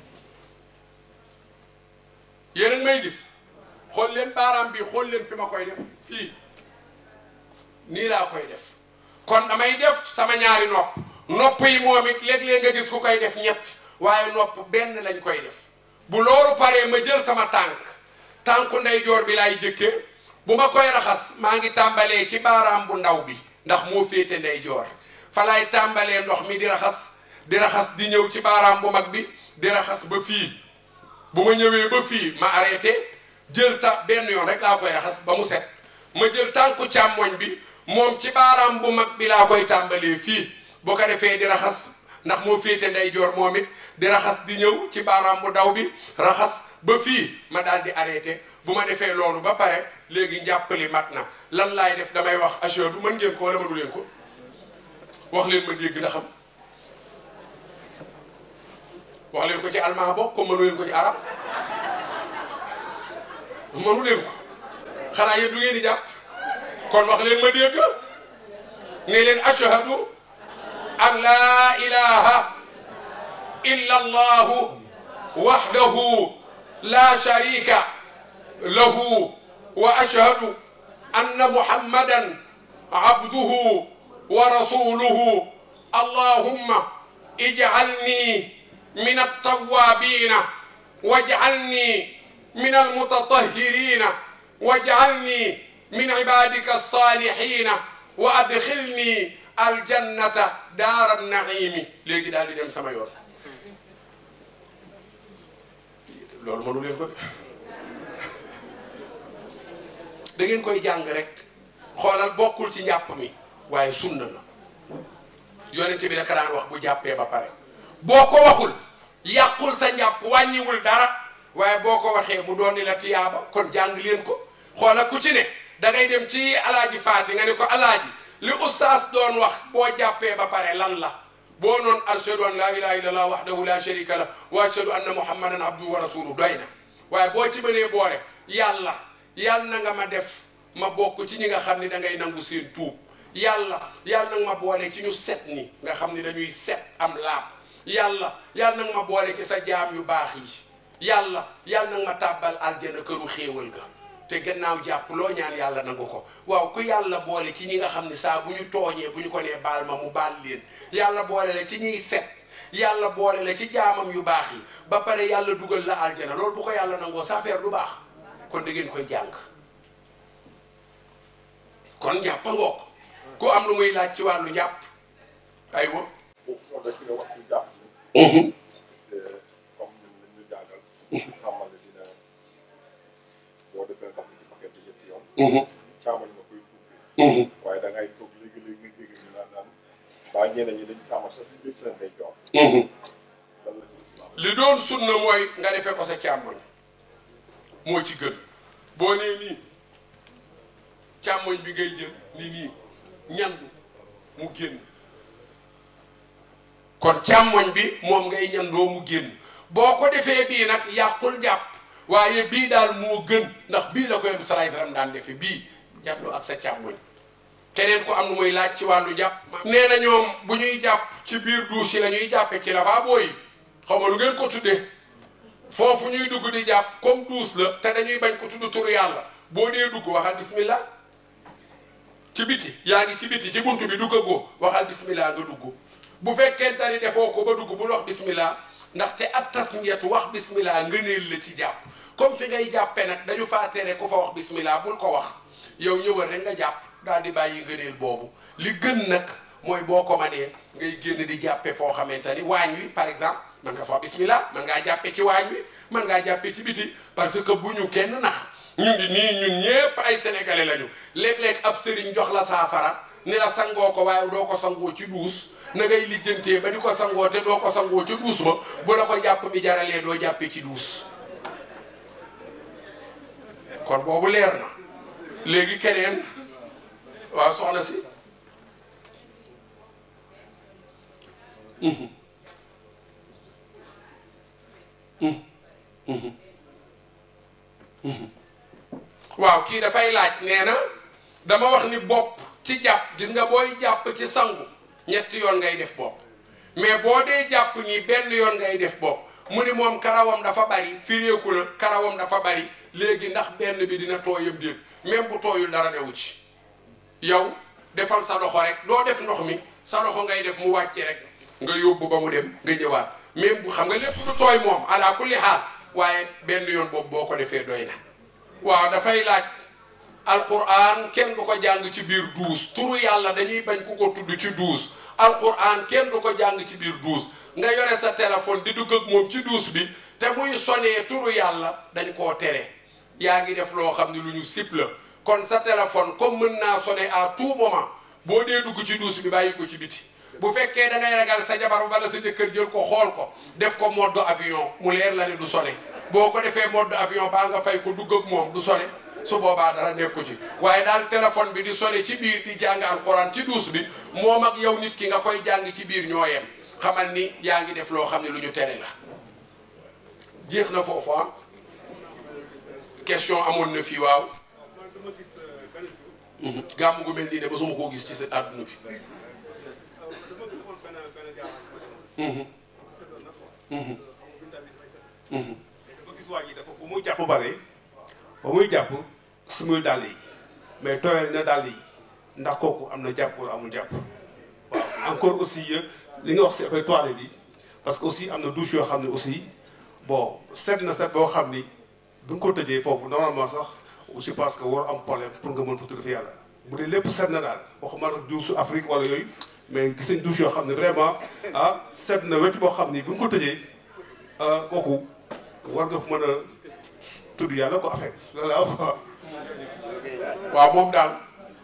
yéen a ngi may gis xool leen baaraam bii xool leen fi ma koy def fii nii laa koy def kon damay def sama ñaari nopp yi moom it léeg-léeg nga gis ku koy def ñett waaye nopp benn lañ koy def bu loolu paree ma jël sama tànku ndeyjoor bi laay jëkkee bu ma koy raxas maa ngi tàmbalee ci baaraam bu ndaw bi ndax moo féete ndeyjoor fa laay tàmbalee ndox mi di raxas di ñëw ci baaraam bu mag bi di raxas ba fii bu ma ñëwee ba fii ma arrêté jël benn yoon rek laa koy raxas ba mu set ma jël tànku càmmoñ bi moom ci baaraam bu mag bi laa koy tàmbalee fii boo ko defee di raxas ndax moo féete ndeyjoor moom it di raxas di ñëw ci baaraam bu ndaw bi raxas ba fii ma daal di arrêté bu ma defee loolu ba pare léegi njàppali mat na lan laay def damay wax ashhadu mën ngeen ko wala mënu leen ko wax leen ma dégg na xam wax leen ko ci almaa bokk ko mënu leen ko ci arab mënu leen ko xanaa yéen du ngeen di jàpp kon wax leen ma dégg ne leen ashhadu an laa ilaha illa allahu wahdahu la sharika lahu wa ashhadu anna muhammadan abduhu wa rasuluhu allahumma ij'alni min at-tawwabina waj'alni min al-mutatahhirina waj'alni min ibadika as-salihina wa adkhilni aljannata daara naimi léegi daal di dem sama yoon loolu mënu leen ko da ngeen koy jàng rek xoolal bokkul ci njàpp mi waaye sunna la yonent bi daka daan wax bu jàppee ba pare boo ko waxul yàqul sa njàpp wàññiwul dara waaye boo ko waxee mu doon ni la tiyaaba kon jàng leen ko xoolal ku ci ne da ngay dem ci alaaji faati nga ne ko alaaji li ustaas doon wax boo jàppee ba pare lan la boo noon ashhadu an laa ilaha illallah wahdahu la sharika la wa ashhadu anna muhammadan abduhu wa rasuluhu doy na waaye boo ci mënee boole yàlla na nga ma def ma bokk ci ñi nga xam ni da ngay nangu seen tuub yàlla na nga ma boole ci ñu set ni nga xam ni dañuy set am laab yàlla na nga ma boole ci sa jaam yu baax yi yàlla na nga ma tàbbal aljana këru xéewal ga te gannaaw jàpp loo ñaan yàlla nangu ko waaw ku yàlla boole ci ñi nga xam ne saa bu ñu tooñee bu ñu ko nee baal ma mu baal leen yàlla boole la ci ñiy set yàlla boole la ci jaamam yu baax yi ba pare yàlla dugal la aljana loolu bu ko yàlla nangoo sa affaire du baax kon da ngeen koy jàng kon njàpp ngoog ku am lu muy laaj ci wàllu njàpp aywa caaman nga koy tuubee waaye da ngay toog léegi-léegi nga dégg ñu naan baa ñeneen ñi dañ tàmmal sax di biir seen day jox li doon sunna mooy nga defee ko sa càmmoñ moo ci gën boo nee nii càmmoñ bi ngay jël ni nii ñandu mu génn kon càmmoñ bi moom ngay ñandoo mu génn boo ko defee bii nag yàqul njàpp waaye bii daal moo gën ndax bii la ko Yonent bi salaay salaam daan defe bii jàpplu ak sa càmmoñ keneen ko am lu muy laaj ci wàllu jàpp nee na ñoom bu ñuy jàpp ci biir douche yi la ñuy jàppe ci lavabo yi xaw ma lu ngeen ko tuddee foofu ñuy dugg di jàpp comme douche la te dañuy bañ ko tudd turu yàlla boo dee dugg waxal bismillah ci biti yaa ngi ci biti ci buntu bi duggagoo waxal bismillah nga dugg bu fekkente ni defoo ko ba dugg bul wax bismillah ndaxte at tasmiyatu wax bismillah ngëneel la ci jàpp comme fi ngay jàppe nag dañu faa tere ku fa wax bismillah bul ko wax yow ñëwal rek nga jàpp daal di bàyyi ngëneel boobu li gën nag mooy boo ko manee ngay génn di jàppe foo xamante ni waañ wi par exemple man nga fa bismillah man ngaa jàppe ci waañ wi man ngaa jàppe ci biti parce que bu ñu kenn nax ñu ngi nii ñun ñépp ay sénégalais lañu léeg-léeg ab sëriñ jox la saafara ni la sangoo ko waaye doo ko sangoo ci duus na ngay lijjantee ba di ko sangoo te doo ko sangoo ci duus ba bu la ko jàpp mi jaralee doo jàppe ci duus kon boobu leer na léegi keneen waaw soxna si waaw kii dafay laaj nee na dama wax ni bopp ci jàpp gis nga booy jàpp ci sangu ñetti yoon ngay def bopp mais boo dee jàpp ni benn yoon ngay def bopp mu ni moom karawam dafa bari fireeku na karawam dafa bari léegi ndax benn bi dina tooyam déet même bu tooyul dara newu ci yow defal sa loxo rek doo def ndox mi sa loxo ngay def mu wàcce rek nga yóbbu ba mu dem nga ñëwaat même bu xam nga lépp lu tooy moom ala kulli xaal waaye benn yoon boobu boo ko defee doy na waaw dafay laaj alquran kenn du ko jàng ci biir duus turu yàlla dañuy bañ ku ko tudd ci duus alquran kenn du ko jàng ci biir duus nga yore sa téléphone di dugg ak moom ci duus bi te muy sonee turu yàlla dañ koo tere yaa ngi def loo xam ne lu ñu sip la kon sa téléphone comme mën naa sonné à tout moment boo dee dugg ci duus bi bàyyi ko ci biti bu fekkee da ngay ragal sa jabar wala sa jëkkër jël ko xool ko def ko mode avion mu leer la ne du sonné boo ko defee mode avion baa nga fay ko dugg ak moom du sonné su boobaa dara nekku ci waaye daal téléphone bi di sonné ci biir di jàng alxuraan ci duus bi moom ak yow nit ki nga koy jàng ci biir ñoo yem xamal ni yaa ngi def loo xam ne lu ñu tere la jeex na foofu ah question amoon na fii waaw gàmm gu mel nii de ba suma koo gis ci sa àdduna bi dafa gis waa ji dafa bu muy jàpp bare ba muy jàpp sumul dàll yi mais tooyal na dàll yi ndax kooku am na jàpp wala amul jàpp waaw encore aussi li nga wax si après toilette bi parce que aussi am na douche yoo xam ne aussi bon set na set boo xam ni bu nga ko tëjee foofu normalement sax je pense que war am problème pour nga mën fa tudd fi yàlla bu dee lépp set na daal waxuma la douche su Afrique wala yooyu mais gis nañ douche yoo xam ne vraiment set na wecc boo xam ni bu nga ko tëjee kooku war nga fa mën a tudd yàlla ko affaire loolu waaw moom daal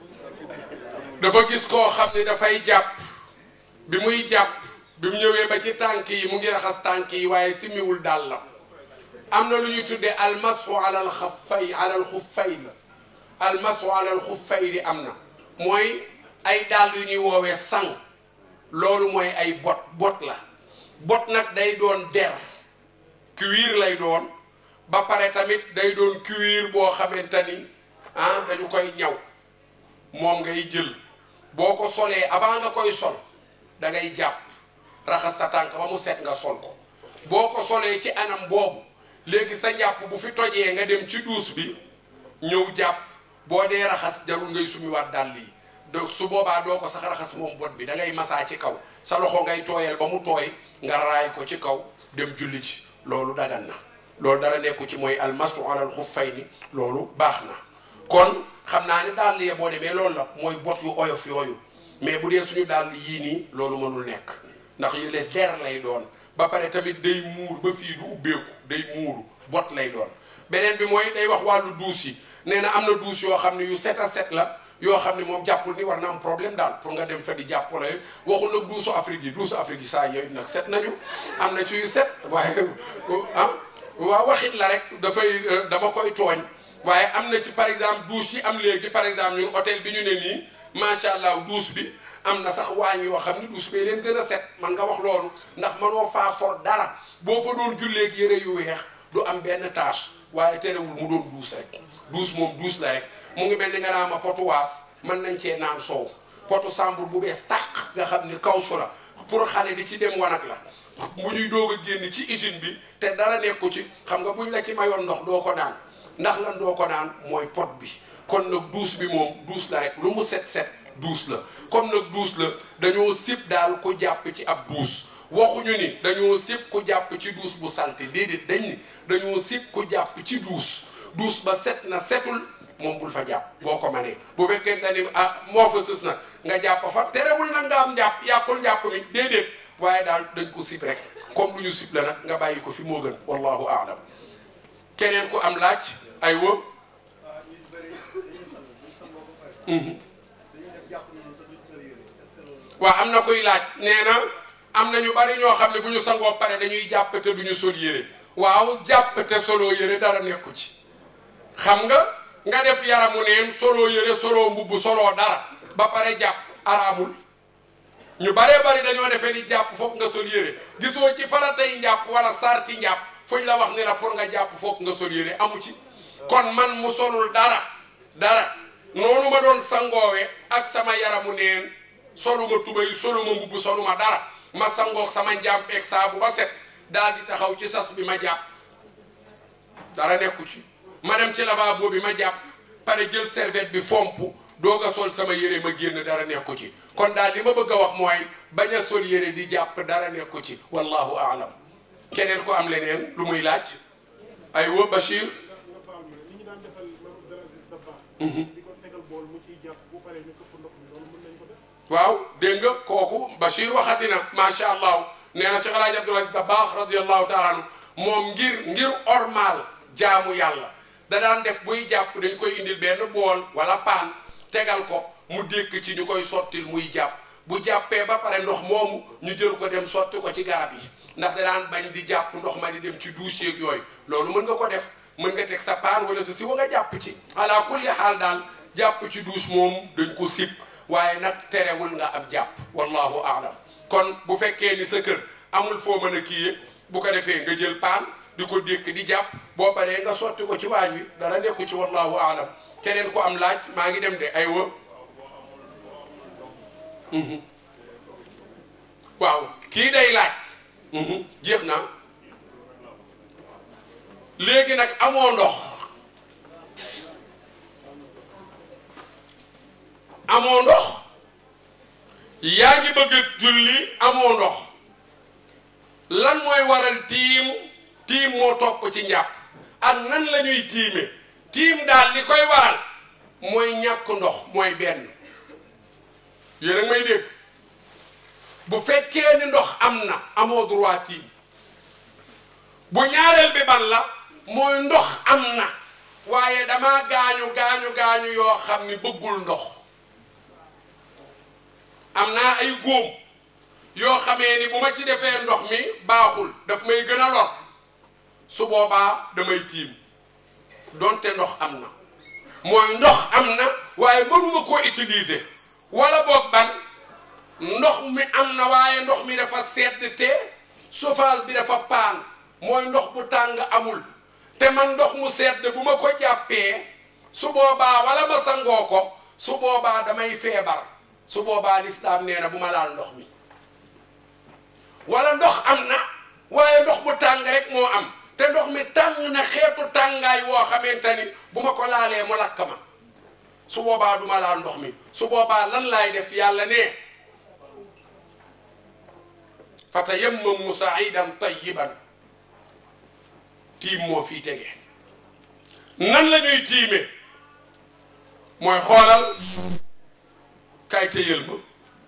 dafa gis koo xam ne dafay jàpp bi muy jàpp bi mu ñëwee ba ci tànk yi mu ngi raxas tànk yi waaye simiwul daal la am na lu ñuy tuddee almasu alal xaffay alal xuffay la almasu alal xuffay di am na mooy ay dàll yu ñuy woowee sang loolu mooy ay bot la bot nag day doon der cuir lay doon ba pare tamit day doon cuir boo xamante ni dañu koy ñaw moom ngay jël boo ko solee avant nga koy sol da ngay jàpp raxas sa tànk ba mu set nga sol ko boo ko solee ci anam boobu léegi sa njàpp bu fi tojee nga dem ci duus bi ñëw jàpp boo dee raxas jarul ngay sumiwaat dàll yi donc su boobaa doo ko sax raxas moom bot bi da ngay masaa ci kaw sa loxo ngay tooyal ba mu tooy nga raay ko ci kaw dem julli ci loolu dagan na loolu dara nekku ci mooy almasu alal xuffayni loolu baax na kon xam naa ne dàll yi boo demee loolu la mooy bot yu oyof yooyu mais bu dee suñu dàll yii nii loolu mënul nekk ndax yu le der lay doon ba pare tamit day muur ba fii du ubbeeku day muuru bot lay doon beneen bi mooy day wax wàllu duus yi nee na am na duus yoo xam ne yu set a set la yoo xam ne moom jàppul ni war na am problème daal pour nga dem fa di jàpp wala yooyu waxul nag duusu Afrique yi saa yooyu nag set nañu am na ci yu set waaye waaw waxit la rek dafay dama koy tooñ waaye am na ci par exemple douche yi am léegi par exemple ñun hôtel bi ñu ne nii macha allah douche bi am na sax waañ yoo xam ne douche bi leen gën a set man nga wax loolu ndax mënoo faa for dara boo fa doon julleeg yëre yu weex du am benn tâche waaye terewul mu doon douche rek douche moom douche la rek mu ngi mel ni nga naa ma potu waas mën nañ cee naan soow potu sambur bu bees tàq nga xam ni kawsu la pour xale di ci dem wanag la bu ñuy doog a génn ci usine bi te dara nekku ci xam nga buñ la ci mayoon ndox doo ko naan ndax lan doo ko naan mooy pot bi kon nag douche bi moom douche la rek lu mu set set douche la comme nag douche la dañoo sib daal ku jàpp ci ab douche waxuñu ni dañoo sib ku jàpp ci douche bu salte déedéet dañ ni dañoo sib ku jàpp ci douche ba set na setul moom bul fa jàpp boo ko manee bu fekkente ni moo fa sës nag nga jàpp fa terewul nag nga am jàpp yàqul jàpp mi déedéet waaye daal dañ ko sib rek comme lu ñu sib la nag nga bàyyi ko fi moo gën wallahu aalam keneen ku am laaj ay woo waaw am na koy laaj nee na am na ñu bari ñoo xam ne bu ñu sangoo pare dañuy jàpp te duñu sol yére waaw jàpp te soloo yére dara nekku ci xam nga def yaramu neen soloo yëre soloo mbubb soloo dara ba pare jàpp araamul ñu baree bari dañoo defee ni jàpp foog nga sol yëre gisoo ci faratay njàpp wala sarti njàpp fuñ la wax ni la pour nga jàpp foog nga sol yëre amu ci kon man mu solul dara noonu ma doon sangoowe ak sama yaramu neen soluma tubay soluma mbubb soluma dara ma sangoog sama njàmpeeg saabu ba set daal di taxaw ci sas bi ma jàpp dara nekku ci ma dem ci lavabo bi ma jàpp pare jël serviette bi fomp doog a sol sama yére ma génn dara nekku ci kon daal li ma bëgg a wax mooy bañ a sol yére di jàpp dara nekku ci wallahu aalam keneen ko am leneen lu muy laaj aywa Bachir waaw dégg nga kooku Bachir waxati na macha allah nee na Cheikh El Hadj Abdoul Aziz Dabakh radiyallahu taala anhu moom ngir ormal jaamu yàlla da daan def buy jàpp dañ koy indil benn bool wala paan tegal ko mu dékk ci ñu koy sottil muy jàpp bu jàppee ba pare ndox moomu ñu jël ko dem sotti ko ci garab yi ndax da daan bañ di jàpp ndox ma di dem ci douche yeeg yooyu loolu mën nga ko def mën nga teg sa paan wala sa siwa nga jàpp ci ala kulli xaal daal jàpp ci douche moom dañ ko sib waaye nag terewul nga am jàpp wallahu aalam kon bu fekkee ni sa kër amul foo mën a kii bu ko defee nga jël paan di ko dékk di jàpp boo paree nga sotti ko ci waañ wi dara nekku ci wallahu aalam keneen ko am laaj maa ngi dem de aywa waaw kii day laaj jeex na léegi nag amoo ndox yaa ngi bëgg julli amoo ndox lan mooy waral tiim moo topp ci njàpp ak nan la ñuy tiim daal li koy waral mooy ñàkk ndox mooy benn yéen a may dégg bu fekkee ni ndox am na amoo droit tiim bu ñaareel bi ban la mooy ndox am na waaye dama gaañu yoo xam ni bëggul ndox am naa ay góom yoo xamee ni bu ma ci defee ndox mi baaxul daf may gën a lor su boobaa damay tiim donte ndox am na mooy ndox am na waaye mënuma koo utiliser wala boog ban ndox mi am na waaye ndox mi dafa sedd te chauffage bi dafa paan mooy ndox bu tàng amul te man ndox mu sedd bu ma ko jàppee su boobaa wala ma sangoo ko su boobaa damay feebar su boobaa lislaam nee na bu ma laal ndox mi wala ndox am na waaye ndox bu tàng rek moo am te ndox mi tàng na xeetu tàngaay woo xamante ni bu ma ko laalee mu lakk ma su boobaa du ma laal ndox mi su boobaa lan laay def yàlla ne fatayammamu sa'idan tayyiban tiim moo fii tege nan la ñuy tiime mooy xoolal kay téyel ma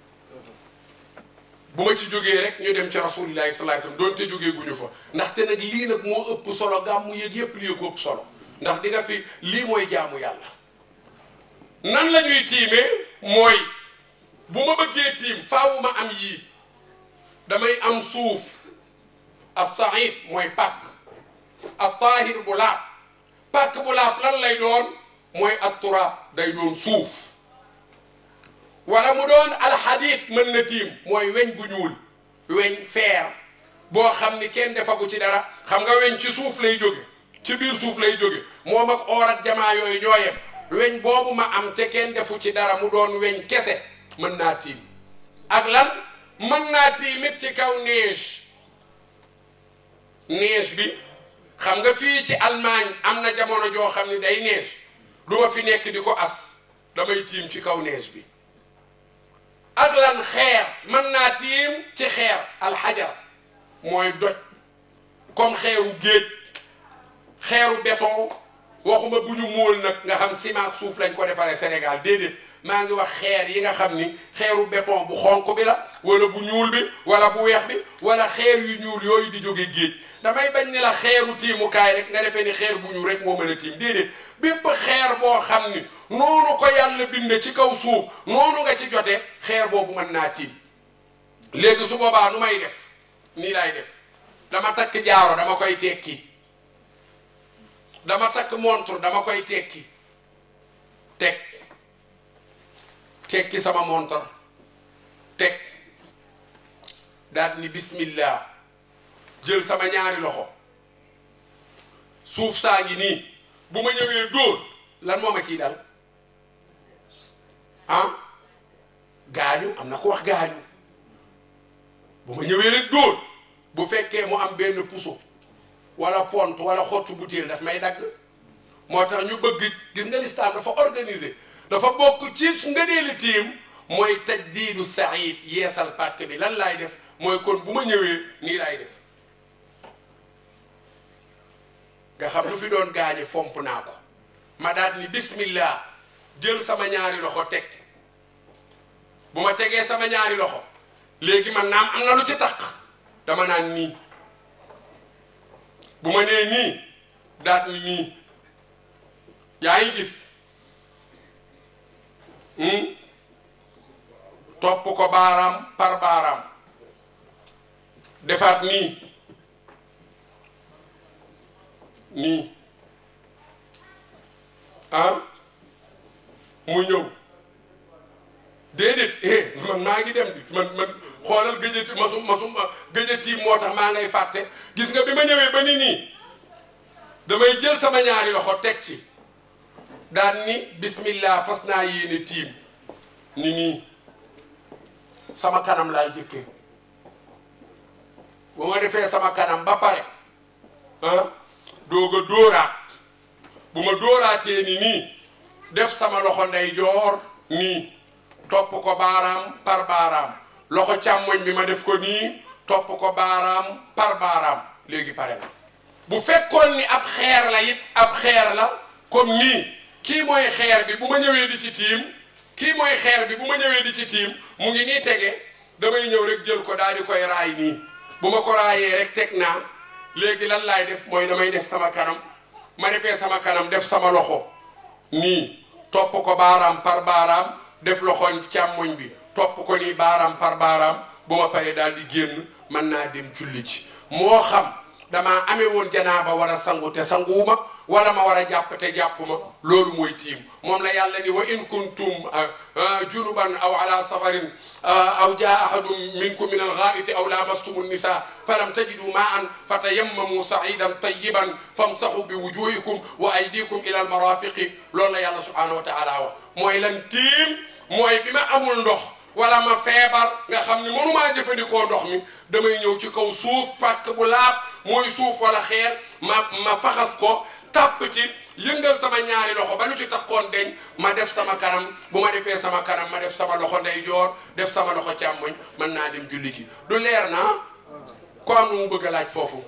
bu ma ci jógee rek ñu dem ci rasulillahi sallallahu alayhi wasallam doonte jógee guñu fa ndaxte nag lii nag moo ëpp solo gàmmu yëg yëpp lii ko ëpp solo ndax di nga fi lii mooy jaamu yàlla nan la ñuy tiimee mooy bu ma bëggee tiim faawu ma am yii damay am suuf as-sa'id mooy pàkk at-tahir bu laab pàkk bu laab lan lay doon mooy at-turab day doon suuf wala mu doon alxadid mën na tiim mooy weñ gu ñuul weñ feer boo xam ni kenn defagu ci dara xam nga weñ ci suuf lay jóge ci biir suuf lay jóge moom ak or ak jamaa yooyu ñoo yem weñ boobu ma am te kenn defu ci dara mu doon weñ kese mën naa tiim ak lan mën naa tiimit ci kaw neige bi xam nga fii ci Allemagne am na jamono joo xam ni day neige du ma fi nekk di ko as damay tiim ci kaw neige bi ak lan xeer mën naa tiim ci xeer alxajar mooy doj comme xeeru géej xeeru béton waxuma bu ñu móol nag nga xam ciment suuf lañ ko defaree Sénégal déedéet maa ngi wax xeer yi nga xam ni xeeru béton bu xonk bi la wala bu ñuul bi wala bu weex bi wala xeer yu ñuul yooyu di jóge géej damay bañ ne la xeeru tiimukaay rek nga defee ni xeer bu ñuul rek moo mën a tiim déedéet bépp xeer boo xam ni noonu ko yàlla binde ci kaw suuf noonu nga ci jote xeer boobu mën naa tiim léegi su boobaa nu may def nii laay def dama takk jaaro dama koy tekki dama takk montre dama koy tekki sama montre teg daal ni bismillah jël sama ñaari loxo suuf saa ngi nii bu ma ñëwee dóor lan moo ma ciy dal gaañu am na ko wax gaañu bu ma ñëwee rek dóor bu fekkee mu am benn puso wala pont wala xottu butéel daf may dagg moo tax ñu bëgg gis nga lislaam dafa organiser dafa bokk ci ngëneeli tiim mooy tajdiidu saïd yeesal pàkk bi lan laay def mooy kon bu ma ñëwee nii laay def nga xam lu fi doon gaañe fomp naa ko ma daal ni bismillah jël sama ñaari loxo teg bu ma tegee sama ñaari loxo léegi man naam am na lu ci taq dama naan nii bu ma nee nii daat ni nii yaa ngi gis topp ko baaraam par baaraam defaat nii mu ñëw déedéet man maa ngi dem di man xoolal gëjëti masum gëjëti moo tax maa ngay fàtte gis nga bi ma ñëwee ba nii damay jël sama ñaari loxo teg ci daan ni bismillah fas naa yéene tiim ni nii sama kanam laay jëkkee bu ma defee sama kanam ba pare doog a dóoraat bu ma dóoraatee ni nii def sama loxo ndeyjoor nii topp ko baaraam par baaraam loxo càmmoñ bi ma def ko nii topp ko baaraam par baaraam léegi pare na bu fekkoon ni ab xeer la it ab xeer la comme nii kii mooy xeer bi bu ma ñëwee di ci tiim kii mooy xeer bi bu ma ñëwee di ci tiim mu ngi nii tege damay ñëw rek jël ko daal di koy raay nii bu ma ko raayee rek teg naa léegi lan laay def mooy damay def sama kanam ma defee sama kanam def sama loxo nii topp ko baaraam par baaraam def loxo càmmoñ bi topp ko nii baaraam par baaraam bu ma paree daal di génn mën naa dem julli ci moo xam damaa amee woon janaaba war a sangu te sanguwuma wala ma war a jàpp te jàppuma loolu mooy tiim moom la yàlla ni wa in kuntum junuban aw ala safarin aw jaa ahadun minkum min alghaa'iti aw lamastumu nisa falam tajidu ma'an fatayammamu sa'idan tayyiban famsahu bi wujuhikum wa aydikum ila almarafiqi loolu la yàlla subhanahu wa ta'ala wax mooy lan tiim mooy bi ma amul ndox wala ma feebar nga xam ni mënumaa jëfandikoo ndox mi damay ñëw ci kaw suuf pàkk bu laab mooy suuf wala xeer ma faxas ko tàpp ci yëngal sama ñaari loxo ba lu ci taxoon deñ ma def sama kanam bu ma defee sama kanam ma def sama loxo ndeyjoor def sama loxo càmmoñ mën naa dem julli ji du leer naa ko am nu mu bëgg a laaj foofu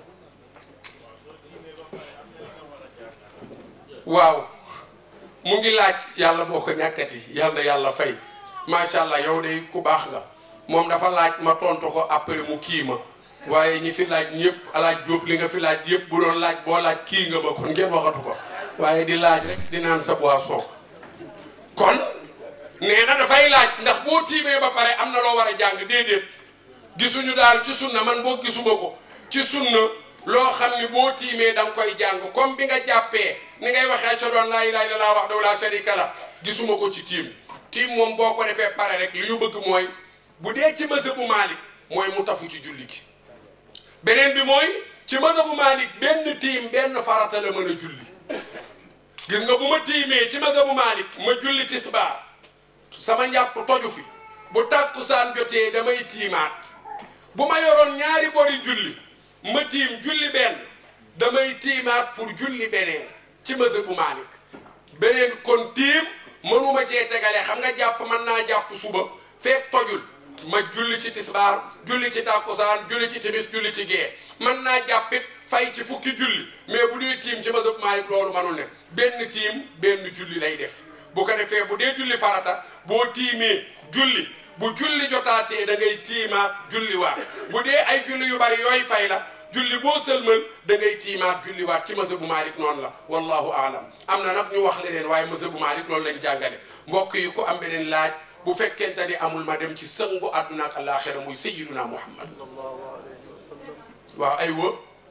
waaw mu ngi laaj yàlla boo ko ñàkkati yàlla na yàlla fay macha allah yow de ku baax nga moom dafa laaj ma tontu ko après mu kii ma waaye ñi fi laaj ñëpp alaaj Jóob li nga fi laaj yëpp bu doon laaj boo laaj kii nga ma kon ngeen waxatu ko waaye di laaj rek di naan sa boisson kon nee na dafay laaj ndax boo tiimee ba pare am na loo war a jàng déedéet gisuñu daal ci sunna man boo gisuma ko ci sunna loo xam ni boo tiimee da nga koy jàng comme bi nga jàppee ni ngay waxee ashhadu an laa ilaaha illallaah wahdahu laa shariika lahu gisuma ko ci tiim moom boo ko defee pare rek li ñu bëgg mooy bu dee ci mazhabu Maalik mooy mu tafu ci julli gi beneen bi mooy ci mazhabu Maalik benn tiim benn farata la mën a julli gis nga bu ma tiimee ci mazhabu Maalik ma julli tisbaar sama njàpp toju fi bu tàkkusaan jotee damay tiimaat bu ma yoroon ñaari bori julli ma tiim julli benn damay tiimaat pour julli beneen ci mazhabu Maalik beneen kon tiim mënuma cee tegale xam nga jàpp mën naa jàpp suba feek tojul ma julli ci tisbaar julli ci tàkkusaan julli ci timis julli ci gee mën naa jàppit fay ci fukki julli mais bu dee tiim ci mazhab Maalik loolu manul ne benn tiim benn julli lay def bu ko defee bu dee julli farata boo tiimee julli bu julli jotaatee da ngay tiimaat julli waat bu dee ay julli yu bari yooyu fay la julli boo sëlmal da ngay tiimaat julli waat ci mazhabu Maalik noonu la wallahu aalam am na nag ñu wax leneen waaye mazhabu Maalik loolu lañ jàngale mbokk yi ko am beneen laaj bu fekkente ni amul ma dem ci sëngu àdduna ak àllaaxira muy sayyiduna Muhammad waaw ay wa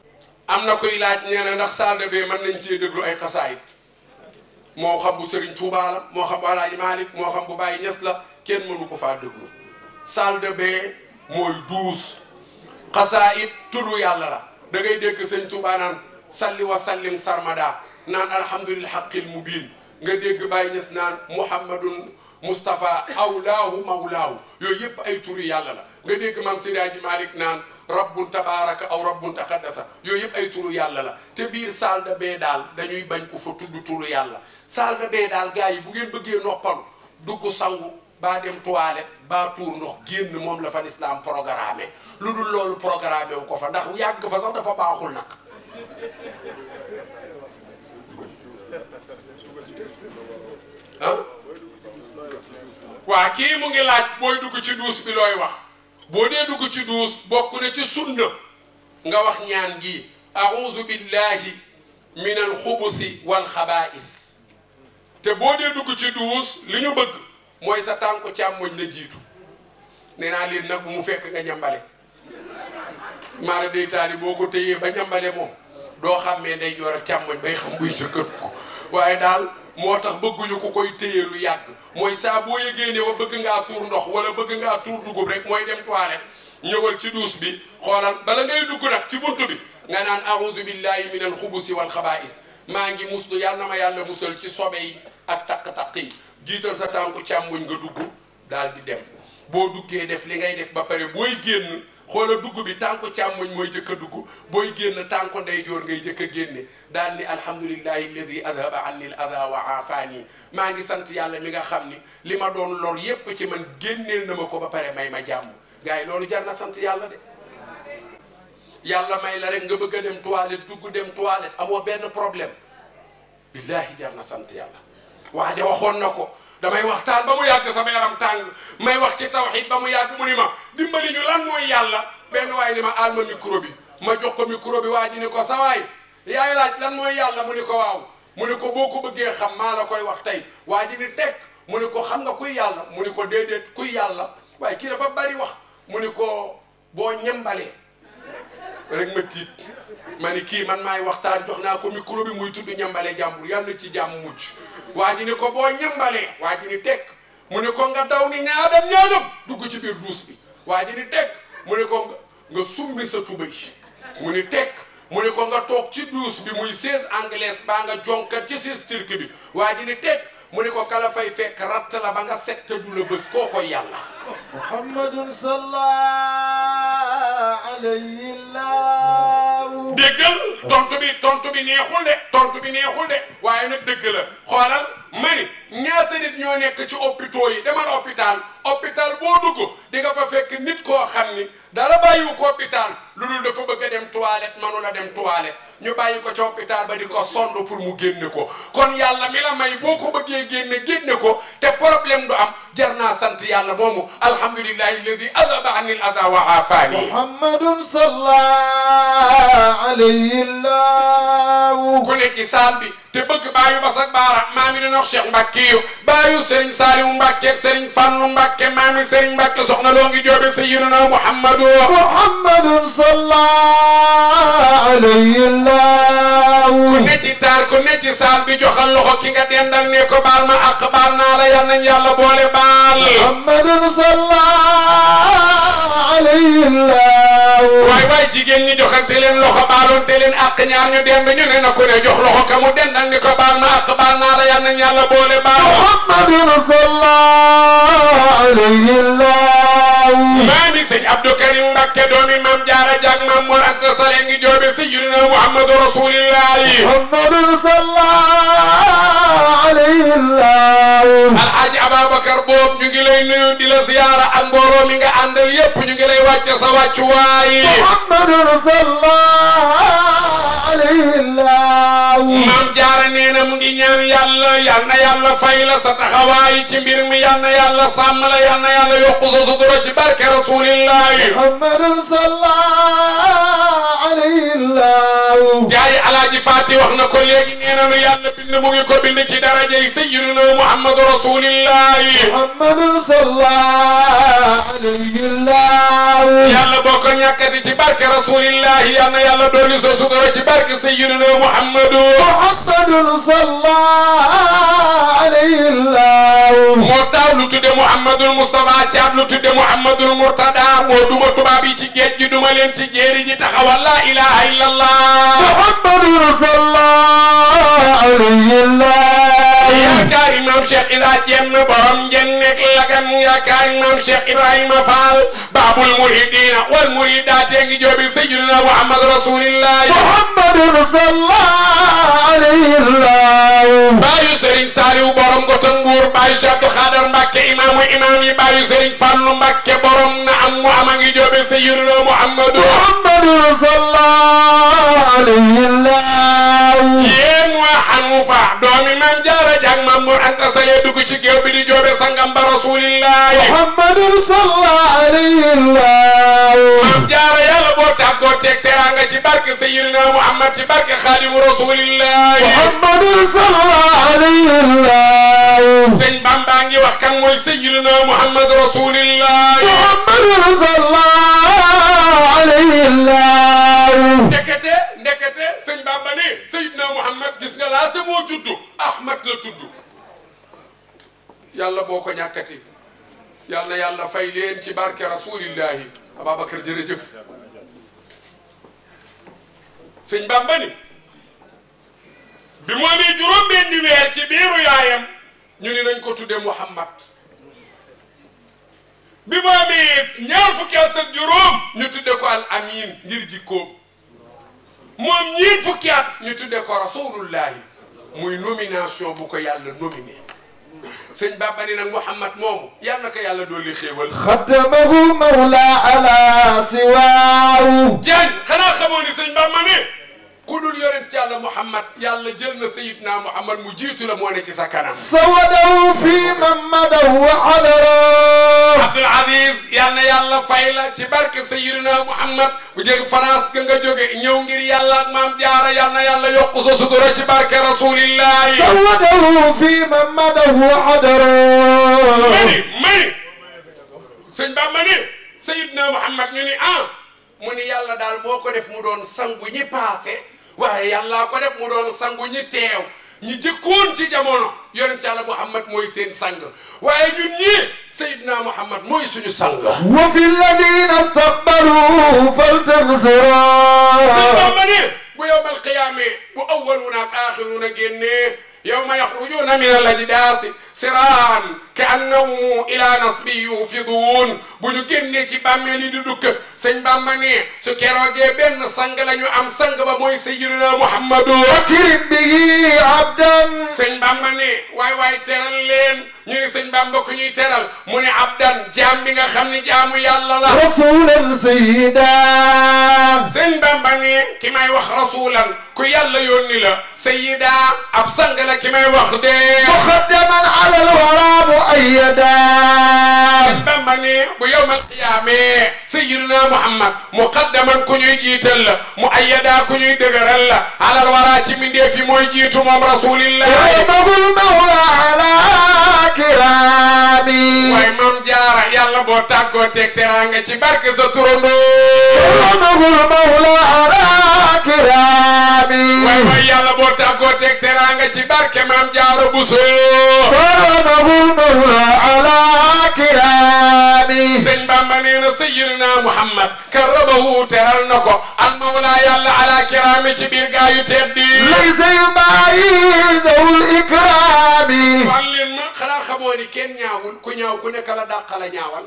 am na koy laaj nee na ndax salle de bain mën nañ cee déglu ay xasaayit moo xam bu Serigne Touba la moo xam bu Alaaji Malick moo xam bu Baye Niass la kenn mënu ko faa déglu salle de bain mooy douche xasaayit tudd yàlla la da ngay dégg Sëñ Touba naan salli wa sallim sarmada naan alhamdulillah haqqil mubin nga dégg Baye Niass naan muhammadun Moustapha awlaahu mawlaahu yooyu yëpp ay turu yàlla la nga dégg maam Seydi Hadji Malick naan rabbun tabaraka aw rabbun taqaddasa yooyu yëpp ay turu yàlla la te biir salle de bain daal dañuy bañ ko fa tudd turu yàlla salle de bain daal gars yi bu ngeen bëggee noppalu dugg sangu baa dem toilette baa tuur ndox génn moom la fa l'islam programmé lu dul loolu programmé wu ko fa ndax yàgg fa sax dafa baaxul nag ah waa kii mu ngi laaj booy dugg ci duus bi looy wax boo dee dugg ci duus bokk na ci sunna nga wax ñaan gi a'uuzu billahi min al xubusi wal xabaa'is te boo dee dugg ci duus li ñu bëgg mooy sa tànku càmmoñ na jiitu nee naa leen nag bu mu fekk nga ñambale maara day taali boo ko téyee ba ñambale moom doo xàmmee ndey joor ak càmmoñ bay xam buy jëkkër ko waaye daal moo tax bëgguñu ko koy téye lu yàgg mooy saa boo yëgee ne wa bëgg ngaa tuur ndox wala bëgg ngaa tuur dugub rek mooy dem toilette ñëwal ci duus bi xoolal bala ngay dugg nag ci buntu bi nga naan a'uuzu billahi min al xubusi wal xabaa'is maa ngi muslu yal na ma yàlla musal ci sobe yi ak takk-takk yi jiital sa tànku càmmoñ nga dugg daal di dem boo duggee def li ngay def ba pare booy génn xoola dugg bi tànku càmmoñ mooy jëkk a dugg booy génn tànku ndeyjoor ngay jëkk a génne daal ni alhamdulillahi alladi adhaba anni al adha wa aafani maa ngi sant yàlla mi nga xam ni li ma doon lor yépp ci man génneel na ma ko ba pare may ma jàmm gars yi loolu jar na sant yàlla de yàlla may la rek nga bëgg a dem toilette dugg dem toilette amoo benn problème billahi jar na sant yàlla waaja waxoon na ko damay waxtaan ba mu yàgg sama yaram tàng may wax ci tawhid ba mu yàgg mu ni ma dimbali ñu lan mooy yàlla benn waay ni ma aal ma micro bi ma jox ko micro bi waa ji ni ko sawaay yaay laaj lan mooy yàlla mu ni ko waaw mu ni ko boo ko bëggee xam maa la koy wax tey waa ji ni teg mu ni ko xam nga kuy yàlla mu ni ko déedéet kuy yàlla waaye kii dafa bari wax mu ni ko boo ñambalee rek ma tiit ma ni kii man maay waxtaan jox naa ko micro bi muy tudd ñambale jàmbur yal na ci jàmm mucc waa ji ni ko boo ñambalee waa ji ni teg mu ni ko nga daw ni ñaadam ñaadam dugg ci biir duus bi waa ji ni teg mu ni ko nga summi sa tubay mu ni teg mu ni ko nga toog ci duus bi muy 16 anglaise baa nga jonkat ci 6 turc bi waa ji ni teg mu ni ko kala fay fekk ratt la ba nga set te du la bës koo koy yàlla muhammadun sallallahu alayhi wa déggal tontu bi neexul de waaye nag dëgg la xoolal ma ni ñaata nit ñoo nekk ci hôpitaux yi demal hôpital boo dugg di nga fa fekk nit koo xam ni dara bàyyiwu ko hôpital lu dul dafa bëgg a dem toilette manu la dem toilette ñu bàyyi ko ci hôpital ba di ko sond pour mu génne ko kon yàlla mi la may boo ko bëggee génne ko te problème du am jar naa sant yàlla moomu alhamdulillahi alladi adhaba anni al adha wa afani muhammadun sallallahu alayhi wa ku ne ci saal bi te bëgg baayu basak baara maami di nox Cheikh Mbacke yu baayu Serigne Saliou Mbacke Serigne Fallou Mbacke maami Serigne Mbacke soxna loo ngi joobe sayyidina muhammadun sallallahu alayhi ku ne ci taar ku ne ci saal bi joxal loxo ki nga dendal ne ko baal ma ak baal naa la yal nañ yàlla boole baal muhammadun sallallahu alayhi waay jigéen ñi joxante leen loxo baaloon te leen ak ñaar ñu dend ñu ne na ku ne jox loxo ka mu dendal ni ko baal ma ak baal naa la yal nañ yàlla boole baal muhammadun sallallahu alayhi maami sëñ Abdou Karim Mbacke doomi maam Jaara Jaag maam Mor Anta Sali ngi joobe sayyidina Muhammadu rasulillahi muhammadun sallallahu alayhi alhaji Ababacar boobu ñu ngi lay nuyu di la ziyaara ak mbooloo mi nga àndal yépp ñu ngi lay wàcce sa wàccuwaay muhammadun sallallahu alayhi maam Jaara nee na mu ngi ñaan yàlla yal na yàlla fay la sa taxawaay ci mbir mi yal na yàlla sàmm la yal na yàlla yokku sa sutura ci barke rasulillahi muhammadun sallallahu alayhi gaay alaaji Faati wax na ko léegi nee na nu yàlla bind mu ngi ko bind ci darajay sayyidina Muhammadu rasulillahi Muhammadun sallallahu alayhi yàlla boo ko ñàkkati ci barke rasulillahi yal na yàlla dolli soo sukara ci barke sayyidina Muhammadu sallallahu alayhi moo taaw lu tudde Muhammadul Mustafa caat lu tudde Muhammadul Murtada moo duma tubaab yi ci géej gi duma leen ci jéeri ji taxawal la ilaha illallah Muhammadun sallallahu alayhi yaakaar imam Cheikh Ila Jenn borom jennek lagan yaakaar imam Cheikh Ibrahima Fall babul muridina wal muridaate ngi joobi sayyidina Muhammad rasulillah Muhammadun sallallahu alayhi baayu Serigne Saliou borom Goton Mbuur baayu Cheikh Abdou Khadar Mbacke imam yi baayu Serigne Fallou Mbacke borom na am mu ama ngi joobi sayyidina Muhammad sallallahu alayhi yéen waa Hanufa doomi Maam Jaara jàng Maam Mor Anta Sali dugg ci géew bi di joobe sangam ba rasulillah Muhammadun sallallahu alayhi Maam Jaara yàlla boo tàggoo teeg teraanga ci barke sayyidina Muhammad ci barke Xaadimu rasulillah Muhammadun sallallahu alayhi sëñ Bamba ngi wax kan mooy sayyidina Muhammad rasulillah Muhammadun sallallahu alayhi ndekete sëñ Bamba ne sayyidina Muhammad gis nga laata moo juddu Ahmad la tudd yàlla boo ko ñàkkati yàlla na yàlla fay leen ci barke rasulillahi Ababacar jërëjëf sëñ Bamba ni bi mu amee juróom-benni weer ci biiru yaayam ñu ni nañ ko tudde Muhammad bi mu amee ñaar fukki at ak juróom ñu tudde ko al amin ngir jikkoom moom ñiin fukki at ñu tudde ko rasulullahi muy nomination bu ko yàlla nominé sëñ Bamba ni nag Muhammad moomu yàlla na ko yàlla dolli xéewal xatamahu mawla ala siwaahu jaan xanaa xamoo ni sëñ Bamba ne ku dul yonent ci yàlla Muhammad yàlla jël na sayidna Muhammad mu jiitu la moo ne ci sa kanam sawadahu fi mamadahu wa adara Abdul Aziz yal na yàlla fay la ci barke sayidna Muhammad bu jég France ga nga jóge ñëw ngir yàlla ak Maam Jaara yal na yàlla yokku sa sutura ci barke rasulillahi sawadahu fi mamadahu wa adara mani sëñ Bamba ni sayidna Muhammad ñu ni mu ni yàlla daal moo ko def mu doon sangu ñi paase waaye yàllaa ko def mu doon sangu ñi teew ñi jëkkoon ci jamono yonent yàlla Muhammad mooy seen sang waaye ñun ñii Seydina Muhammad mooy suñu sang wa fi alladina istakbaru faltamsura sëñ Bamba ni bu yowmal qiyaame bu awwaluuna ak aaxiruuna génnee yawma yaxrujuuna min al-ajdaasi siraan ka annahum ila nasbi yufiduun bu ñu génnee ci bàmmeel yi di dukk sëñ Bamba ne su keroogee benn sang la ñu am sang ba mooy sayyidina Muhammadu akrim bihi abdan sëñ Bamba ne waay teral leen ñu ne sëñ Bamba ku ñuy teral mu ne abdan jaam bi nga xam ne jaamu yàlla la rasulan sayyida sëñ Bamba ne ki may wax rasulan ku yàlla yónni la sayyida ab sang la ki may wax de muqaddaman ala alwara muayyada sëñ Bamba ne bu yawmal qiyaame sayyidina Muhammad muqaddaman ku ñuy jiital la muayyada ku ñuy dëgëral la ala alwara ci mindeef yi mooy jiitu moom rasulillah magul mawla ala kirami waaye Maam Jaara yàlla boo tàggoo teeg teraanga ci barke sa turando magul mawla ala kirami waaye yàlla boo tàggoo teeg teraanga ci barke Maam Jaara Buso magul mawla ala kirami sëñ Bamba nee na sayyidina Muhammad karramahu teral na ko al mawla yàlla ala kirami ci biir gaa yu teddi laysa yubayi dawul ikrami wan leen ma xanaa xamoo ni kenn ñaawul ku ñaaw ku nekk la dàqala ñaawal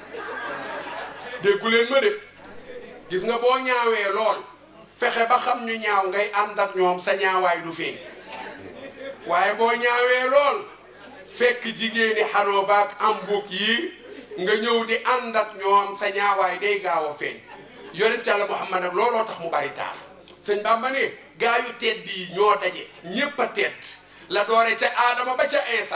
déggu leen ma de gis nga boo ñaawee lool fexe ba xam ñu ñaaw ngay ànd ak ñoom sa ñaawaay du feeñ waaye boo ñaawee lool fekk jigéeni Hanover ak Hamburg yi nga ñëw di ànd ak ñoom sa ñaawaay day gaaw a feeñ yonent Yàlla Muhammad nag looloo tax mu bari taar sëñ Bamba ne gaa yu tedd yi ñoo daje ñépp a tedd la doore ca Adama ba ca Isa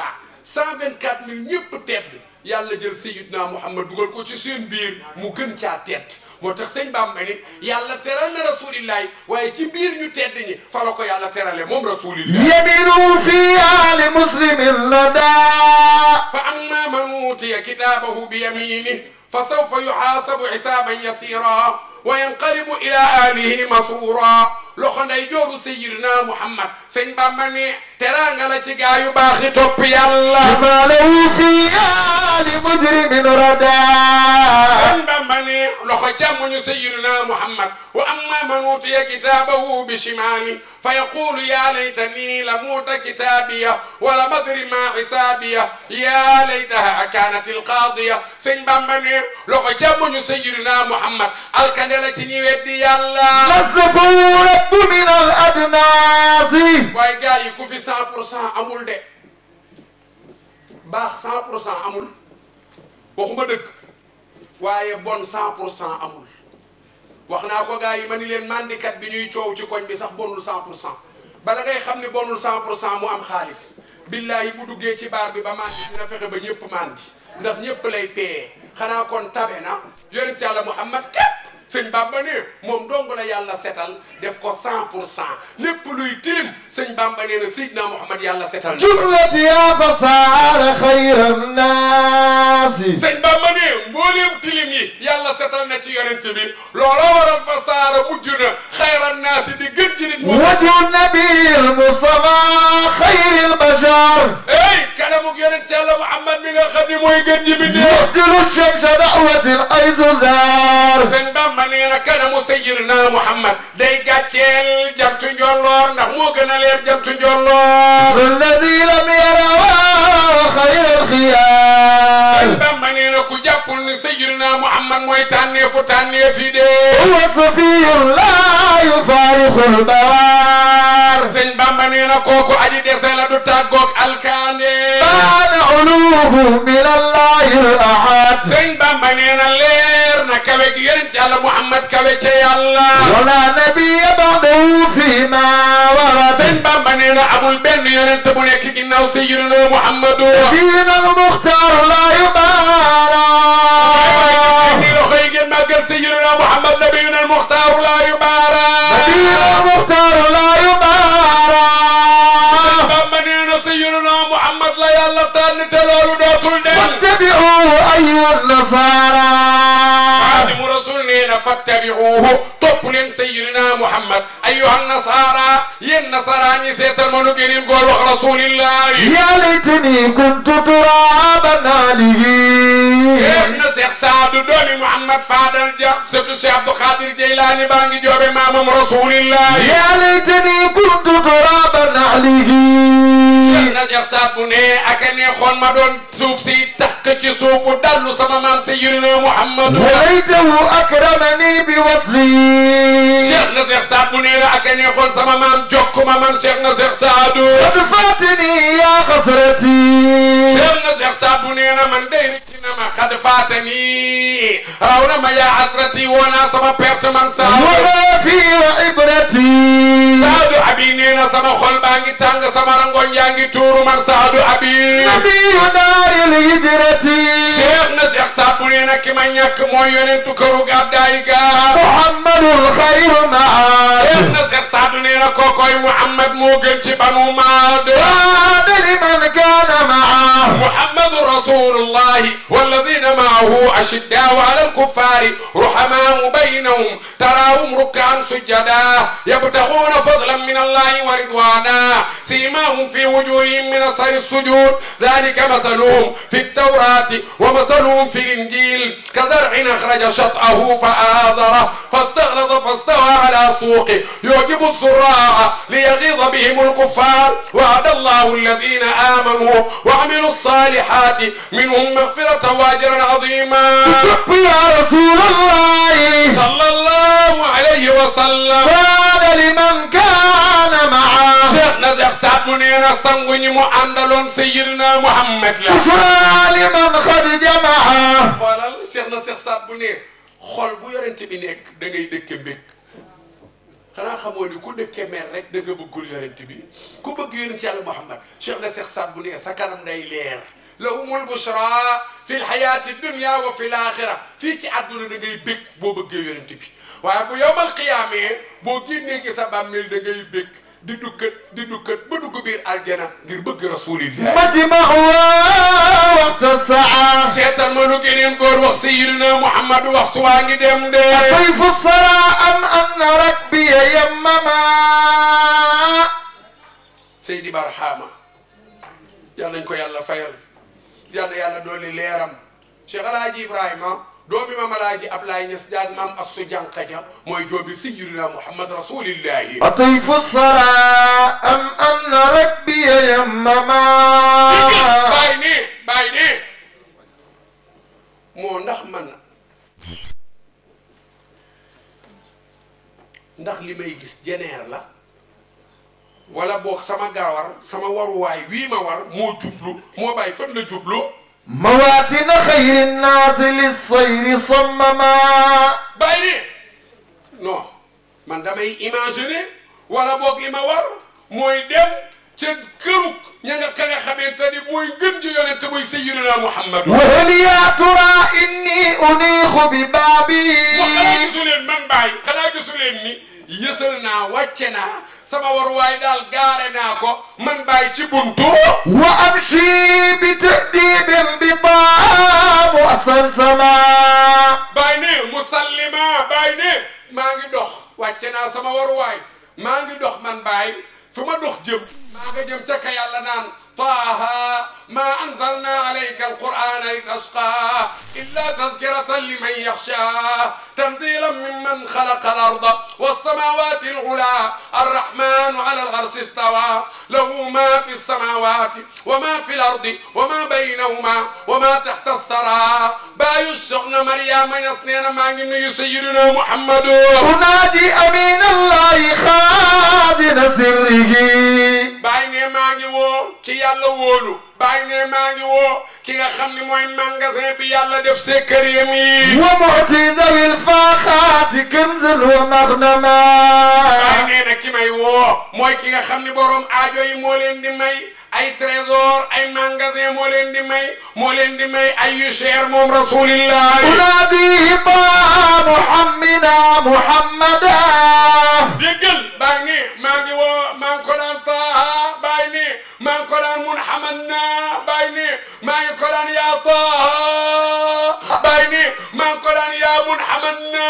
124 000 ñépp tedd yàlla jël Sayyidina Muhammad dugal ko ci seen biir mu gën caa tedd moo tax sëñ Bamba ni yàlla teral na rasulillahi waaye ci biir ñu tedd ñi fa la ko yàlla terale moom rasulillahi yaminu fi ali muslimin nada fa amma man utiya kitabahu bi yaminihi fa sawfa yuhasabu hisaban yasira wa yanqalibu ila alihi masrura loxo nday jooru sayyidina Muhammad sëñ Bamba ni teranga la ci gaayu baax yi topp yàlla ma lahu fi ali mujrimin rada sëñ Bamba ni loxo càmmoñu sayyidina Muhammad wa amma man utiya kitabahu bi shimali fa yaqulu ya laytani lam uta kitabiya wa lam adri ma hisabiya ya laytaha kanat alqadiya sëñ Bamba ni loxo càmmoñu sayyidina Muhammad alkande la ci ñi weddi yàlla min al adnasi waaye gars yi ku fi 100% amul de baax 100% amul waxuma dëgg waaye bon 100% amul wax naa ko gars yi ma ni leen mandikat bi ñuy coow ci koñ bi sax bonul 100% bala ngay xam ni bonul 100% mu am xaalis billahi bu duggee ci baar bi ba mandi dina fexe ba ñëpp mandi ndax ñëpp lay payé xanaa kon tabe na yonent Yàlla Muhammad képp sëñ Bamba ne moom dong la yàlla setal def ko 100% lépp luy tilim sëñ Bamba nee na Seydina Muhammad yàlla setal jumlati ya fasara xayran naasi sëñ Bamba ne mbooleem tilim yi yàlla setal na ci yonent bi looloo waral fasaara mujj na xayran naasi di gën ci nit moom wajhu nabil mustafa xayril bashar ey kanamug yonent Yàlla Muhammad mi nga xam ne mooy gën ji bi yubdilu shamsa da'watin ayzu zar sëñ Bamba nee na kanamu sayyidina Muhammad day gàcceel jantu njolloor ndax moo gën a leer jantu njolloor alladi lam yara xayril xiyar sëñ Bamba nee na ku jàppul ni sayyidina Muhammad mooy tànneefu tànneef yi de huwa safiyun la yufaariqul bawar sëñ Bamba nee na kooku aji dese la du tàggoog alkaande baana uluhu min allahi al ahad sëñ Bamba nee na leer na kawe gi yonent Yàlla Muhammad kawe ca yàlla wala nabiyya ba'dahu fi ma warad sëñ Bamba nee na amul benn yonent bu nekk ginnaaw sayyidina Muhammadu diinal muxtaar la yubara ni loxo yi ngeen màggal sayyidina Muhammad nabiyul muxtaar la yubara diinal muxtaar la yubara sëñ Bamba nee na sayyidina Muhammad la yàlla tànn te loolu dootul dem fattabi'u ayyuhan nasara Xaadimu Rasul nee na fattabi'uhu topp leen sayyidina Muhammad ayyuhan nasara yéen nasaraan yi seetal ma nu gënil góor wax rasulillahi ya laytani kuntu turaban alihi Cheikh na Cheikh Saadu doomi Muhammad Fadal Dia surtout Cheikh Abdou Khadir Jeylaani baa ngi joobe maamam rasulillahi ya laytani kuntu turaban alihi Cheikh na Cheikh Saadu ne aka neexoon ma doon suuf si takk ci suufu dallu sama maam sayyidina Muhammad وليته أكرمني بوصلي Cheikh na Cheikh Saadu nee na aka neexoon sama maam jokk ma man Cheikh na Cheikh Saadu قد فاتني يا خسرتي Cheikh na Cheikh Saadu nee na man day rëcc na ma xad faatani raw na ma yaa hasrati woonaa sama perte man Saadu وما في وعبرتي Saadu Abi nee na sama xol baa ngi tàng sama rangoñ yaa ngi tuuru man Saadu Abi نبي دار الهجرة Cheikh na Cheikh Saadu nee na ki ma ñàkk mooy yonentu këru gàddaay ga محمد الخير معاد Cheikh na Cheikh Saadu nee na kookoy Muhammad moo gën ci banu Maad ساد لمن كان معاه محمد رسول الله والذين معه أشداء على الكفار رحماء بينهم تراهم ركعا سجدا يبتغون فضلا من الله ورضوانا سيماهم في وجوههم من أثر السجود ذلك مثلهم في التوراة ومثلهم في الإنجيل كزرع أخرج شطأه فآذره فاستغلظ فاستوى على سوقه يعجب الزراع ليغيظ بهم الكفار وعد الله الذين آمنوا وعملوا الصالحات منهم مغفرة وأجرا عظيما يا رسول الله صلى الله عليه وسلم ساد لمن كان معاه Cheikh na Cheikh Saadu nee na sangu ñi mu àndaloon Seydina Muhammad la بشرى لمن قد جمعه xoolal Cheikh na Cheikh Saadu ne xol bu yorente bi nekk da ngay dëkke mbég xanaa xamoo ni ku dëkke mer rek da nga bëggul yorente bi ku bëgg yonent Yàlla Muhammad Cheikh na Cheikh Saadu ne sa kanam day leer lahumul bushra fi lxayaati dunia wa fi laaxira fii ci àdduna da ngay bég boo bëggee yonent bi waaye bu yowmal qiyaamee boo génnee ci sa bàmmeel da ngay bég di dukkat ba dugg biir aljana ngir bëgg rasulillah majma'u waqta saa seetal ma lu geneen góor wax sayyidina Muhammad waxtu waa ngi dem de sayfu sara am anna rakbi yammama Seydi Barhama yàlla nañ ko yàlla fayal yàlla yàlla dolli leeram Cheikh Alaaji Ibrahima doomi Maam Alaaji Ablaye Ñas jaag maam Assu Jànqa mooy joobi sayyidina Muhammad rasulillahi sayfu sara am anna rakbi yammama bàyyi ne moo ndax li may gis jeneer la wala boog sama gawar sama waruwaay wii ma war moo jublu moo bàyyi fan la jublu مواطن خير الناس للصير صمما bàyyi ne non man damay imaginer wala boog li ma war mooy dem ca kërug ña nga ka nga xamante ni mooy gën ji yonent muy sayyidina Muhammad وهل يا ترى إني أنيخ ببابي xanaa gisu leen man bàyyi xanaa gisu leen ni yësal naa wàcce naa sama waruwaay daal gaare naa ko man bàyyi ci buntu وأمشي بتأديب بطاب وسلسما bàyyi ne musallima bàyyi ne maa ngi dox wàcce naa sama waruwaay maa ngi dox man bàyyi fu ma dox jëm maa nga jëm ca ka yàlla naan taaha ma anzalna alayka alqur'ana litashqa illa tazkiratan liman yaxsha tanzilan mimman xalaqa al-arda was-samawati al-ula ar-rahmanu ala al-arshi istawa lahu ma fi as-samawati wa ma fi al-ardi wa ma baynahuma wa ma tahta ath-thara baayu soxna Mariama Ñas nee na maa ngi nuyu sayyidina Muhammad أنادي أمين الله خازن سره bàyyi ne maa ngi woo ki yàlla wóolu bàyyi ne maa ngi woo ki nga xam ne mooy magasin bi yàlla def secret yi ومعطي ذوي الفاخات كنز ومغنما bàyyi nee na ki may woo mooy ki nga xam ne borom aajo yi moo leen di may ay trésor ay magasin moo leen di may ay yu cher moom rasulillah أنادي طه محمدا déggal bàyyi ne maa ngi woo maa ngi ko daan Taha bàyyi ne maa ngi ko daan Muhammad na bàyyi ne maa ngi ko daan yaa Taha bàyyi ne maa ngi ko daan yaa Muhammad na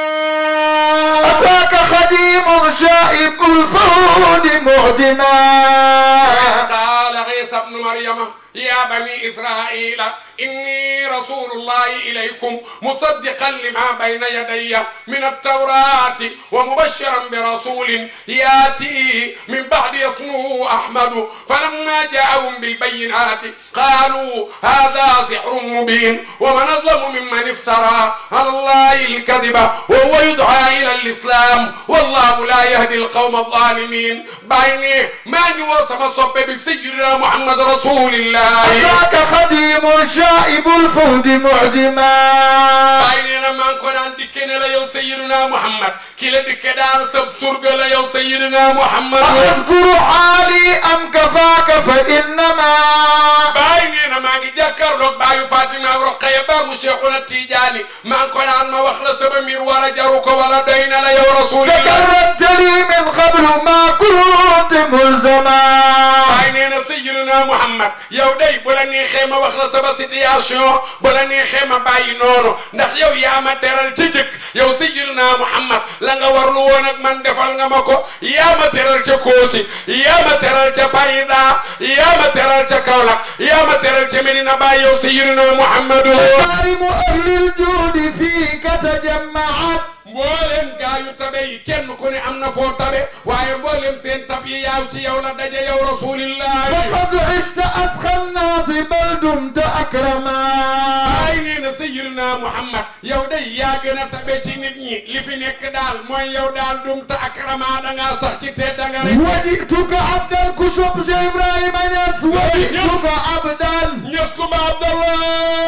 أتاك خديم شائب الفود مهدما قال عيسى ابن مريم يا بني إسرائيل إني رسول الله إليكم مصدقا لما بين يدي من التوراة ومبشرا برسول ياتي من بعد اسمه أحمد فلما جاءهم بالبينات قالوا هذا سحر مبين ومن أظلم ممن افترى على الله الكذب وهو يدعى إلى الإسلام والله لا يهدي القوم الظالمين بيني ما جوصم صب بسيدنا محمد رسول الله أتاك خديم شائب الفهد معدما بيننا ما نكون عندك لا يا سيدنا محمد كلا دكدان سب سرق لا يا سيدنا محمد أذكر حالي أم كفاك فإنما بيننا ما جاكر لك بايو فاطمة ورقية بام شيخنا التيجاني ما نكون عن ما وخلص بمير ولا جاروك ولا دين لا يا رسول الله تكرمت لي من قبل ما كنت ملزما بيننا سيدنا محمد yow day bu la neexee ma wax la sama situation bu la neexee ma bàyyi noonu ndax yow yaa ma teral ci jëkk yow sayyidina Muhammad la nga warlu woon ak man defal nga ma ko yaa ma teral ca Koosi yaa ma teral ca Parida yaa ma teral ca Kaolack yaa ma teral ca Medina Baye yow sayyidina Muhammad كريم أهل الجود فيك تجمعت mboolem gaa yu tabe yi kenn ku ne am na foo tabe waaye mboolem seen tab yi yaaw ci yow la daje yow rasulillah فقد عشت أسخى الناس بل دمت أكرما ay nee na sayyidina Muhammad yow day yaa gën a tabe ci nit ñi li fi nekk daal mooy yow daal dumta akrama da ngaa sax ci te da nga rek وجئتك عبدا كشوب إبراهيم نس وجئتك عبدا ñeskum Abdallah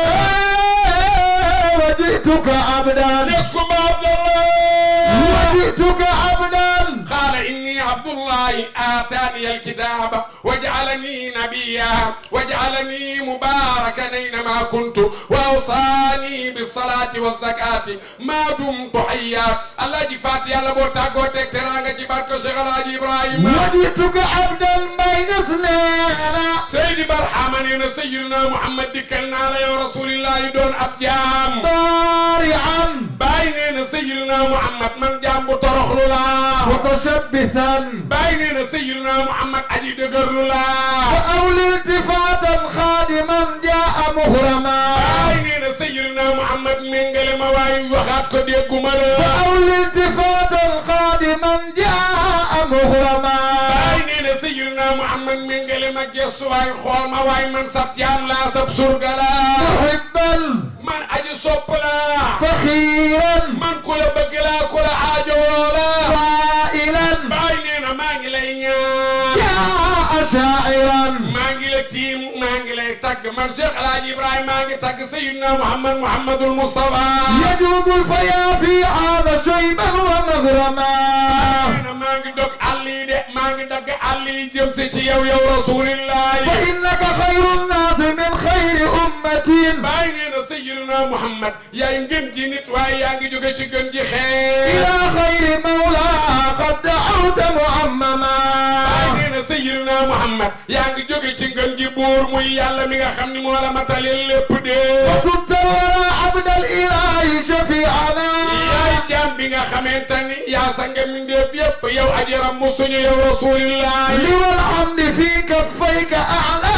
وجئتك عبدا ñeskum Abdallah وجئتك عبدا قال إني عبد عبد الله آتاني الكتاب وجعلني نبيا وجعلني مباركا أينما كنت وأوصاني بالصلاة والزكاة ما دمت حيا الله جفاتي على بوتا غوتك ترانغا جبارك شيخ الحاج إبراهيم وديتك عبدا بين سنين سيدي برحمن سيدنا محمد دكلنا يا رسول الله دون أبجام ضارعا باينين سيدنا محمد من جنب ترخل لا متشبثا باينين سيدنا محمد أجي دقر لا وأولي التفاتا خادما جاء مغرما باينين سيدنا محمد من قل مواي وخات كديك ملا وأولي التفاتا خادما جاء مغرما باينين سيدنا محمد من قل مجيس واي خول مواي من سب جام لا سب سرقلا محبا من أجي صبلا فخيرا من كل بقلا كل عاجولا سائلا باينين مانجي لينيا جاء شاعرا مانجي لتيم مانجي لتك من شيخ الحاج إبراهيم مانجي تك سيدنا محمد المصطفى يجوب الفيا في هذا شيبا ومغرما أنا مانجي دك علي ده مانجي دك علي جمسي يا رسول الله فإنك خير الناس من خير أمة باينين سيدنا محمد يا ينجم جنت واي يانجي جوكي تشجن جي خير إلى خير مولى قد دعوت معمما باينين سيدنا محمد يانجي جوكي تشجن جي بور موي يالا ميغا خامني مولا ماتالي لب دي وصبت ولا عبد الإله شفيعنا يا جام بيغا خامتاني يا سانغ من ديف ييب يو ادي رام سونو يا رسول الله لي والحمد في كفيك أعلى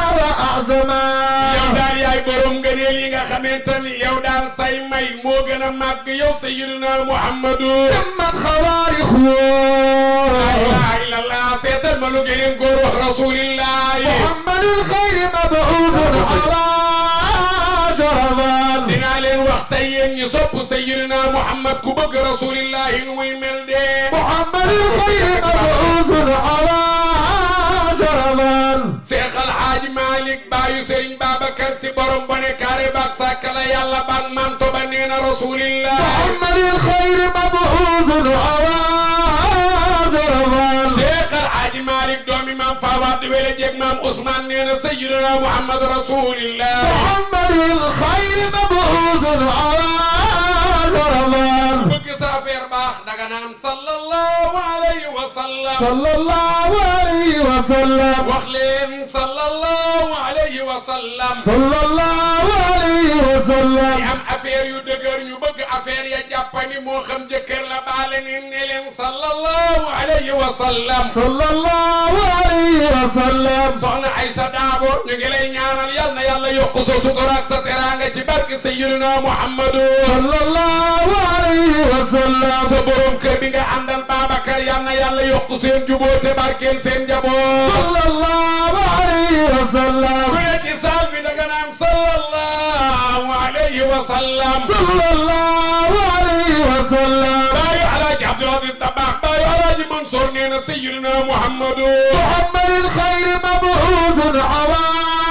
وأعظما yow daal yaay borom ngëneel yi nga xamante ni yow daal say may moo gën a màgg yow sayyidina Muhammadu تمت خوارق la ilaha illallah seetal ma lu gëneen góor wax rasulillah محمد الخير مبعوث على جربان dinaa leen wax tey yéen ñi sopp sayyidina Muhammad ku bëgg rasulillah nu muy mel de محمد الخير مبعوث على جربان Seex Alxaaji Malik baayu Sëriñ Babacar Si borom bone kaare baak sàkkala yàlla baak manto ba neena rasulillah محمد الخير مبعوث على جربان Seex Alxaaji Malik doomi maam Fawad wele jeeg maam Ousmane neena sayyidina Muhammad rasulillah محمد الخير مبعوث على جربان bëgg sa affaire baax daga naan sallallahu alayhi wa sallam صلى الله عليه وسلم wax leen sallallahu alayhi wa sallam صلى الله عليه وسلم am affaire yu dëgër ñu bëgg affaire ya jàppani moo xam jëkkër la baale ni ne leen sallallahu alayhi wa sallam صلى الله عليه وسلم soxna Aïcha Daabo ñu ngi lay ñaanal yal na yàlla yokk sa sutura ak sa teraanga ci barke sayyidina Muhammadu صلى الله عليه وسلم sa borom kër bi nga àndal Babacar yal na yàlla yokk seen jubóote barkeel seen njaboot صلى الله عليه وسلم ku ne ci saal bi daga naan sallallahu alayhi wa sallam صلى الله عليه وسلم baayu alaaji Abdoulaye Tabax baayu alaaji Mansour nee na sayyidina Muhammadu محمد الخير مبعوث على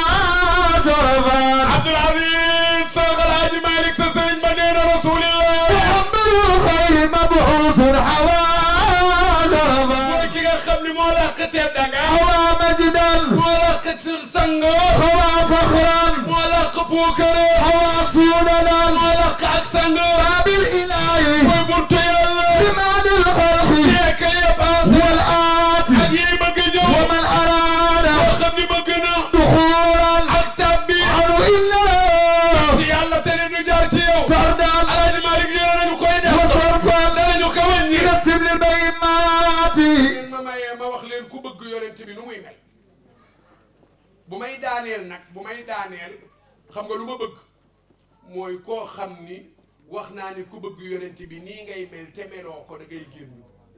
جربان Abdoul Aziz Seex Alaaji Malik sa sëriñ ba nee na rasulillah محمد الخير مبعوث على جربان mooy ki nga xam ni moo laq teddaanga هوى مجدا moo laq sang هوى فخرا moo laq puukare هوى سودا moo laq ak sang باب الإله mooy buntu yàlla بمعنى الخلق yeekal ya baas والآت ak yi bëgg ñëw ومن أراد moo xam ni bëgg na دخولا ak tabbi عنه إلا ci yàlla te ne du jaar ci yow طردا Alaaji Malik nee nañu koy def وصرفا danañu ko wàññi إلى السبل البيمات ngeen ma mayee ma wax leen ku bëgg yonent bi nu muy mel bu may daaneel nag bu may daaneel xam nga lu ma bëgg mooy koo xam ni wax naa ni ku bëgg yonent bi nii ngay mel te meloo ko da ngay génn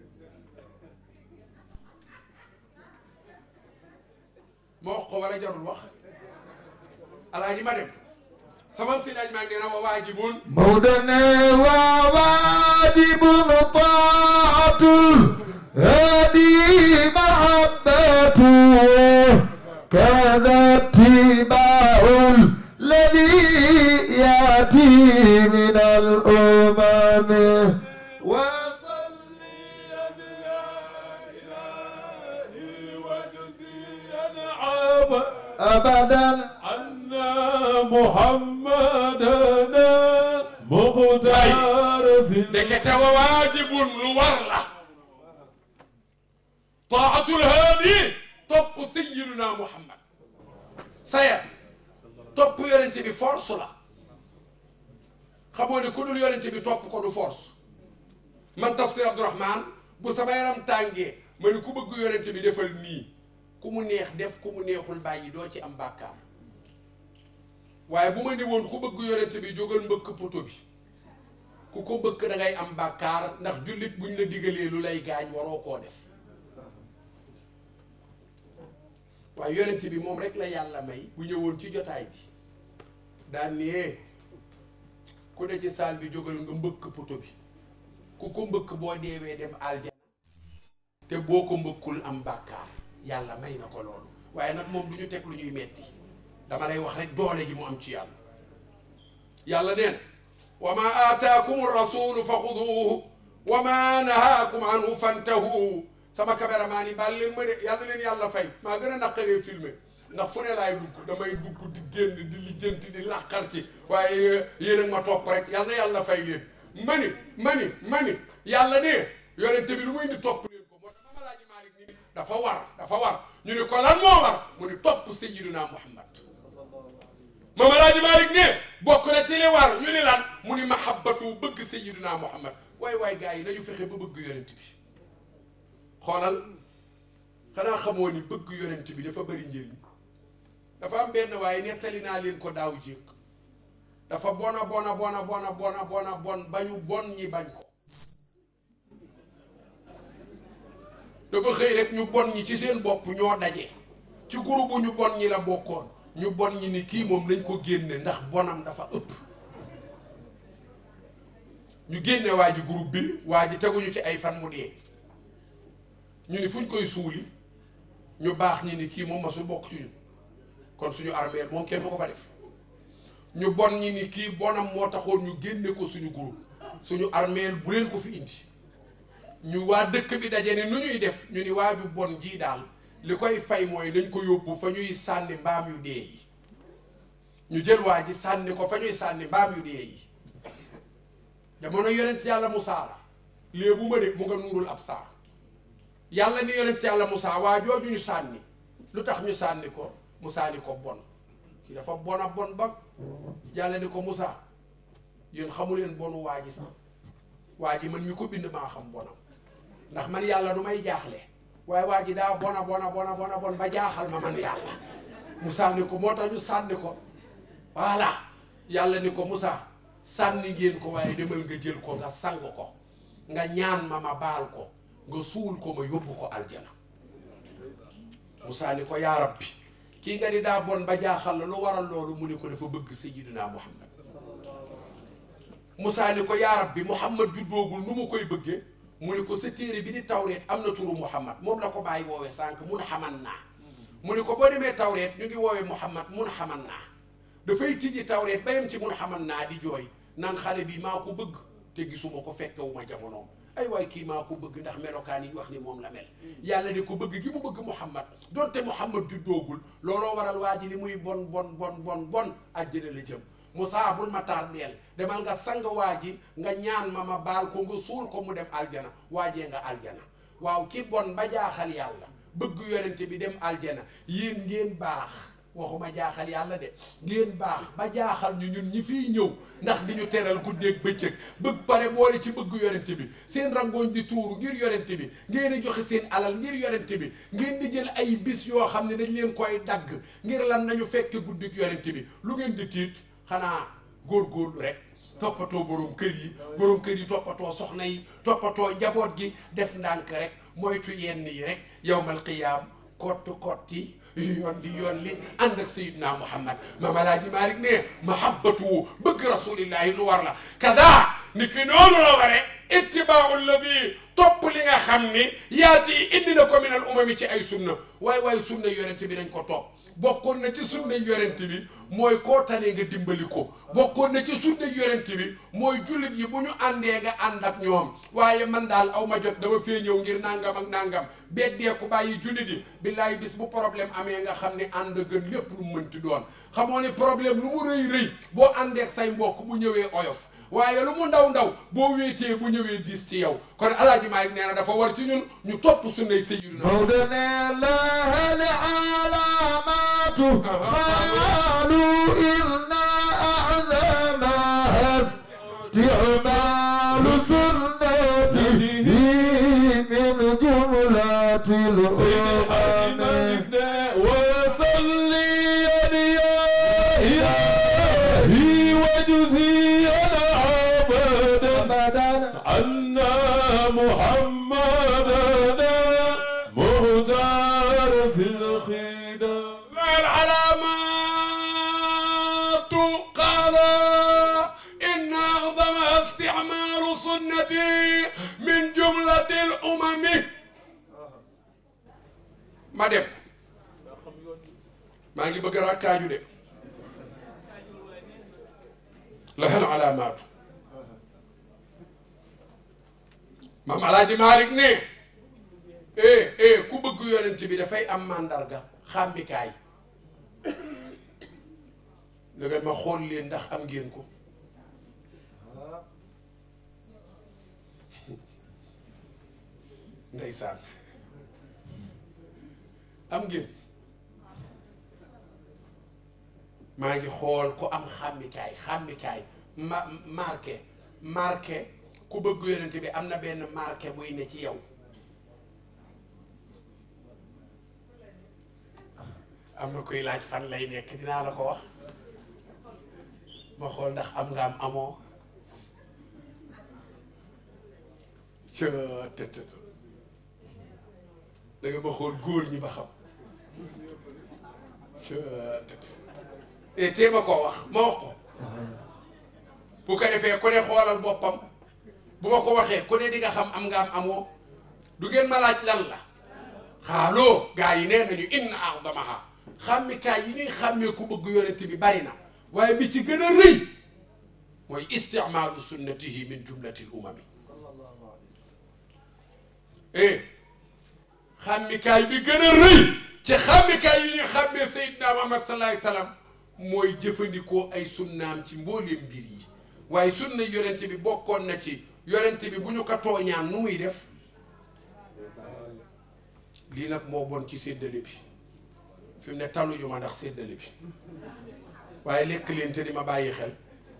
ma wax ko war a jarul wax alaaji ma dem sama si daaj maa ngi nee na wa waajibun مودنا وواجب طاعة الهادي محبته كذا اتباع الذي يأتي من الأمم وصلي يا أبدا أن محمدنا مختار في دكت وواجب لورلا طاعة الهادي طب سيدنا محمد سير طب يورنتي بفورس لا خموني كل يورنتي بطب كودو فورس من تفسير عبد الرحمن bu sama yaram tàngee ma ni ku bëgg yonent bi defal nii ku mu neex def ku mu neexul bàyyi doo ci am bàkkaar waaye bu ma ni woon ku bëgg yonent bi jógal mbëkk poto bi ku ko mbëkk da ngay am bàkkaar ndax jullit buñ la digalee lu lay gaañ waroo koo def waaye yonent bi moom rek la yàlla may bu ñëwoon ci jotaay bi daan ni ku ne ci saal bi jógal nga mbëkk poto bi ku ko mbëkk boo deewee dem aljana te boo ko mbëkkul am bàkkaar yàlla may na ko loolu waaye nag moom du ñu teg lu ñuy metti dama lay wax rek doole ji mu am ci yàlla yàlla neen wa ma aataakum rasulu fa xuduuhu wa ma nahaakum anhu fantahu sama caméraman yi baal leen ma de yàlla leen yàlla fay maa gën a naqaree filmé ndax fu ne laay dugg damay dugg di génn di lijjanti di làqar ci waaye yéen a ma topp rek yàlla fay leen mani yàlla ne yonente bi lu muy indi topp leen ko moo tax Mama Laaji Malick ni dafa war ñu ne ko lan moo war mu ni topp Sayyidina Muhammad Mama Laaji Malick ne bokk na ci li war ñu ni lan mu ni mahabbatu bëgg Sayyidina Muhammad waay gars yi nañu fexe ba bëgg yonente bi xoolal xanaa xamoo ni bëgg yonente bi dafa bëri njëriñ dafa am benn waaye nettali naa leen ko daaw jéeg dafa bon ba ñu bon ñi bañ ko dafa xëy rek ñu bon ñi ci seen bopp ñoo daje ci groupe ñu bon ñi la bokkoon ñu bon ñi ni kii moom nañ ko génne ndax bonam dafa ëpp ñu génne waa ji groupe bi waa ji teguñu ci ay fan mu dee ñu ni fuñ koy suuli ñu baax ñi ni kii moom masul bokk ci ñun kon suñu armeel moom kenn du ko fa def ñu bon ñi ni kii bonam moo taxoon ñu génne ko suñu groupe suñu armeel bu leen ko fi indi ñu waa dëkk bi daje ne nu ñuy def ñu ni waa ju bon jii daal li koy fay mooy nañ ko yóbbu fa ñuy sànni mbaam yu dee yi ñu jël waa ji sànni ko fa ñuy sànni mbaam yu dee yi jamono yonent yàlla Musaa la léebu ma de mu nga nuurul ab saar yàlla ni yonent yàlla Musaa waa jooju ñu sànni lu tax ñu sànni ko Musaa ni ko bon ki dafa bon a bon ba yàlla ni ko Musaa yéen xamu leen bonu waa ji sax waa ji man mi ko bind maa xam bonam ndax man yàlla du may jaaxle waaye waa ji daa bon ba jaaxal ma man yàlla Musaa ni ko moo tax ñu sànni ko voilà yàlla ni ko Musaa sànni ngeen ko waaye demal nga jël ko nga sang ko nga ñaan ma baal ko nga suul ko ma yóbbu ko aljana Musaa ni ko yaa rabbi kii nga di daa bon ba jaaxal la lu waral loolu mu ni ko dafa bëgg Sayyidina Muhammad Musaa ni ko yaa rabbi Muhammad juddoogul nu mu koy bëggee mu ni ko sa téere bi di tawreet am na turu Muhammad moom la ko bàyyi woowee sànq mun xaman naa mu ni ko boo demee tawreet ñu ngi woowee Muhammad mun xaman naa dafay tijji tawreet bayam ci mun xaman naa di jooy naan xale bi maa ko bëgg te gisuma ko fekkewuma jamonoom ay waay kii maa ko bëgg ndax melokaan yi wax ni moom la mel yàlla ne ko bëgg gi mu bëgg Muhammad donte Muhammad juddoogul looloo waral waa ji li muy bon àjjana la jëm Musaa bul ma tardeel demal nga sang waa ji nga ñaan ma baal ko nga suul ko mu dem aljana waajee nga aljana waaw ki bon ba jaaxal yàlla bëgg yonent bi dem aljana yéen ngeen baax waxuma jaaxal yàlla de ngeen baax ba jaaxal ñu ñun ñi fiy ñëw ndax di ñu teral guddeeg bëccëg bëgg pare boole ci bëgg yonent bi seen rangooñ di tuuru ngir yonent bi ngeen di joxe seen alal ngir yonent bi ngeen di jël ay bis yoo xam ne dañ leen koy dagg ngir lan nañu fekk guddik yonent bi lu ngeen di tiit xanaa góorgóorlu rek toppatoo borom kër yi toppatoo soxna yi toppatoo njaboot gi def ndànk rek moytu yenn yi rek yawmal qiyaam kotti yolli ànd ak Sayyidina Muhammad Mame Alaaji Malick ne mahabbatu bëgg rasulillahi lu war la kada ni ki noonu la waree ittibaahu alladi topp li nga xam ni yaati indi na ko min al umami ci ay sunna waaye sunna yonent bi dañ ko topp bokkoon na ci sunna yonent bi mooy koo tane nga dimbali ko bokkoon na ci sunna yonent bi mooy jullit yi bu ñu àndee nga ànd ak ñoom waaye man daal aw ma jot dama fee ñëw ngir nangam ak nangam beddee ko bàyyi jullit yi billaay bis bu problème amee nga xam ne ànd gën lépp lu mu mënti doon xamoo ne problème lu mu rëy boo àndeek say mbokk bu ñëwee oyof waaye lu mu ndaw boo wéetee bu ñëwee diis ci yow kon Alaaji Maalik nee na dafa war ci ñun ñu topp sunnay sayyidina Maodo ne la alaamaatu qaalu inna a'zamaha isticmaalu sunnatihi min jumlatil umami wa salliyan ya ilaahi wa juziyyan abadan anna muhammadana muhtar fil khidam wal alaamaatu qaala inna a'zamaha isticmaalu sunnatihi min jumlatil umami ma dem maa ngi bëgg a rakkaaju de lahal alaamaatu maam Alaaji Maalik ne ku bëgg yonent bi dafay am màndarga xàmmikaay da ngeen ma xool leen ndax am ngeen ko ndeysaan am ngeen maa ngi xool ku am xàmmikaay marqué ku bëgg yonent bi am na benn marqué buy ne ci yow am na koy laaj fan lay nekk dinaa la ko wax ma xool ndax am nga am amoo ca tët da nga ma xool góor ñi ba xam ca tët tee ma koo wax ma wax ko bu ko defee ku ne xoolal boppam bu ma ko waxee ku ne di nga xam am nga am amoo du ngeen ma laaj lan la xaaloo gaa yi nee nañu inna a'zamaha xàmmikaay yi ñuy xàmmee ku bëgg yonent bi bari na waaye bi ci gën a rëy mooy isticmaalu sunnatihi min jumlatil umami xàmmikaay bi gën a rëy ci xàmmikaay yi ñuy xàmmee Seydina Muhammad sallallahu alayhi wa sallam mooy jëfandikoo ay sunnaam ci mbooleem mbir yi waaye sunna yonent bi bokkoon na ci yonent bi bu ñu ko tooñaan nu muy def lii nag moo bon ci séddale bi fi mu ne taluñu ma ndax séddale bi waaye lekk leen te di ma bàyyi xel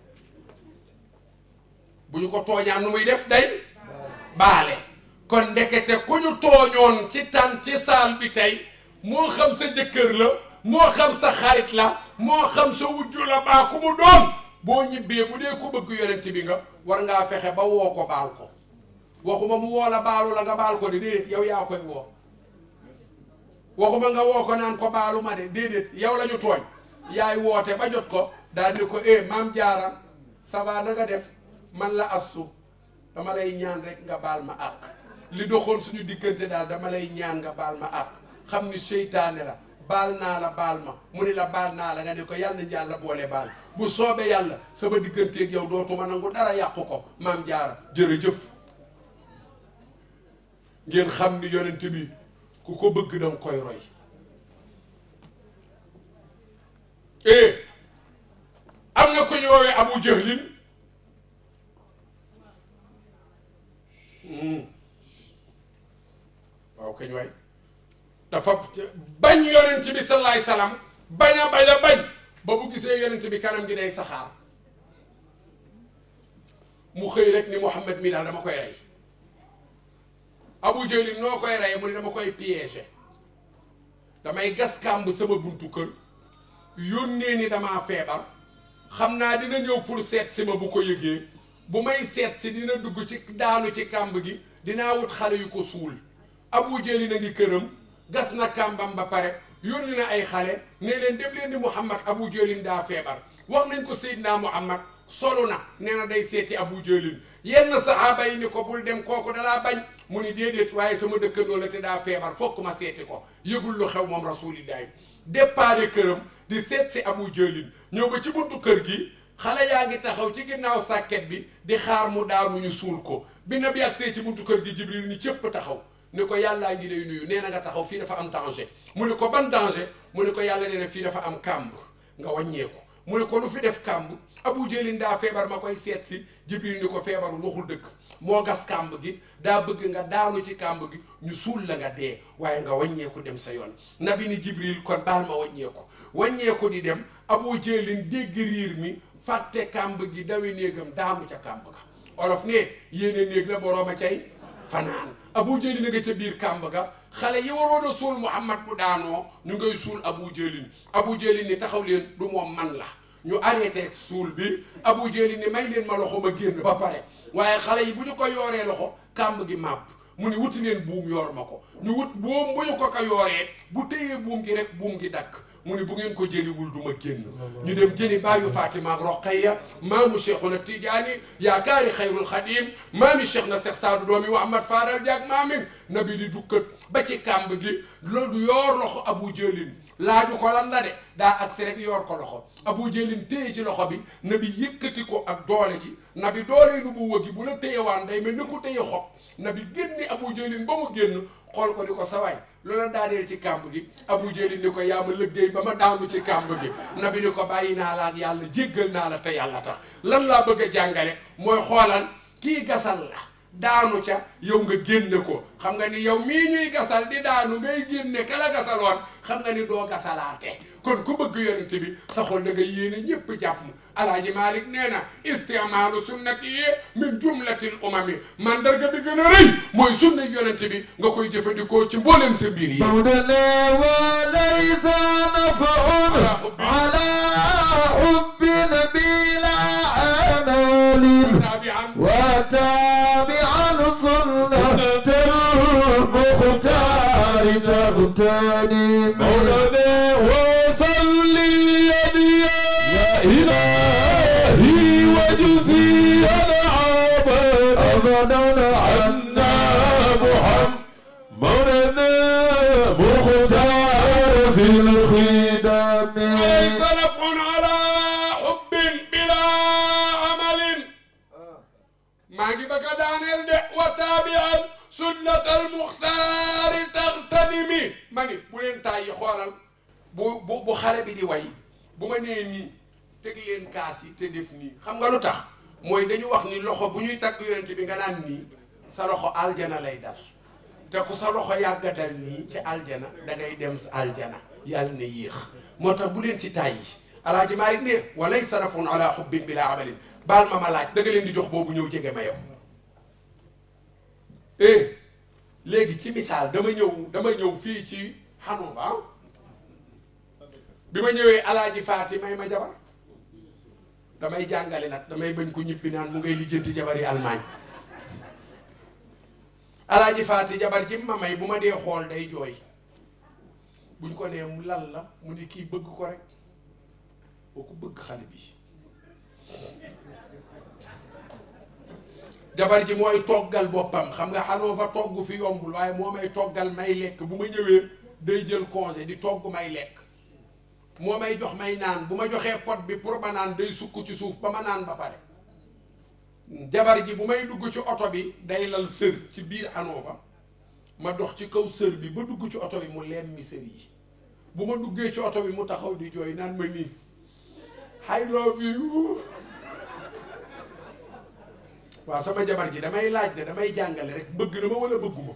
bu ñu ko tooñaan nu muy def day baale kon ndekete ku ñu tooñoon ci saal bi tey moo xam sa jëkkër la moo xam sa xarit la moo xam sa wujju la baa ku mu doon boo ñibbee bu dee ku bëgg yonent bi nga war ngaa fexe ba woo ko baal ko waxuma mu woo la baalu la nga baal ko de déedéet yow yaa koy woo waxuma nga woo ko naan ko baalu ma de déedéet yow la ñu tooñ yaay woote ba jot ko daal di ko maam Jaara ça va na nga def man la assu dama lay ñaan rek nga baal ma àq li doxoon suñu diggante daal dama lay ñaan nga baal ma àq xam ni seytaane la baal naa la baal ma mu ni la baal naa la nga ne ko yàlla nañ yàlla boole baal bu soobee yàlla sama digganteeg yow dootuma nangu dara yàqu ko maam Jaara jërëjëf ngeen xam ni yonent bi ku ko bëgg danga koy roy am na ko ñu woowee Abu Jahlin waaw kañ waay dafa bañ yonent bi sallallahu alayhi wasallam bañ ba bu gisee yonent bi kanam gi day saxaar mu xëy rek ni Muhammad mi daal dama koy rey Abu Jahlin noo koy rey mu ne dama koy piéger damay gas kàmb sama buntu kër yónnee ni damaa feebar xam naa dina ñëw pour seet si ma bu ko yëgee bu may seet si dina dugg ci daanu ci kàmb gi dinaa wut xale yu ko suul Abu Jahlin a ngi këram gas na kàmbam ba pare yónni na ay xale ne leen dem leen ni Muhammad Abu Jahlin daa feebar wax nañ ko Seydina Muhammad solu na nee na day seeti Abu Jahlin yenn saxaaba yi ni ko bul dem kooku dalaa bañ mu ni déedéet waaye sama dëkkandoo la te daa feebar fokk ma seeti ko yëgul lu xew moom rasulillahi départ këram di seet si Abu Jahlin ñëw ba ci buntu kër gi xale yaa ngi taxaw ci ginnaaw sàkket bi di xaar mu daanu ñu suul ko bi nabi ak see ci buntu kër gi Jibril ni cëpp taxaw ni ko yàllaa ngi lay nuyu nee na nga taxaw fii dafa am danger mu ne ko ban danger mu ne ko yàlla nee na fii dafa am kàmb nga wàññeeku mu ne ko lu fi def kàmb Abu Jahlin daa feebar ma koy seet si Jibril ni ko feebarul waxul dëgg moo gas kàmb gi daa bëgg nga daanu ci kàmb gi ñu suul la nga dee waaye nga wàññeeku dem sa yoon nabi ni Jibril kon baal ma wàññeeku di dem Abu Jahlin dégg riir mi fàtte kàmb gi dawe néegam daanu ca kàmb ga olof ne yéene néeg la borooma cay fanaan Abu Jahlin nga ca biir kàmb ga xale yi waroon a suul Muhammad bu daanoo ñu ngay suul Abu Jahlin ni taxaw leen du moom man la ñu arrêté suul bi Abu Jahlin ni may leen ma loxo ma génn ba pare waaye xale yi bu ñu ko yooree loxo kàmb gi màbb mu ni wuti leen buum yoor ma ko ñu wut boom bu ñu ko yooree bu téyee buum gi rek buum gi dakk mu ni bu ngeen ko jëliwul du ma génn ñu dem jëli baayu Fatima ak Roqaya maamu Cheikhuna Tidiane yaakaari xayrul xadim maami Cheikh na Cheikh Saadu doomi Muhammad Fadal Diak maamin nabi di dukkat ba ci kàmb gi loolu yoor loxo Abu Jahlin laaju ko lan la de daa agsi rek yoor ko loxo Abu Jahlin téye ci loxo bi nabi yëkkati ko ak doole gi nabi doole nu bu wëggi bu la téyewaan day mel ni ku téye xob nabi génni Abu Jahlin ba mu génn xool ko ni ko sawaay loola daaneel ci kàmb gi Abu Jahlin ni ko yaa ma lëggéey ba ma daanu ci kàmb gi nabi ni ko bàyyi naa la ak yàlla jéggal naa la te yàlla tax lan laa bëgg a jàngale mooy xoolal kii gasal la daanu ca yow nga génne ko xam nga ni yow mii ñuy gasal di daanu ngay génne kala gasaloon xam nga ni doo gasalaate kon ku bëgg yonent bi sa xol da nga yéene ñëpp jàpp Alaaji Malik nee na istimaalu sunnati yi min jumlatil umami mandarga bi gën a rëy mooy sunna yonent bi nga koy jëfandikoo ci mbooleem sa biir yi walaysa naf'un ala hubbin bila amalin wa tabi'an sunnatil mukhtar taghtani mawlana wa salli ya ilahi wajziya أبدا عنا محمد مختار في الخدم ليس نفع على حب بلا عمل ما جبك دانيل ده وتابعا سنة المختار تغتنمي ماني بولين تاي خوالال بو خالي بي دي واي بوما ني ني تeg leen kaas yi te def nii xam nga lu tax mooy dañu wax ni loxo bu ñuy takk yonent bi nga naan nii sa loxo aljana lay dal te ku sa loxo yàgga dal nii ci aljana da ngay dem sa aljana yàlla ne yéex moo tax bu leen ci tàyyi Alaaji Maalik ne walay sarafun ala hubbin bila amalin baal ma laaj da nga leen di jox boobu ñëw jege ma yow léegi ci misaal dama ñëw fii ci Hanover bi ma ñëwee Alaaji Faati may ma jabar damay jàngale nag damay bañ ko ñibbi naan mu ngay lijjanti jabar yi Allemagne Alaaji Faati jabar ji ma may bu ma dee xool day jooy buñ ko nee lan la mu ne kii bëgg ko rek boo ko bëgg xale bi jabar ji mooy toggal boppam xam nga xanoo fa togg fi yombul waaye moo may toggal may lekk bu ma ñëwee day jël congé di togg may lekk moo may jox may naan bu ma joxee pot bi pour ma naan day sukk ci suuf ba ma naan ba pare jabar ji bu may dugg ci oto bi day lal sër ci biir Hanover ma dox ci kaw sër bi ba dugg ci oto bi mu leem mi sër yi bu ma duggee ci oto bi mu taxaw di jooy naan ma nii I love you waaw sama jabar ji damay laaj de damay jàngale rek bëgg na ma wala bëgguma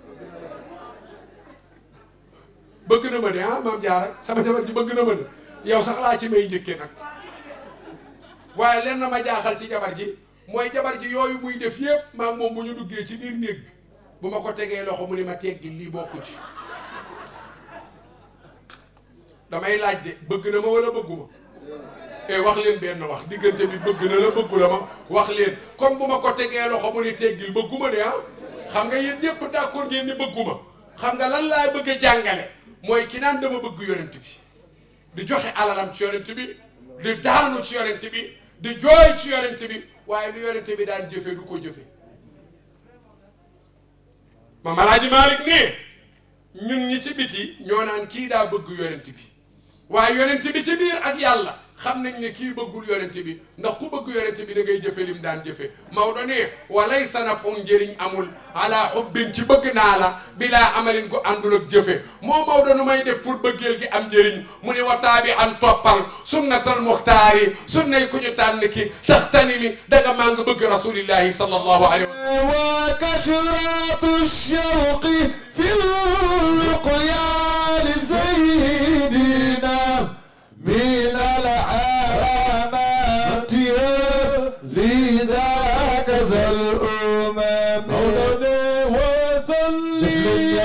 bëgg na ma de ah maam Jaara sama jabar ji bëgg na ma de yow sax laa ci may njëkkee nag waaye len na ma jaaxal ci jabar ji mooy jabar ji yooyu muy def yépp maam moom bu ñu duggee ci biir néeg bi bu ma ko tegee loxo mu ni ma teggi lii bokku ci damay laaj de bëgg na ma wala bëgguma wax leen benn wax diggante bi bëgg na la bëggu la ma wax leen comme bu ma ko tegee loxo mu ni teggil bëgguma de ah xam nga yéen ñëpp d'accord ngeen ni bëgguma xam nga lan laay bëgg a jàngale mooy ki naan dama bëgg yonent bi di joxe alalam ci yonent bi di daanu ci yonent bi di jooy ci yonent bi waaye lu yonent bi daan jëfe du ko jëfe Maam Alaaji Maalik ne ñun ñi ci biti ñoo naan kii daa bëgg yonent bi waaye yonent bi ci biir ak yàlla xam nañ ne kii bëggul yonent bi ndax ku bëgg yonent bi da ngay jëfe lim daan jëfe Maodo ne walay sanafun njëriñ amul ala xubbin ci bëgg naa la bilaa amalin ko àndul ak jëfe moo Maodo nu may def pour bëggeel gi am njëriñ mu ne wataabi an toppal sunnatal muxtaari sunnay ku ñu tànn ki taxtani mi danga maa nga bëgg rasulillahi sallallahu alayhi wa kashratu shawqi fil luqya li sayyidina من العلامات لذاك ذا الأمم وصلي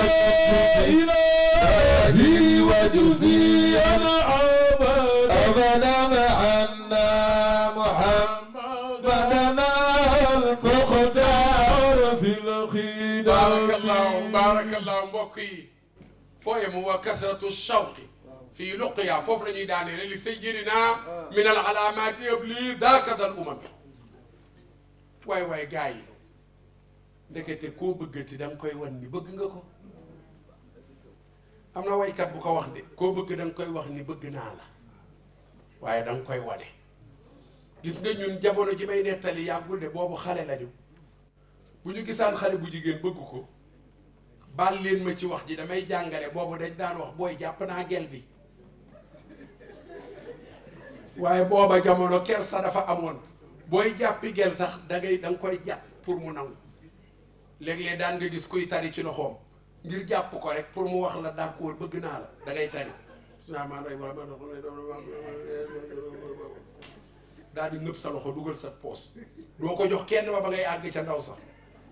إلهي وجزيا أبدا عنا محمدنا المختار في الخدام بارك الله mbokk فويم وكسرة الشوق في لقيا فوف لا ني داني لسيدنا من العلامات يبلي ذاك ذا الامم واي غاي ndekete koo bëggati da nga koy wan ni bëgg nga ko am na waykat bu ko wax de koo bëgg da nga koy wax ni bëgg naa la waaye da nga koy wane gis nga ñun jamono ji may nettali yàggul de boobu xale lañu bu ñu gisaan xale bu jigéen bëgg ko baal leen ma ci wax ji damay jàngale boobu dañ daan wax booy jàpp naa gel bi waaye booba jamono kersa dafa amoon booy jàppi gel sax danga koy jàpp pour mu nangu léeg-léeg daan nga gis kuy tari ci loxoom ngir jàpp ko rek pour mu wax la d'accord bëgg naa la da ngay tari daal di nëb sa loxo dugal sa poos doo ko jox kenn ba ngay àgg ca ndaw sax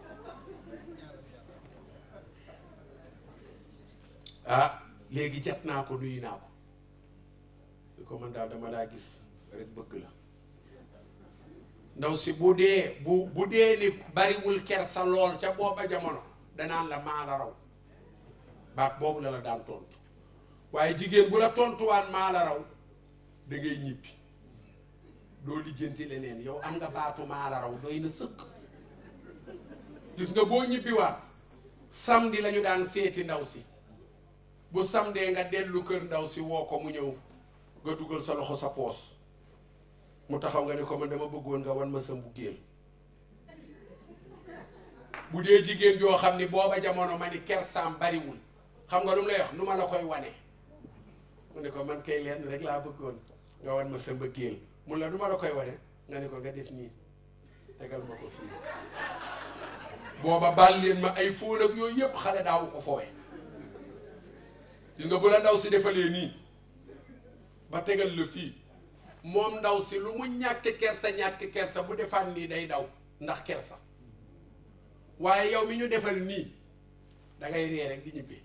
ah léegi jat naa ko nuyu naa ko li ko man daal dama laa gis rek bëgg la ndaw si bu dee ni bariwul kersa lool ca booba jamono danaan la maa la raw baat boobu la daan tontu waaye jigéen bu la tontuwaan maa la raw da ngay ñibbi doo lijjanti leneen yow am nga baatu maa la raw doy na sëkk gis nga boo ñibbiwaat samedi lañu daan seeti ndaw si bu samdee nga dellu kër ndaw si woo ko mu ñëw nga dugal sa loxo sa poos mu taxaw nga ne ko man dama bëggoon nga wan ma sa mbugéel bu dee jigéen joo xam ni booba jamono ma ni kersaam bariwul xam nga lu mu lay wax nu ma la koy wane mu ne ko man kay leen rek laa bëggoon nga wan ma sa mbëggeel mun la nu ma la koy wane nga ne ko nga def nii tegal ma ko fii booba baal leen ma ay fóon ak yooyu yëpp xale daawu ko fooye gis nga bu la ndaw si defalee nii ba tegal la fii moom ndaw si lu mu ñàkk kersa bu defaan nii day daw ndax kersa waaye yow mi ñu defal nii da ngay ree rek di ñibbi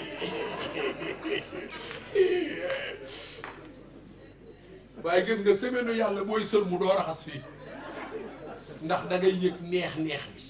waaye gis nga semaine yàlla booy sël mu doo raxas fii ndax da ngay yëg neex bi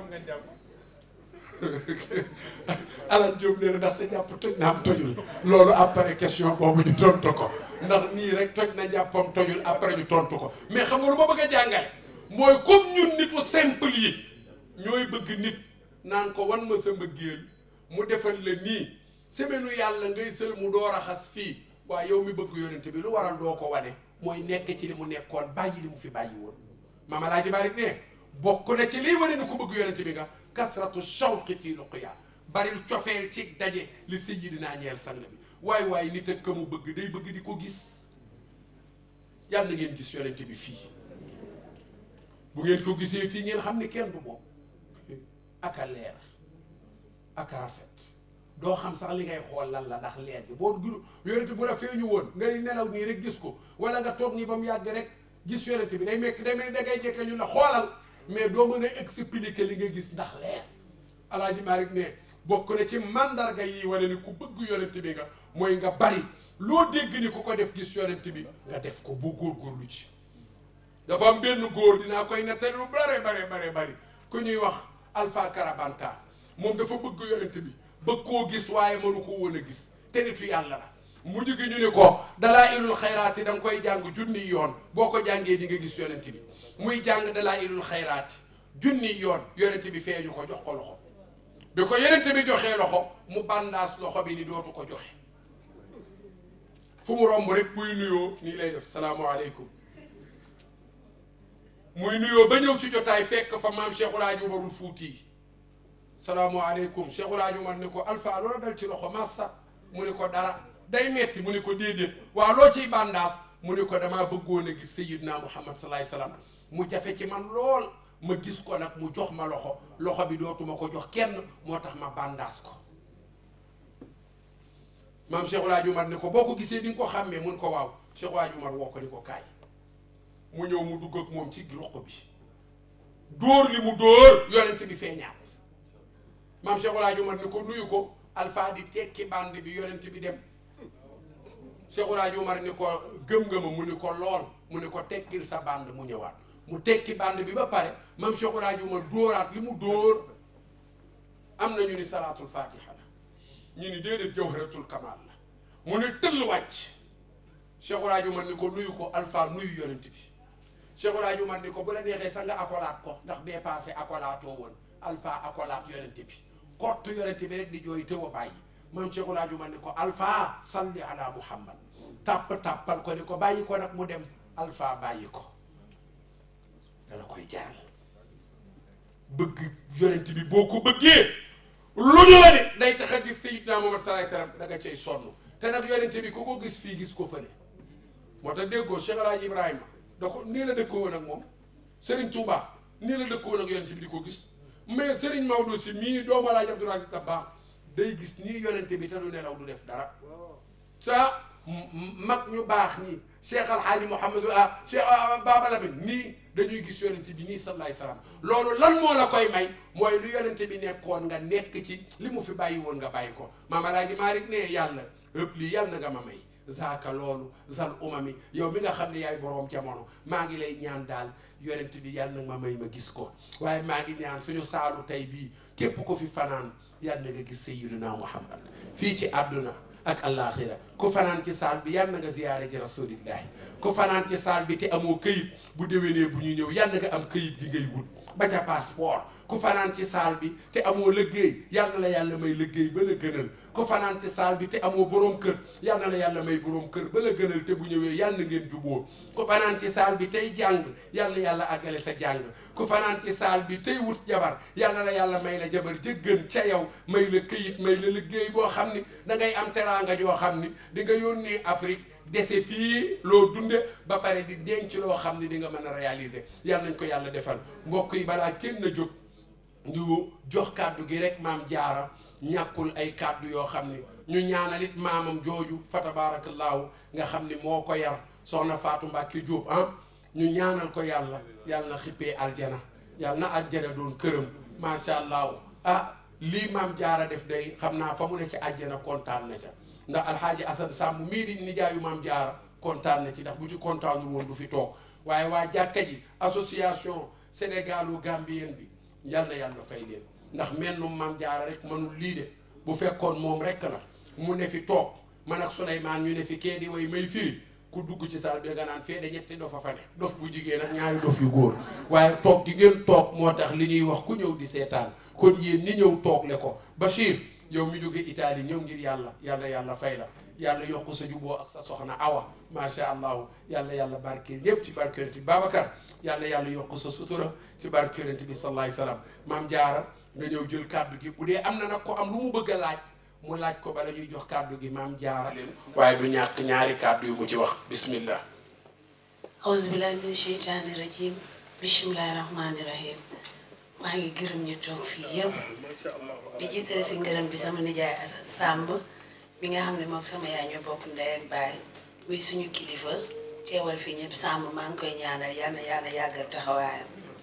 Alan Diop nee na ndax sa jàpp toj na am tojul loolu après question boobu ñu tontu ko ndax nii rek toj na jàppam tojul après ñu tontu ko mais xam nga lu ma bëgg a jàngale mooy comme ñun nitu simple yi ñooy bëgg nit naan ko wan ma sa mbëggeel mu defal la nii semaine yàlla ngay sël mu doo raxas fii waaye yow mi bëgg yonent bi lu waral doo ko wane mooy nekk ci li mu nekkoon bàyyi li mu fi bàyyi woon Maam Alaaji Maalik ne bokk na ci liy wane ni ko bëgg yonent bi nga kasratu shawqi fii luqya baril cofeel ci daje li sayyidina ñeel sang bi waaye nit ak ka mu bëgg day bëgg di ko gis yàlla na ngeen gis yonent bi fii bu ngeen ko gisee fii ngeen xam ne kenn du moom aka leer aka rafet doo xam sax li ngay xool lan la ndax leer bi boo yonent bu la feeñu woon nga nelaw nii rek gis ko wala nga toog nii ba mu yàgg rek gis yonent bi day mekk day mel ni da ngay jekke ñun la xoolal mais doo mën a expliquer li nga gis ndax leer Alaaji Maalik ne bokk na ci mandarga yi wane ni ku bëgg yonent bi nga mooy nga bari loo dégg ni ku ko def gis yonent bi nga def ko bu góorgóorlu ci dafa am benn góor dinaa koy nettali lu bari ku ñuy wax Alpha Karabanta moom dafa bëgg yonent bi bëgg koo gis waaye mënu ko woon a gis te nitu yàlla la mujj gi ñu ni ko dalaa'ilul xayraati da nga koy jàng junni yoon boo ko jàngee di nga gis yonent bi muy jàng dalaa'ilul xayraati junni yoon yonent bi feeñu ko jox ko loxo bi ko yonent bi joxee loxo mu bandaas loxo bi ni dootu ko joxe fu mu romb rek muy nuyoo nii lay def salaamualeykum muy nuyoo ba ñëw ci jotaay fekk fa maam Cheikh El Hadj Umarul Fuuti salaamualeykum Cheikh El Hadj Umar ni ko Alpha loola dal ci loxo massa mu ni ko dara day metti mu ni ko déedéet waaw loo ciy bandaas mu ni ko damaa bëggoon a gis Sayyidina Muhammad salaay salaam mu jafe ci man lool ma gis ko nag mu jox ma loxo bi dootuma ko jox kenn moo tax ma bandaas ko maam Cheikh El Hadj Umar ni ko boo ko gisee di nga ko xàmmee mun ko waaw Cheikh El Hadj Umar woo ko ni ko kaay mu ñëw mu dugg ak moom ci roq bi dóor li mu dóor yonent bi feeñaat maam Cheikh El Hadj Umar ni ko nuyu ko Alpha di tekki band bi yonent bi dem Cheikh El Hadj Umar ni ko gëm nga ma mu ni ko lool mu ni ko tekkil sa band mu ñëwaat mu tekki band bi ba pare maam Cheikh El Hadj Umar dóoraat li mu dóor am na ñu ni salaatul fatiha la ñu ni déedéet jawharatul kamal la mu ni tëll wàcc Cheikh El Hadj Umar ni ko nuyu ko Alpha nuyu yonent bi Cheikh El Hadj Umar ni ko bu la neexee sax nga akolaat ko ndax bee passé akolaatoo woon Alpha akolaat yonent bi kottu yonent bi rek di jooy tëw a bàyyi maam Cheikh El Hadj Umar ni ko Alpha salli ala Muhammad tàppal ko ni ko bàyyi ko nag mu dem Alpha bàyyi ko dala koy jaral bëgg yonent bi boo ko bëggee lu ñu la ni day tax a gis Sayyidina Muhammad sallallahu alayhi wasallam da nga cay sonn te nag yonent bi ku ko gis fii gis ko fële moo tax déggoo Cheikh El Hadj Ibrahima da ko nii la dëkkoo woon ak moom Serigne Touba nii la dëkkoo woon ak yonent bi di ko gis mais Serigne Maodo si mii doomu Alaaji Abdoul Aziz Dabakh day gis nii yonent bi te du nelaw du def dara sa mag ñu baax ñi Cheikh Al Hadji Mouhamadou Cheikh Baba Lamine nii dañuy gis yonent bi nii sallallahu alayhi wasallam loolu lan moo la koy may mooy lu yonent bi nekkoon nga nekk ci li mu fi bàyyi woon nga bàyyi ko Maam Alaaji Maalik ne yàlla ëpp lii yàlla na nga ma may zaaka loolu zal umami yow mi nga xam ne yaay boroom jamono maa ngi lay ñaan daal yonent bi yàlla na ma may ma gis ko waaye maa ngi ñaan suñu saalu tey bii képp ko fi fanaan yàlla na nga gis Sayyidina Muhammad fii ci àdduna ak àllaaxira ku fanaan ci saal bi yàlla na nga ziyaare ji rasulillahi ku fanaan ci saal bi te amoo këyit bu déwénee bu ñu ñëw yàlla na nga am këyit gi ngay wut ba ca passeport ku fanaan ci saal bi te amoo liggéey yàlla na la yàlla may liggéey ba la gënal ku fanaan ci saal bi te amoo boroom kër yàlla na la yàlla may boroom kër ba la gënal te bu ñëwee yàlla na ngeen juboo ku fanaan ci saal bi tey jàng yàlla na yàlla àggale sa jàng ku fanaan ci saal bi tey wut jabar yàlla na la yàlla may la jabar jëggën ca yow may la këyit may la liggéey boo xam ni da ngay am teraanga joo xam ni di nga yónnee Afrique dese fii loo dunde ba pare di denc loo xam ni di nga mën a réaliser yàlla nañ ko yàlla defal mbokk yi balaa kenn na jóg ñu jox kàddu gi rek maam jaara ñàkkul ay kàddu yoo xam ni ñu ñaanalit maamam jooju fa tabaarakallaahu nga xam ni moo ko yar soxna Faatu Mbàkke Jóob ñu ñaanal ko yàlla na xippee aljana yàlla na aljana doon këram macha allah lii maam jaara def day xam naa fa mu ne ci aljana kontaan na ca ndax alxaaji Asan Sàmb mii di nijaayu maam jaara kontaan na ci ndax bu ci kontaanul woon du fi toog waaye waa jàkka ji association sénégalo gambien bi yal na yàlla fay leen ndax mennum maam jaara rek mënul lii de bu fekkoon moom rek la mu ne fi toog man ak Souleymane ñu ne fi kee di way may firi ku dugg ci saal bi danga naan fee de ñetti dofa fa ne dof bu jigéen ak ñaari dof yu góor waaye toog di ngeen toog moo tax li ñuy wax ku ñëw di seetaan kon yéen ñi ñëw toog le ko Bachir yow mi jóge Italie ñëw ngir yàlla fay la yàlla yokk sa juboo ak sa soxna Awa macha allah yàlla barkeel ñëpp ci barke yonent bi Babacar yàlla yokk sa sutura ci barke yonent bi sallallahu alayhi wasallam maam jaara nga ñëw jël kàddu gi bu dee am na nag ko am lu mu bëgg a laaj mu laaj ko bala ñuy jox kàddu gi maam jaara leen waaye du ñàkk ñaari kàddu yu mu ci wax bismillah auzu billahi min sheytaani rajim bismillahi rahmaani rahim maa ngi gërëm ñu toog fii yëpp di jiitale si ngërëm bi sama nijaay Asan Sàmb mi nga xam ne moom sama yaay ñoo bokk ndey ak baay muy suñu kilifa teewal fii ñëpp Sàmb maa ngi koy ñaanal yàlla yàggal taxawaayam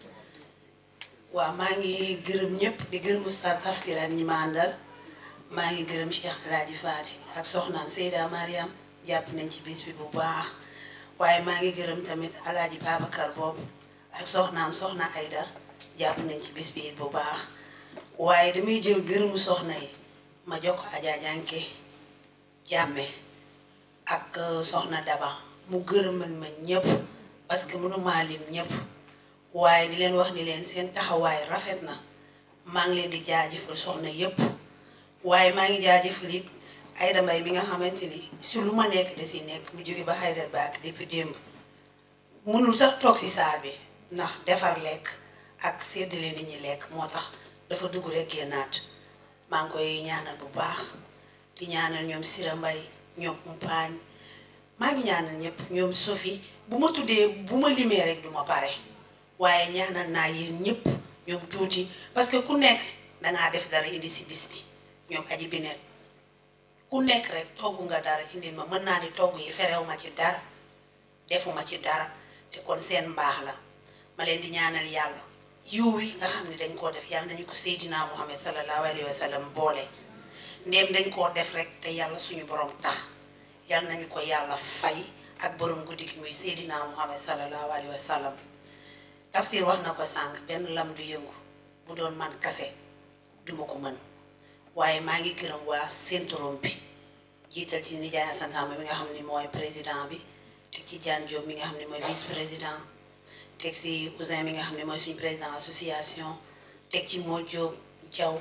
waaw maa ngi gërëm ñëpp di gërëm Oustaz Tafsir ak ñi ma àndal maa ngi gërëm Cheikh Alaaji Faati ak soxnaam Seyda Mariam jàpp nañ ci bis bi bu baax waaye maa ngi gërëm tamit Alaaji Babacar boobu ak soxnaam soxna Ayda jàpp nañ ci bis bi bu baax waaye damay jël gërëmu soxna yi ma jox ko Adja Jànke Jàmme ak soxna Daba mu gërëmal ma ñëpp parce que mënuma lim ñëpp waaye di leen wax ni leen seen taxawaay rafet na maa ngi leen di jaajëfal soxna yëpp waaye maa ngi jaajëfal it Aïda Mbaye mi nga xamante ni si lu ma nekk da si nekk mu jóge ba Hyderabad depuis démb mënul sax toog si saar bi ndax defar lekk ak séddale nit ñi lekk moo tax dafa dugg rek génnaat maa ngi koy ñaanal bu baax di ñaanal ñoom Sira Mbaye ñoom Mpaañ maa ngi ñaanal ñëpp ñoom Sophie bu ma tuddee bu ma limee rek duma pare waaye ñaanal naa yéen ñëpp ñoom tuuti parce que ku nekk dangaa def dara indi si bis bi ñoom aji binet ku nekk rek togg nga dara indil ma mën naa ni togg yi ferew ma ci dara defuma ci dara te kon seen mbaax la ma leen di ñaanal yàlla yiw wi nga xam ne dañ koo def yàlla nañu ko Seydina Muhammad sallallahu alayhi wa sallam boole ndéem dañ koo def rek te yàlla suñu borom tax yàlla nañu ko yàlla fay ak borom guddi gi muy Seydina Muhammad sallallahu alayhi wa sallam tafsir wax na ko sànq benn lam du yëngu bu doon man kase duma ko mën waaye maa ngi gërëm waa Centrum bi jiital ci nijaay Assane Samba mi nga xam ne mooy président bi teg ci Diane Diop mi nga xam ne mooy vice président teg ci Ousin mi nga xam ne mooy suñu président association teg ci Modou Diop Diaw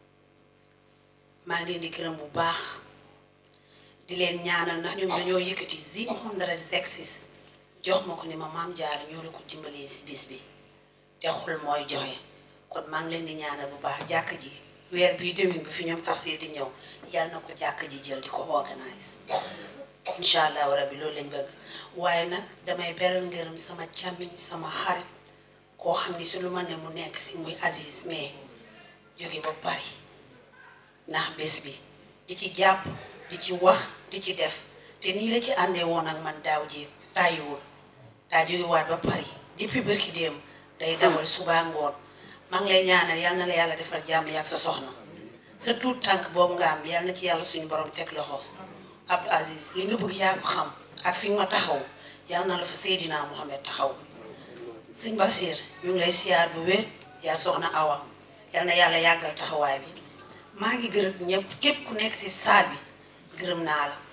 maa ngi leen di gërëm bu baax di leen ñaanal ndax ñoom dañoo yëkkati 106 jox ma ko ni ma maam Jaara ñoo la ko dimbalee si bis bi te xol mooy joxe kon maa ngi leen di ñaanal bu baax jàkk ji weer bii déwén bi fi ñoom tafsir di ñëw yàlla na ko jàkk ji jël di ko organise incha allahu rabbi loolu lañ bëgg waaye nag damay beral ngërëm sama càmmiñ sama xarit koo xam ni su lu ma ne mu nekk si muy Aziz mais jóge ba Paris ndax bés bi di ci jàpp di ci wax di ci def te nii la ci àndee woon ak man daaw ji tàyyiwul daa jóge waat ba Paris depuis bërki démb day dawal suba ngoon maa ngi lay ñaanal yal na la yàlla defal jàmm ak sa soxna sa tuut tànk boobu nga am yal na ci yàlla suñu borom teg loxo Abdou Aziz li nga bëgg yaa ko xam ak fi nga ma taxaw yal na la fa Seydina Muhammad taxaw sëñ Basir ñu ngi lay siyaar bu wér yaa soxna Awa yal na yàlla yàggal taxawaay bi maa ngi gërëm ñëpp képp ku nekk si saal bi gërëm naa la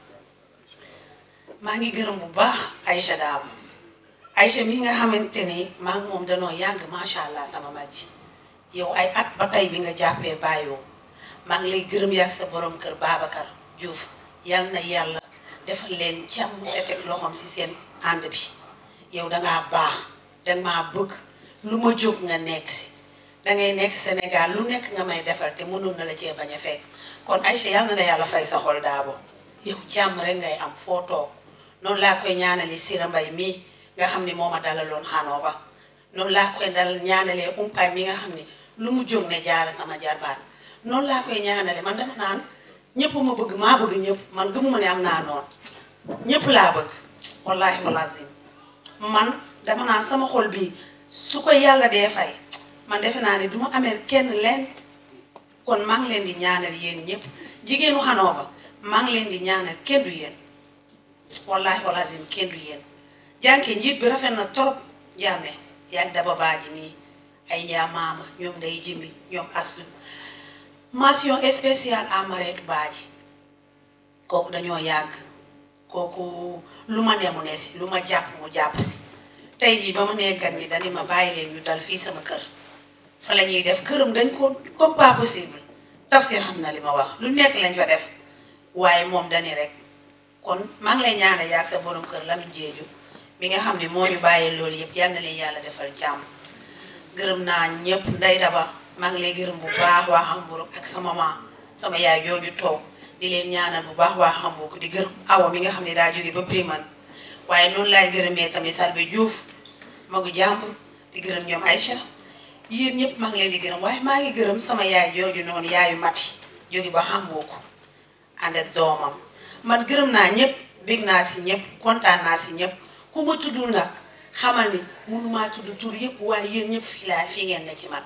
maa ngi gërëm bu baax Aïcha Daam Aïcha mi nga xamante ni maa ngi moom danoo yàgg macha allah sama mag ji yow ay at ba tey bi nga jàppee bàyyoo maa ngi lay gërëm yàgg sa borom kër Babacar Diouf yal na yàlla defal leen jàmm te teg loxoom si seen ànd bi yow dangaa baax danga maa bëgg lu ma jóg nga nekk si dangay nekk Sénégal lu nekk nga may defal te mënoon na la cee bañ a fekk kon Aïcha yal na la yàlla fay sa xol daabo yow jàmm rek ngay am foo toog noonu laa koy ñaanali Sira Mbaye mii nga xam ni moo ma dalaloon Hanover noonu laa koy dal ñaanalee umpaay mi nga xam ni lu mu jóg ne jaara sama jarbaat noonu laa koy ñaanale man dama naan ñëpp ma bëgg maa bëgg ñëpp man gëmuma ne am naa noonu ñëpp laa bëgg wallaahi walazim man dama naan sama xol bii su ko yàlla dee fay man defe naa ne du ma amee kenn leen kon maa ngi leen di ñaanal yéen ñëpp jigéenu Hanover maa ngi leen di ñaanal kenn du yéen wallaahi walazim kenn du yéen jànke njiit bi rafet na trop jàmme yaag daba baaji nii ay yaa maama ñoom day jimbi ñoom asu mention spéciale à Mareetu Baaji kooku dañoo yàgg kooku lu ma ne mu ne si lu ma jàpp mu jàpp si tey jii ba ma nee gan ñi dañu ma bàyyi leen ñu dal fii sama kër fa la ñuy def këram dañ ko comme pas possible tafsir xam na li ma wax lu nekk lañ fa def waaye moom dani rek kon maa ngi lay ñaanal yaag sa borom kër Lamine Jeeju mi nga xam ne moo ñu bàyyee loolu yëpp yal na leen yàlla defal jàmm gërëm naa ñëpp nday daba maa ngi lay gërëm bu baax waa Hamburg ak sama maam sama yaay jooju toog di leen ñaanal bu baax waa Hamburg di gërëm Awa mi nga xam ne daa jóge ba Bremen waaye noonu laay gërëmee tamit Salbe Diouf magu jàmbur di gërëm ñoom Aïcha yéen ñëpp maa ngi leen di gërëm waaye maa ngi gërëm sama yaay jooju noonu yaayu Mati jóge ba Hamburg ànd ak doomam man gërëm naa ñëpp bég naa si ñëpp kontaan naa si ñëpp ku ma tuddul nag xamal ni mënumaa tudd tur yëpp waaye yéen ñëpp fii ngeen ne ci man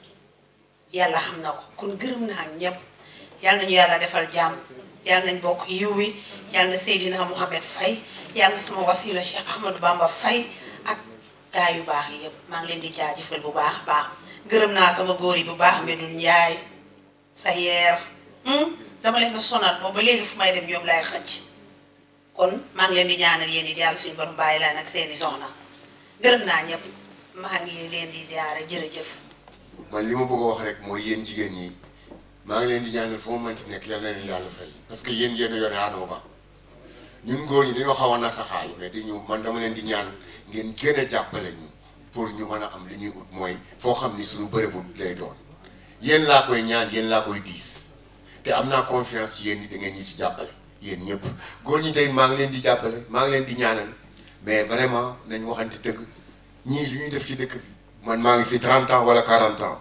yàlla xam na ko kon gërëm naa ñëpp yàlla nañu yàlla defal jàmm yàlla nañ bokk yiw wi yàlla na Seydina Mohamed Faye yàlla na sama wasila Cheikh Ahmadou Bamba Faye ak gaa yu baax yi yëpp maa ngi leen di jaajëfal bu baax a baax gërëm naa sama góor yi bu baax Medoune Ndiaye sa yeer dama leen a sonal boobu ba léegi fu may dem ñoom laay xëcc kon maa ngi leen di ñaanal yéen it yàlla suñu borom bàyyi la nag seeni soxna gërëm naa ñëpp maa ngi leen di ziare jërëjëf. man li ma bëgg a wax rek mooy yéen jigéen ñi maa ngi leen di ñaanal foo mënti nekk yal na leen yàlla fay parce que yéen yéen a yore Adama ñun góor ñi dañoo xaw a nasaxaay mais man dama leen di ñaan ngeen gën a jàppale ñu pour ñu mën a am li ñuy ut mooy foo xam ni suñu bërëbu lay doon yéen laa koy ñaan yéen laa koy diis te am naa confiance ci yéen ñi da ngeen ñu ci jàppale yéen ñëpp góor ñi tey maa ngi leen di jàppale maa ngi leen di ñaanal mais vraiment nañ waxante dëgg ñii li ñuy def ci dëkk bi man maa ngi fi 30 ans wala 40 ans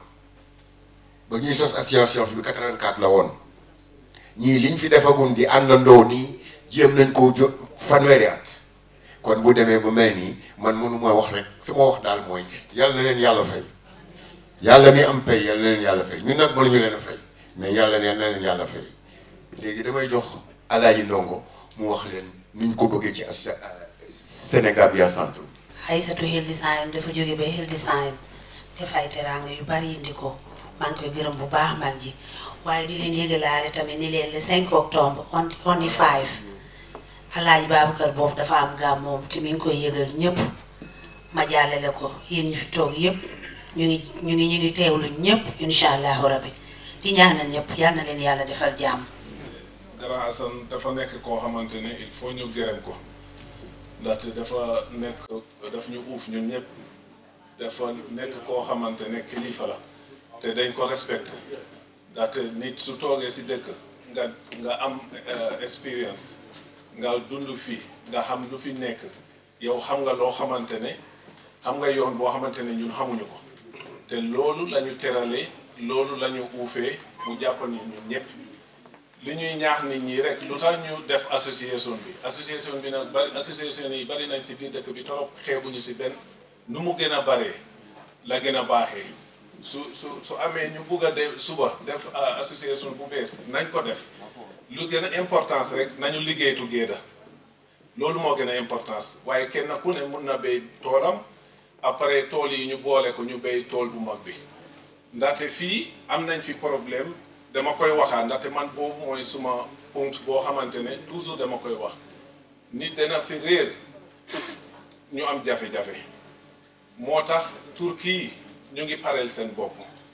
ba ñuy sos association bi 84 la woon ñii liñ fi defagum di àndandoo nii jéem nañ koo fanweeri at kon bu demee ba mel nii man mënu ma wax rek su ma wax daal mooy yàlla na leen yàlla fay yàlla mi am pay yàlla na leen yàlla fay ñun nag mënuñu leen a fay mais yàlla na leen yàlla fay léegi damay jox Alaaji Ndongo mu wax leen niñ ko bëggee ci Sénégal bi sant. Aïssatou Hildisayam dafa jóge ba Hildisayam def ay teraanga yu bari indi ko maa ngi koy gërëm bu baax mag ji waaye di leen yëgalaale tamit ni leen le 5 octobre on the 5 Alaaji Babacar boobu dafa am gàmm moom te mi ngi koy yëgal ñëpp ma jàllale ko yéen ñi fi toog yëpp ñu ngi teewlu ñëpp incha allahu rabbi di ñaanal ñëpp yal na leen yàlla defal jàmm. Grand Assane dafa nekk koo xamante ne il faut ñu gërëm ko ndaxte dafa ñu uuf ñun ñëpp dafa nekk koo xamante ne kilifa la te dañ ko respecté ndaxte nit su toogee si dëkk nga am expérience nga dund fii nga xam lu fi nekk yow xam nga loo xamante ne xam nga yoon boo xamante ne ñun xamuñu ko te loolu la ñu teralee loolu la ñu uufee mu jàpp ni ñun ñëpp li ñuy ñaax nit ñi rek lu tax ñu def association bi nag bari association yi bari nañ si biir dëkk bi torop xeebuñu si benn nu mu gën a baree la gën a baaxee su amee ñu bugg a suba def association bu bees nañ ko def lu gën a importance rek nañu liggéey together loolu moo gën a importance waaye kenn ku ne mun na béy toolam après tool yi ñu boole ko ñu béy tool bu mag bi ndaxte fii am nañ fi problème dama koy waxaa ndaxte man boobu mooy suma punct boo xamante ne toujours dama koy wax nit dana fi réer ñu am jafe-jafe moo tax Turquie ñu ngi pareel seen bopp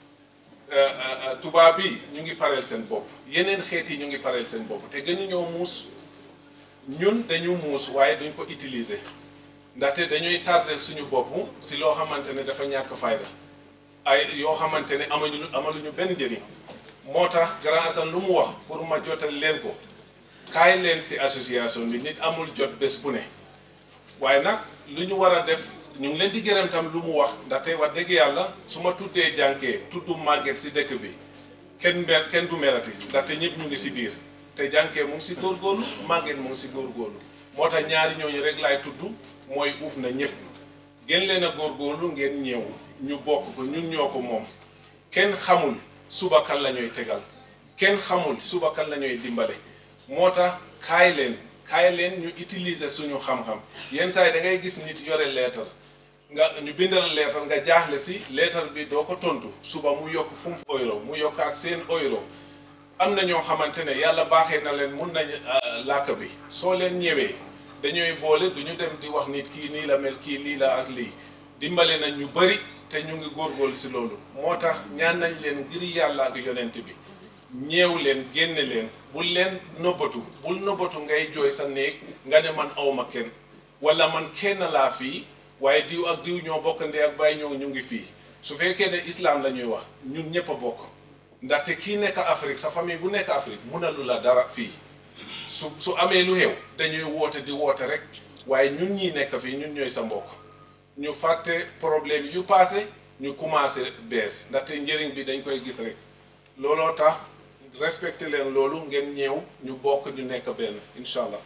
tubaab bi ñu ngi pareel seen bopp yeneen xeet yi ñu ngi pareel seen bopp te gënu ñoo muus ñun dañu muus waaye duñ ko utiliser ndaxte dañuy tardel suñu bopp si loo xamante ne dafa ñàkk fayda ay yoo xamante ne amaluñu benn njëriñ moo tax Grand Assane lu mu wax pour ma jotal leen ko kaay leen si association bi nit amul jot bés bu ne waaye nag lu ñu war a def ñu ngi leen di gërëm tam lu mu wax ndaxte wax dëgg yàlla su ma tuddee jànkee tuddu màgget si dëkk bi kenn du merati ndaxte ñëpp ñu ngi si biir te jànkee mu ngi si góorgóorlu màgget mu ngi si góorgóorlu moo tax ñaari ñooñu rek laay tudd mooy uuf na ñëpp gën leen a góorgóorlu ngeen ñëw ñu bokk ko ñun ñoo ko moom kenn xamul suba kan la ñuy tegal kenn xamul suba kan la ñuy dimbale moo tax kaay leen ñu utiliser suñu xam-xam yenn saa yi da ngay gis nit yore leetar ñu bindal leetar nga jaaxle si leetar bi doo ko tontu suba mu yokk €5 mu yokkaat seen euro am na ñoo xamante ne yàlla baaxee na leen mun nañ làkk bi soo leen ñëwee dañuy boole du ñu dem di wax nit kii nii la mel kii lii la ak lii dimbale nañ ñu bëri te ñu ngi góorgóorlu si loolu moo tax ñaan nañ leen ngir yàlla ak yonent bi ñeew leen génne leen bul leen nëbbatu ngay jooy sa néeg nga ne man awma kenn wala man kenn laa fii waaye diw ak diw ñoo bokk ndey ak baay ñu ngi fii su fekkee ne islam la ñuy wax ñun ñëpp a bokk ndaxte kii nekk Afrique sa famille bu nekk Afrique mënalu la dara fii su amee lu xew dañuy woote di woote rek waaye ñun ñii nekk fii ñun ñooy sa mbokk ñu fàtte problème yu passé ñu commencé bees ndaxte njëriñ bi dañ koy gis rek looloo tax respecté leen loolu ngeen ñëw ñu bokk ñu nekk benn incha allah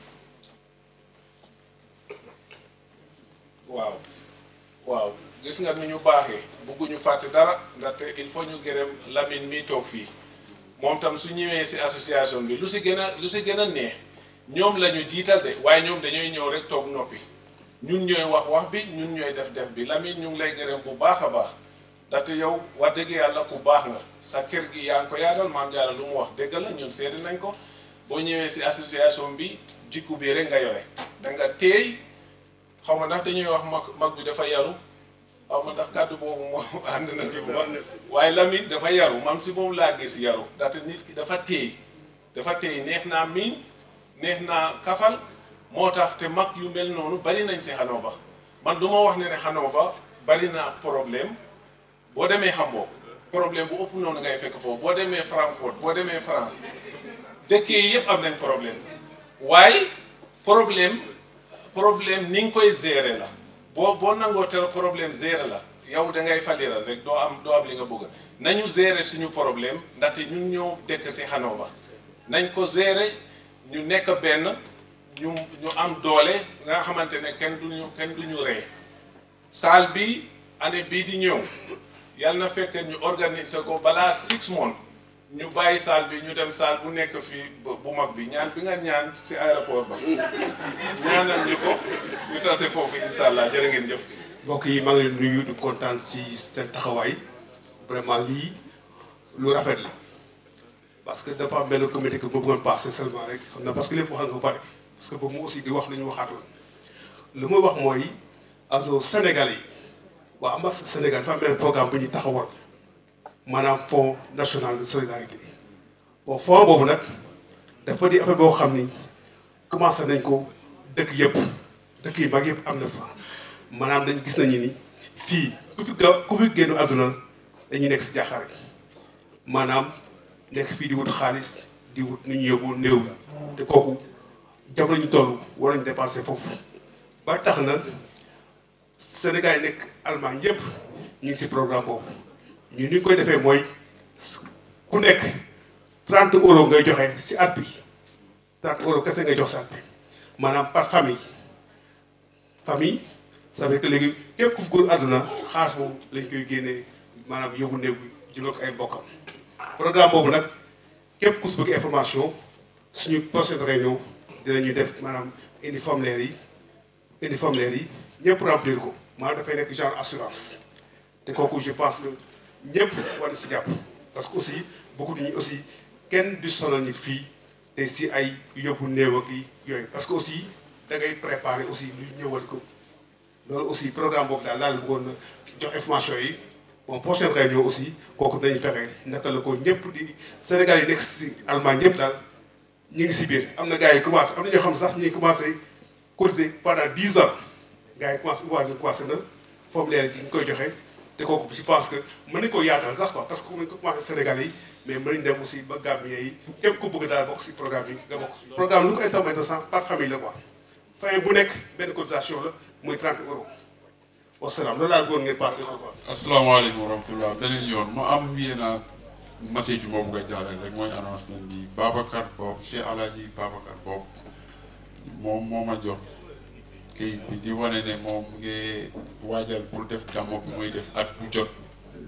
waaw gis nga ni ñu baaxee bëgguñu fàtte dara ndaxte il faut ñu gërëm Lamine mi toog fii moom tam su ñëwee si association bi lu si gën a neex ñoom la ñu jiital de waaye ñoom dañuy ñëw rek toog noppi ñun ñooy wax bi ñun ñooy def bi Lamine ñu ngi lay gërëm bu baax a baax ndaxte yow wax dëgg yàlla ku baax nga sa kër gi yaa ngi ko yaatal maam Jaara lu mu wax dëgg la ñun seede nañ ko boo ñëwee si association bi jikku bi rek nga yore da nga teey xaw ma ndax dañuy wax mag bi dafa yaru xaw ma ndax kàddu boobu moo ànd na ci waaye Lamine dafa yaru man si moom laa gis yaru ndaxte nit ki dafa teey neex naa miin neex naa kafal moo tax te mag yu mel noonu bari nañ si Hanover man du ma wax ne Hanover bari na problème boo demee Hamburg problème bu ëpp noonu ngay fekk foofu boo demee Francfort boo demee France dëkk yi yëpp am nañ problème waaye problème ni nga koy gérer la boo nangoo tel problème gérer la yow da ngay faliral rek doo am li nga bëgg nañu gérer suñu problème ndaxte ñun ñoo dëkk si Hanover nañ ko gérer ñu nekk benn ñu am doole nga xamante ne kenn duñu rey salle bi année bii di ñëw yàlla na fekk ñu organiser ko balaa 6 mois ñu bàyyi salle bi ñu dem salle bu nekk fii bu mag bi ñaan bi nga ñaan si aéroport ba ñaanal ñu ko ñu tase foofu incha allah jërë ngeen jëf. mbokk yi maa ngi leen nuyu di kontaan si seen taxawaay vraiment lii lu rafet la parce que dafa am benn comité que bu bëggoon passé seulement rek xam na parce que lépp waxal nga ba pare parce que boobu mu aussi di wax lu ñu waxaatoon lu muy wax mooy aso Sénégalais yi waa ambassade Sénégal dafa am benn programme bu ñuy taxawal maanaam fonds national de solidarité bon fonds boobu nag dafa di affaire boo xam ni commencé nañ ko dëkk yëpp dëkk yi mag yëpp am na fa maanaam dañ gis nañu ni fii ku fi génn àdduna dañuy nekk si jaaxare maanaam nekk fii di wut xaalis di wut nu ñu yóbbu néew te kooku jamono ñu toll war nañ dépassé foofu ba tax na Sénégal yi nekk Allemagne yëpp ñu ngi si programme boobu ñu ni koy defee mooy ku nekk 30 € ngay joxe si at bi 30 € kese ngay jox si at bi maanaam par famille ça veut dire que léegi képp ku fi góor àdduna xaas boobu lañ koy génnee maanaam yóbbu néew bi ci loolu ko ay mbokkam programme boobu nag képp ku si bëgg information suñu prochaine réunion dinañu def maanaam indi formulaire yi ñëpp remplir ko maanaam dafay nekk genre assurance te kooku je pense que ñëpp war na si jàpp parce que aussi beaucoup de ñi aussi kenn du sonal nit fii te si ay yóbbu néew ak yooyu parce que aussi da ngay préparer aussi lu ñëwal ko loolu aussi programme boobu daal laal bëggoon na jox information yi bon prochaine réunion aussi kooku dañuy fexe naka la ko ñëpp di Sénégal yi nekk si Allemagne ñëpp daal ñu ngi si biir am na gars yi commencé am na ñoo xam sax ñu ngi commencé cotiser pendant 10 ans gars yi commencé na formulaire yi ñu koy joxe te kooku je pense que mën nañu koo yaatal sax quoi parce que mën nañu ko commencé Sénégal yi mais mën nañu dem aussi ba Gambien yi képp ku bëgg daal bokk si programme bi nga bokk si. programme lu ko intéressant par famille la quoi fin bu nekk benn cotisation la muy 30 €. wasalaam loolu laa bëggoon ngeen passé ko quoi. asalaamaaleykum wa rahmatulah beneen yoon ma am yéen message yu ma bëgg a jàllale rek mooy annoncement bi Babacar Bob Cheikh Alhaji Babacar Bob moom moo ma jox kayit bi di wane ne moom mu ngi waajal pour def gàmmu bi muy def at bu jot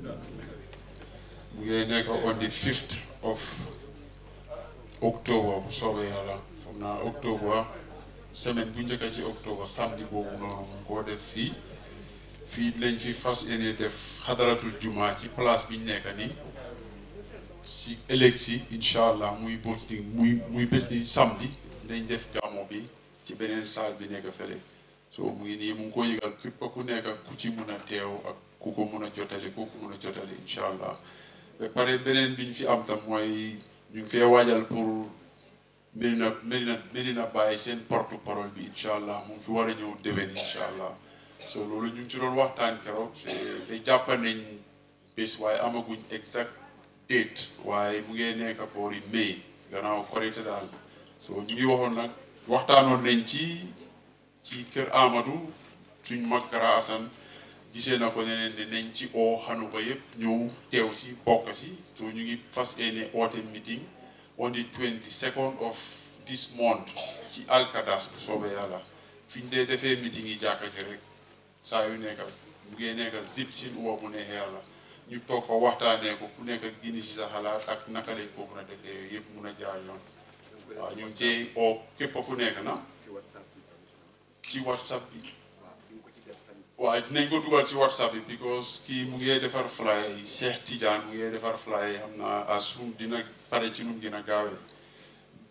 mu ngi nekk on the 5th of October bu soobee yàlla foog naa octobre semaine bu njëkk ci octobre samedi boobu noonu mu ko def fii lañ fi fas yéene def xadaratul juma ci place bi ñu nekk nii si ëllëg si incha allah muy bés ni samedi lañ def gàmmu bi ci beneen salle bi nekk fële so mu ngi nii mu ngi ko yëgal képp ku nekk ku ci mun a teew ak ku ko mun a jotali ku ko mun a jotali incha allah ba pare beneen bi ñu fi am tam mooy ñu ngi fee waajal pour Medina Baye seen porte parole bi incha allah mu ngi fi war a ñëw déwén incha allah so loolu ñu ngi ci doon waxtaan keroog te jàpp nañ bés waaye amaguñ exact date waaye mu ngi nekk boori mai gannaaw korité daal so ñu ngi waxoon nag waxtaanoon nañ ci kër Amadou suñ mag Kara Assane gisee na ko ne nañ ci oo Hanover yëpp ñëw teew si bokk si so ñu ngi fas yéene oote meeting on the 22nd of this month ci Alcadas bu soobee yàlla fi ñu dee defee meeting yi jàkka ci rek saa yu nekk mu ngi nekk zip sin uwa bu neexee yàlla ñu toog fa waxtaanee ko ku nekk gini si sa xalaat ak naka lañ ko mun a defee yëpp mun a jaar yoon waaw ñu ngi cee oo képp ku nekk na ci whatsapp bi waaw dinañ ko dugal ci whatsapp bi because kii mu ngi defar flyer yi Cheikh Tidiane mu ngi defar flyer yi xam naa assume dina pare ci nu mu gën a gaawee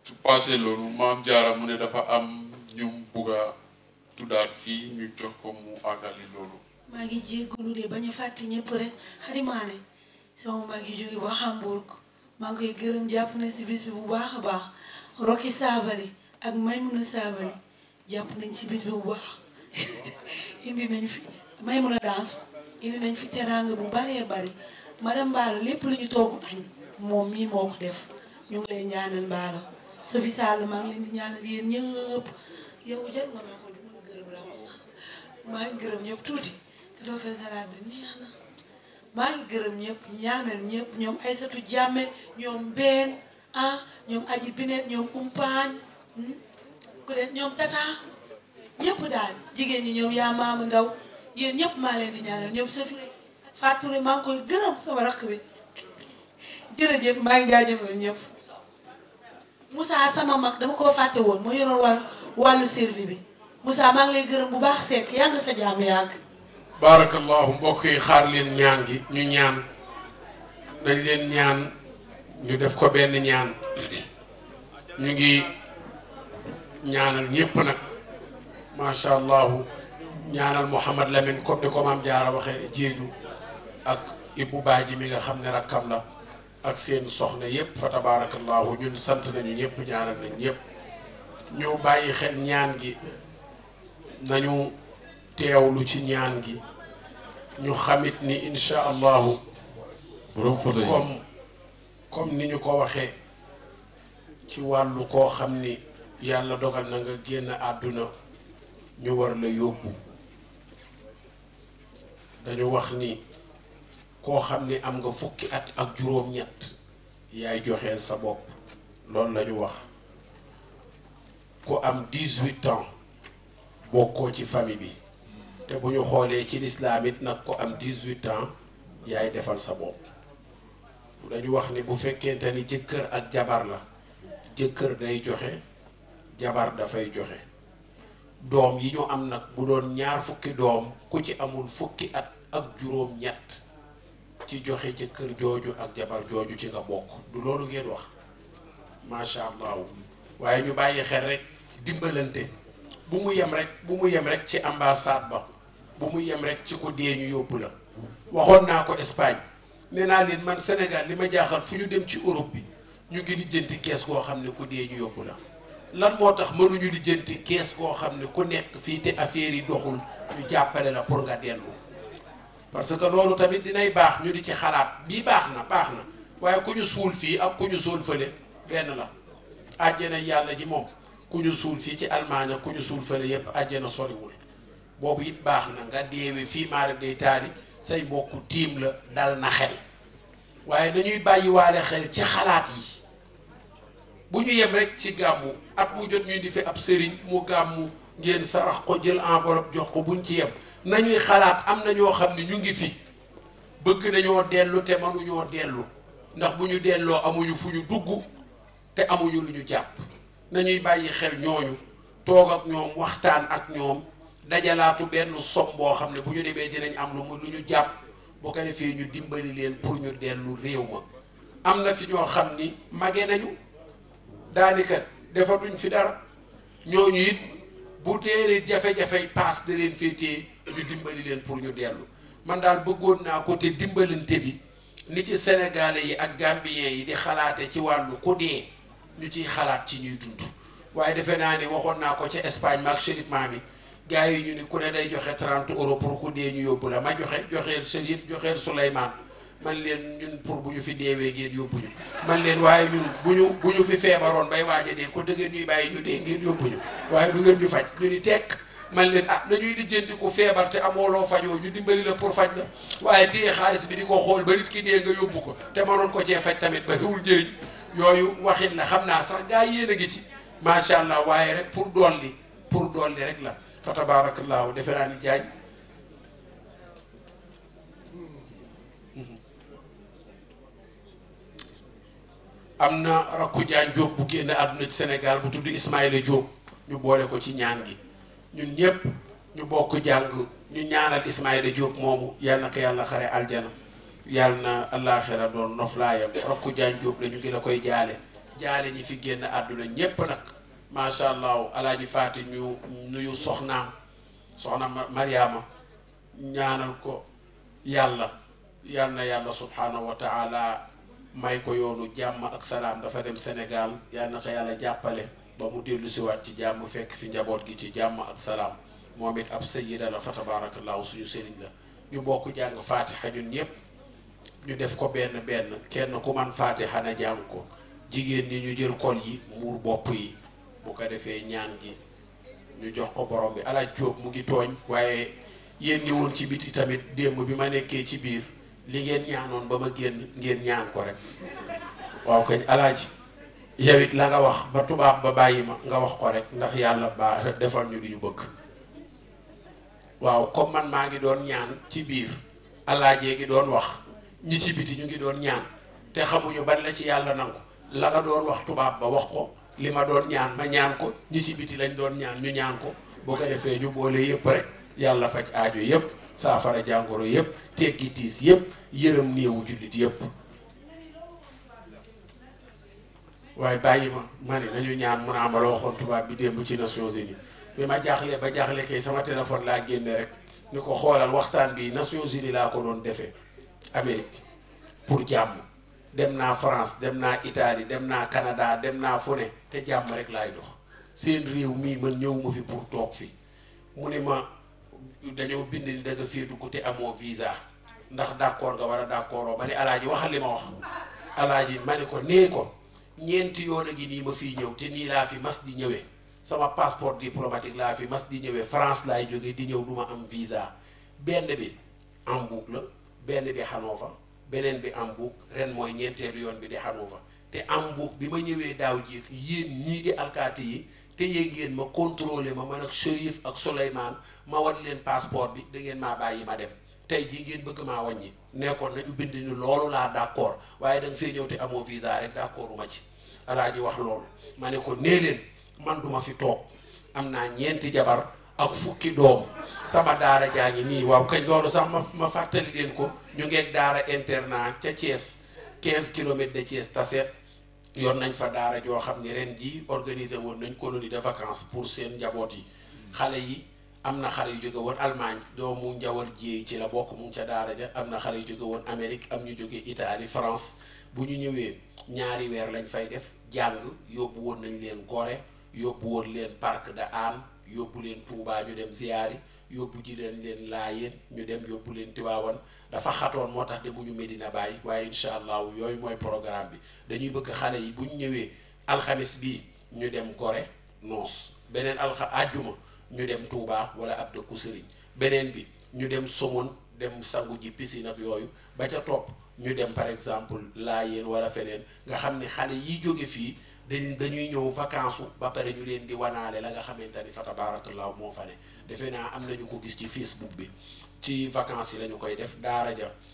su passé loolu maam Jaara mu ne dafa am ñu bugg a tuddaat fii ñu jox ko mu àggali loolu. maa ngi jéggalu de bañ a fàtte ñëpp rek xadimaane sama maa ngi jóge ba Hamburg maa ngi koy gërëm jàpp na si bis bi bu baax a baax Rocky Sabali ak Maymuna Sabali jàpp nañ si bis bi bu baax indi nañ fi Maymuna Danso indi nañ fi teraanga bu baree bari madame Mballo lépp lu ñu togg añ moom mii moo ko def ñu ngi lay ñaanal Mballo Sophie Sall maa ngi leen di ñaanal yéen ñëpp yow jar nga maa ko du ma gërëm la maa ngi gërëm ñëpp tuuti te doo fee salaat bi neex na maa ngi gërëm ñëpp ñaanal ñëpp ñoom Aysatu Jàmme ñoom Mbeen ñoom Aji Binet ñoom Umpaañ ku des ñoom Tata ñëpp daal jigéen ñi ñoom yaa maama ndaw yéen ñëpp maa leen di ñaanal ñoom Sophie Fatou maa ngi koy gërëm sama rakk bi jërëjëf maa ngi jaajëfal ñëpp Moussa sama mag dama koo fàtte woon moo yoroon wàllu servi bi Moussa maa ngi lay gërëm bu baax Seck yàlla na sa jàmm yàgg. barakallahu mbokk yi xaar leen ñaan gi ñu ñaan nañ leen ñaan ñu def ko benn ñaan ñu ngi ñaanal ñëpp nag macha allah ñaanal Mouhamad Lamine comme ni ko maam Jaara waxee jéeju ak Ibou Badji mi nga xam ne rakkam la ak seen soxna yëpp fa tabarakallahu ñun sant nañu ñëpp ñaanal nañ ñëpp ñu bàyyi xel ñaan gi nañu teewlu ci ñaan gi ñu xamit ni insha allahu comme ni ñu ko waxee ci wàllu koo xam ni yàlla dogal na nga génn àdduna ñu war la yóbbu dañu wax ni koo xam ni am nga fukki at ak juróom-ñett yaay joxeel sa bopp loolu la ñu wax ku am 18 ans bokkoo ci famille bi te bu ñu xoolee ci lislaam it nag ko am 18 ans yaay defal sa bopp dañu wax ni bu fekkente ni jëkkër ak jabar la jëkkër day joxe jabar dafay joxe doom yi ñu am nag bu doon ñaar fukki doom ku ci amul fukki at ak juróom-ñett ci joxe jëkkër jooju ak jabar jooju ci nga bokk du loolu ngeen wax macha allah waaye ñu bàyyi xel rek dimbalante bu mu yem rek ci ambassade ba bu mu yem rek ci ku dee ñu yóbbu la waxoon naa ko Espagne nee naa leen man Sénégal li ma jaaxal fu ñu dem ci Europe bi ñu ngi lijjanti kees goo xam ne ku dee ñu yóbbu la lan moo tax mënuñu lijjanti kees goo xam ne ku nekk fii te affaire yi doxul ñu jàppale la pour nga dellu parce que loolu tamit dinay baax ñu di ci xalaat bii baax na waaye ku ñu suul fii ak ku ñu suul fële benn la àjjana yàlla ji moom ku ñu suul fii ci Allemagne ku ñu suul fële yépp àjjana soriwul boobu it baax na nga deewe fii maara day taali say mbokku tiim la dal na xel waaye dañuy bàyyiwaale xel ci xalaat yi bu ñu yem rek ci gàmmu at mu jot ñuy di fi ab sëriñ mu gàmmu ngeen sarax ko jël enveloppe jox ko buñ ci yem nañuy xalaat am na ñoo xam ne ñu ngi fi bëgg nañoo dellu te mënuñoo dellu ndax bu ñu delloo amuñu fu ñu dugg te amuñu lu ñu jàpp nañuy bàyyi xel ñooñu toog ak ñoom waxtaan ak ñoom dajalaatu benn som boo xam ne bu ñu demee dinañ am lu ñu jàpp bu ko defee ñu dimbali leen pour ñu dellu réew ma am na fi ñoo xam ni mage nañu daanaka defatuñ fi dara ñooñu it bu dee jafe-jafe paas da leen féetee ñu dimbali leen pour ñu dellu man daal bëggoon naa ko te dimbalante bi ni ci sénégalais yi ak gambien yi di xalaate ci wàllu ku dee ñu ciy xalaat ci ñuy dund waaye defe naa ni waxoon naa ko ci Espagne maak Chérif Mami gars yi ñu ni ku ne day joxe 30 euros pour ku dee ñu yóbbu la ma joxeel Chérif joxeel Souleymane man leen ñun pour bu ñu fi deewee ngeen yóbbu ñu man leen waaye ñun bu ñu fi feebaroon bay waaja dee ko dëggeen ñuy bàyyi ñu dee ngeen yóbbu ñu waaye du ngeen ñu faj ñu ni tekk man leen nañuy lijjanti ku feebar te amoo loo fajoo ñu dimbali la pour faj la waaye téye xaalis bi di ko xool ba nit ki dee nga yóbbu ko te mënoon ko cee faj tamit bariwul njëriñ yooyu waxin la xam naa sax gaa yéen a ngi ci macha allah waaye rek pour dolli rek la fa tabarakallahu defe naa ni jaaj am na rakku Jaañ Jóob bu génn àdduna ci Sénégal bu tudd Ismaïla Jóob ñu boole ko ci ñaan gi ñun ñëpp ñu bokk jàng ñu ñaanal Ismaïla Jóob moomu yal na ko yàlla xare aljana yàlla na àllaaxira doon noflaayam rakku Jaañ Jóob la ñu ngi la koy jaale jaale ñi fi génn àdduna ñépp nag macha allah alaaji Faati ñu nuyu soxnaam soxna Mariama ñaanal ko yàlla yal na yàlla subhanahu wa taala may ko yoonu jàmm ak salaam dafa dem Sénégal yal na ko yàlla jàppale ba mu dellu siwaat ci jàmm fekk fi njaboot gi ci jàmm ak salaam moom it ab sayyida la fa tabarakallahu suñu sëriñ la ñu bokk jàng fatiha ñun ñëpp ñu def ko benn kenn ku man fatiha na jàng ko jigéen ñi ñu jël kol yi muur bopp yi bu ko defee ñaan gi ñu jox ko borom bi alaaj Jóob mu ngi tooñ waaye yéen ñi woon ci biti tamit démb bi ma nekkee ci biir li ngeen ñaanoon ba ma génn ngeen ñaan ko rek waaw kañ alaaji yow it la nga wax ba tubaab ba bàyyi ma nga wax ko rek ndax yàlla ba defal ñu li ñu bëgg waaw comme man maa ngi doon ñaan ci biir alaajee ngi doon wax ñi ci biti ñu ngi doon ñaan te xamuñu ban la ci yàlla nangu la nga doon wax tubaab ba wax ko li ma doon ñaan ma ñaan ko ñi ci biti lañ doon ñaan ñu ñaan ko boo ko defee ñu boole yëpp rek yàlla faj aajo yëpp saafara jàngoro yëpp teggi tiis yëpp yërëm néewu jullit yëpp waaye bàyyi ma ni nañu ñaan mun a amaloo waxoon tubaab bi démb ci Nations Unies bi ma jaaxle ba jaaxle kay sama téléphone laa génne rek ni ko xoolal waxtaan bi Nations Unies laa ko doon defee Amérique pour jàmm dem naa France dem naa Italie dem naa Canada dem naa fu ne te jàmm rek laay dox seen réew mii man ñëwuma fi pour toog fi mu ne ma dañoo bind ni da nga fee dugg te amoo visa ndax d'accord nga war a d'accordoo ba ni alaaji waxal li ma wax alaaji ma ne ko nee ko ñeenti yoon a ngi nii ma fii ñëw te nii laa fi mas di ñëwee sama passeport diplomatique laa fi mas di ñëwee France laay jógee di ñëw duma am visa benn bi Hambourg la benn bi Hanovre beneen bi Hambourg ren mooy ñeenteelu yoon bi di Hanovre te Hambourg bi ma ñëwee daaw ji yéen ñii di alkaati yi te yéen ngeen ma contrôlé ma man ak Chérif ak Souleymane ma wan leen passeport bi da ngeen maa bàyyi ma dem tey jii ngeen bëgg maa wàññi nekkoon nañu bind ni loolu laa d'accord waaye da nga fee ñëw te amoo visa rek d'accorduma ci alaaji wax loolu ma ne ko nee leen man duma fi toog am naa ñeenti jabar ak fukki doom sama daara jaa ngi nii waaw kañ loolu sax ma fàttali leen ko ñu ngeeg daara internat ca Thiès 15 kilomètres de Thiès Tassette yor nañ fa daara joo xam ne ren ji organisé woon nañ colonie de vacances pour seen njaboot yi xale yi am na xale yu jóge woon Allemagne doomu njawar ji ci la bokk mu ngi ca daara ja am na xale yu jóge woon Amérique am ñu jóge Italie France bu ñu ñëwee ñaari weer lañ fay def jàng yóbbu woon nañ leen Gorée yóbbu woon leen Parc de Hann yóbbu leen Touba ñu dem ziyaari yóbbu ji leen Laayeen ñu dem yóbbu leen Tiwaawan dafa xatoon moo tax demuñu Medina Baye waaye incha allah yooyu mooy programme bi dañuy bëgg xale yi bu ñu ñëwee alxamis bii ñu dem Gorée noos beneen àjjuma ñu dem Touba wala ab dëkku sëriñ beneen bi ñu dem Somone dem sangu ji piscine ak yooyu ba ca topp ñu dem par exemple Laayeen wala feneen nga xam ne xale yi jóge fii dañuy ñëw vacances ba pare ñu leen di wanaale la nga xamante ni fa tabarakallah moo fa ne defe naa am nañu ko gis ci Facebook bi ci vacances yi lañu koy def daara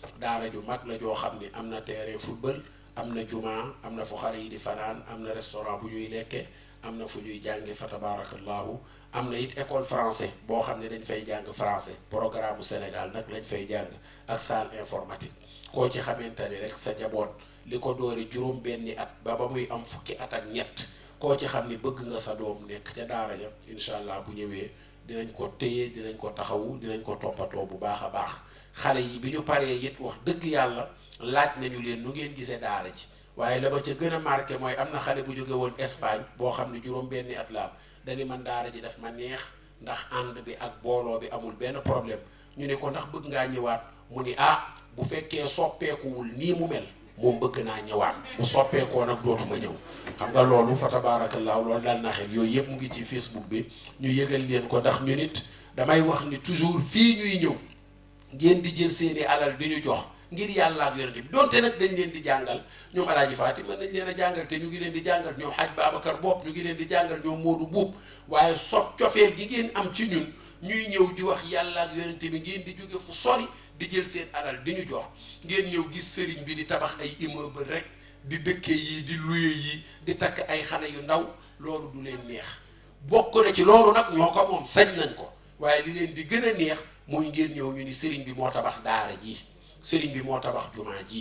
ju mag la joo xam ni am na terrain football am na juma am na fu xale yi di fanaan am na restaurant bu ñuy lekke am na fu ñuy jànge fa tabarakallahu am na it école français boo xam ne dañ fay jàng français programme Sénégal nag lañ fay jàng ak salle informatique koo ci xamante ni rek sa jaboot li ko doori juróom benni at ba muy am fukki at ak ñett koo ci xam ni bëgg nga sa doom nekk ca daara ja incha allah bu ñëwee dinañ ko téye dinañ ko taxawu dinañ ko toppatoo bu baax a baax xale yi bi ñu paree it wax dëgg yàlla laaj nañu leen nu ngeen gisee daara ji waaye la ba ca gën a marqué mooy am na xale bu jóge woon Espagne boo xam ne juróom benni at la am dañu man daara ji daf ma neex ndax ànd bi ak booloo bi amul benn problème ñu ne ko ndax bëgg ngaa ñëwaat mu ni bu fekkee soppeekuwul nii mu mel moom bëgg naa ñëwaat bu soppeekoo nag dootuma ñëw xam nga loolu fa tabaarakallaahu loolu dal na xel yooyu yëpp mu ngi ci Facebook bi ñu yëgal leen ko ndax ñu nit damay wax ni toujours fii ñuy ñëw ngeen di jël seeni alal di ñu jox ngir yàlla ak yonent bi donte nag dañ leen di jàngal ñoom Alaaji Faati mën nañ leen a jàngal te ñu ngi leen di jàngal ñoom Haj Babacar Bopp ñu ngi leen di jàngal ñoom Moodu Buub waaye cofeel gi ngeen am ci ñun ñuy ñëw di wax yàlla ak yonent bi ngeen di jóge fu sori di jël seen alal di ñu jox ngeen ñëw gis sëriñ bi di tabax ay immeuble rek di dëkke yi di luye yi di takk ay xale yu ndaw loolu du leen neex bokk na ci loolu nag ñoo ko moom sañ nañ ko waaye li leen di gën a neex mooy ngeen ñëw ñu ni sëriñ bi moo tabax daara ji sëriñ bi moo tabax jumaa ji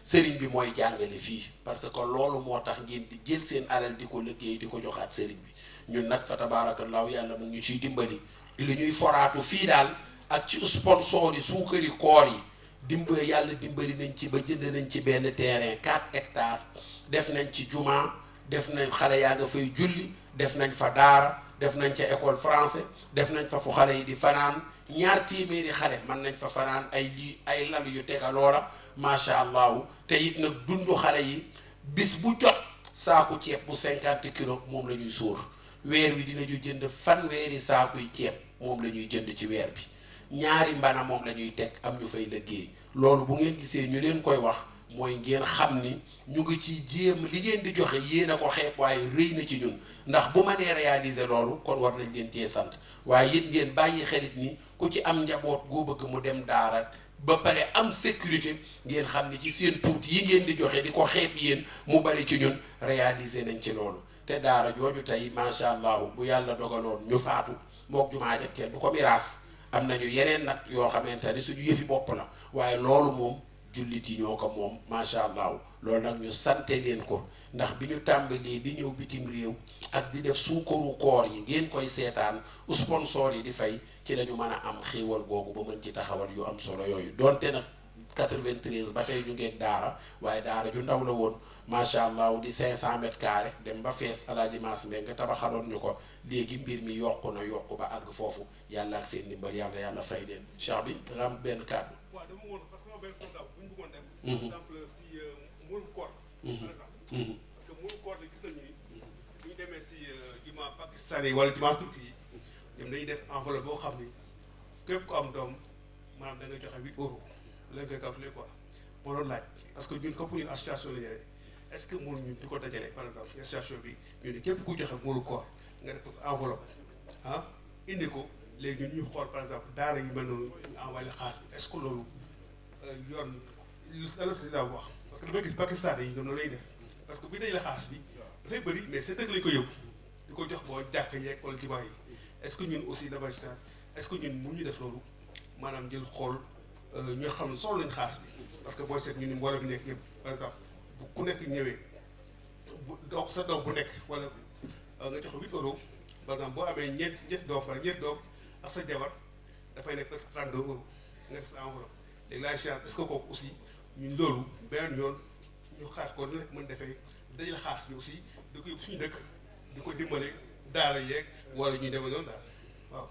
sëriñ bi mooy jàngale fii parce que loolu moo tax ngeen di jël seen alal di ko liggéey di ko joxaat sëriñ bi ñun nag fa tabaarakallaahu yàlla mu ñu ciy dimbali li ñuy foraatu fii daal ak ci sponsor yi suukari koor yi yàlla dimbali nañ ci ba jënd nañ ci benn terrain 4 hectares def nañ ci juma def nañ xale yaa nga fay julli def nañ fa daara def nañ ca école français def nañ fa fu xale yi di fanaan 2 téeméeri xale mën nañ fa fanaan ay lal yu tegaloo la macha allahu te it nag dundu xale yi bis bu jot saaku ceeb bu 50 kilos moom la ñuy sóor weer wi dinañu jënd fanweeri saakuy ceeb moom la ñuy jënd ci weer bi 2 mbana moom la ñuy teg am ñu fay liggéey loolu bu ngeen gisee ñu leen koy wax mooy ngeen xam ni ñu ngi ci jéem li ngeen di joxe yéen a ko xeeb waaye rëy na ci ñun ndax bu ma nee réaliser loolu kon war nañ leen cee sant waaye it ngeen bàyyi xelit ni ku ci am njaboot goo bëgg mu dem daara ba pare am sécurité ngeen xam ni ci seen tuuti yi ngeen di joxe di ko xeeb yéen mu bari ci ñun réaliser nañ ci loolu te daara jooju tey macha allah bu yàlla dogaloon ñu faatu mook jumaa ja kenn du ko miraas am nañu yeneen nag yoo xamante ni suñu yëfi bopp la waaye loolu moom jullit yi ñoo ko moom macha allah loolu nag ñu sante leen ko ndax bi ñu tàmbalee di ñëw bitim réew ak di def suukaru koor yi ngeen koy seetaan sponsor yi di fay ci la ñu mën a am xéewal googu ba mën ci taxawal yu am solo yooyu donte nag 93 ba tey ñu ngeeg daara waaye daara ju ndaw la woon macha allah di 500 mètres carrés dem ba fees alaaji Maas Mbeng nga tabaxaloon ñu ko léegi mbir mi yokku na yokku ba àgg foofu yàlla ak seen ndimbal yàlla fay leen cheikh bi da nga am benn kàddu. waaw dama woon parce que ma benn programme bu ñu bëggoon dem. par exemple si murum koor. par exemple parce que murum koor la gis nañu ni bu ñu demee si juma pakistan yi wala juma turki yi ñoom dañuy def enveloppe boo xam ni képp ku am doom maanaam da nga joxe 8 euros lañ koy calculer quoi moo doon laaj parce que ñun comme ñun association la ñu est-ce que mënu ñun di ko dajale par exemple association bi ñu ne képp ku joxe murum koor nga def sa enveloppe ah indi ko léegi ñun ñu xool par exemple daara yi mel noonu ñu envoyé xaalis bi est-ce que loolu yoon la si daa wax parce que damay gis Pakistan yi ñoom loolu lay def parce que bu dee la xaalis bi dafay bëri mais seen dëkk lañ ko yóbbu di ko jox boo jàkk yeeg wala jumaa yi est-ce que ñun aussi damay sant est-ce que ñun mun ñu def loolu maanaam jël xool ñoo xam ne soxla nañ xaalis bi parce que booy seet ñu ni mbooloo bi nekk yëpp par exemple bu ku nekk ñëwee bu doog sa doom bu nekk wala nga jox 8 euros par exemple boo amee ñetti doom par ñetti doom ak sa jabar dafay nekk presque 32 euros nga def sa enveloppe léegi laay chance est-ce que kooku aussi ñun loolu benn yoon ñu xaat ko nekk mën defee dajale xaalis bi aussi di ko yóbbu suñu dëkk di ko dimbale daara yeeg wala ñuy demee noonu daal waaw.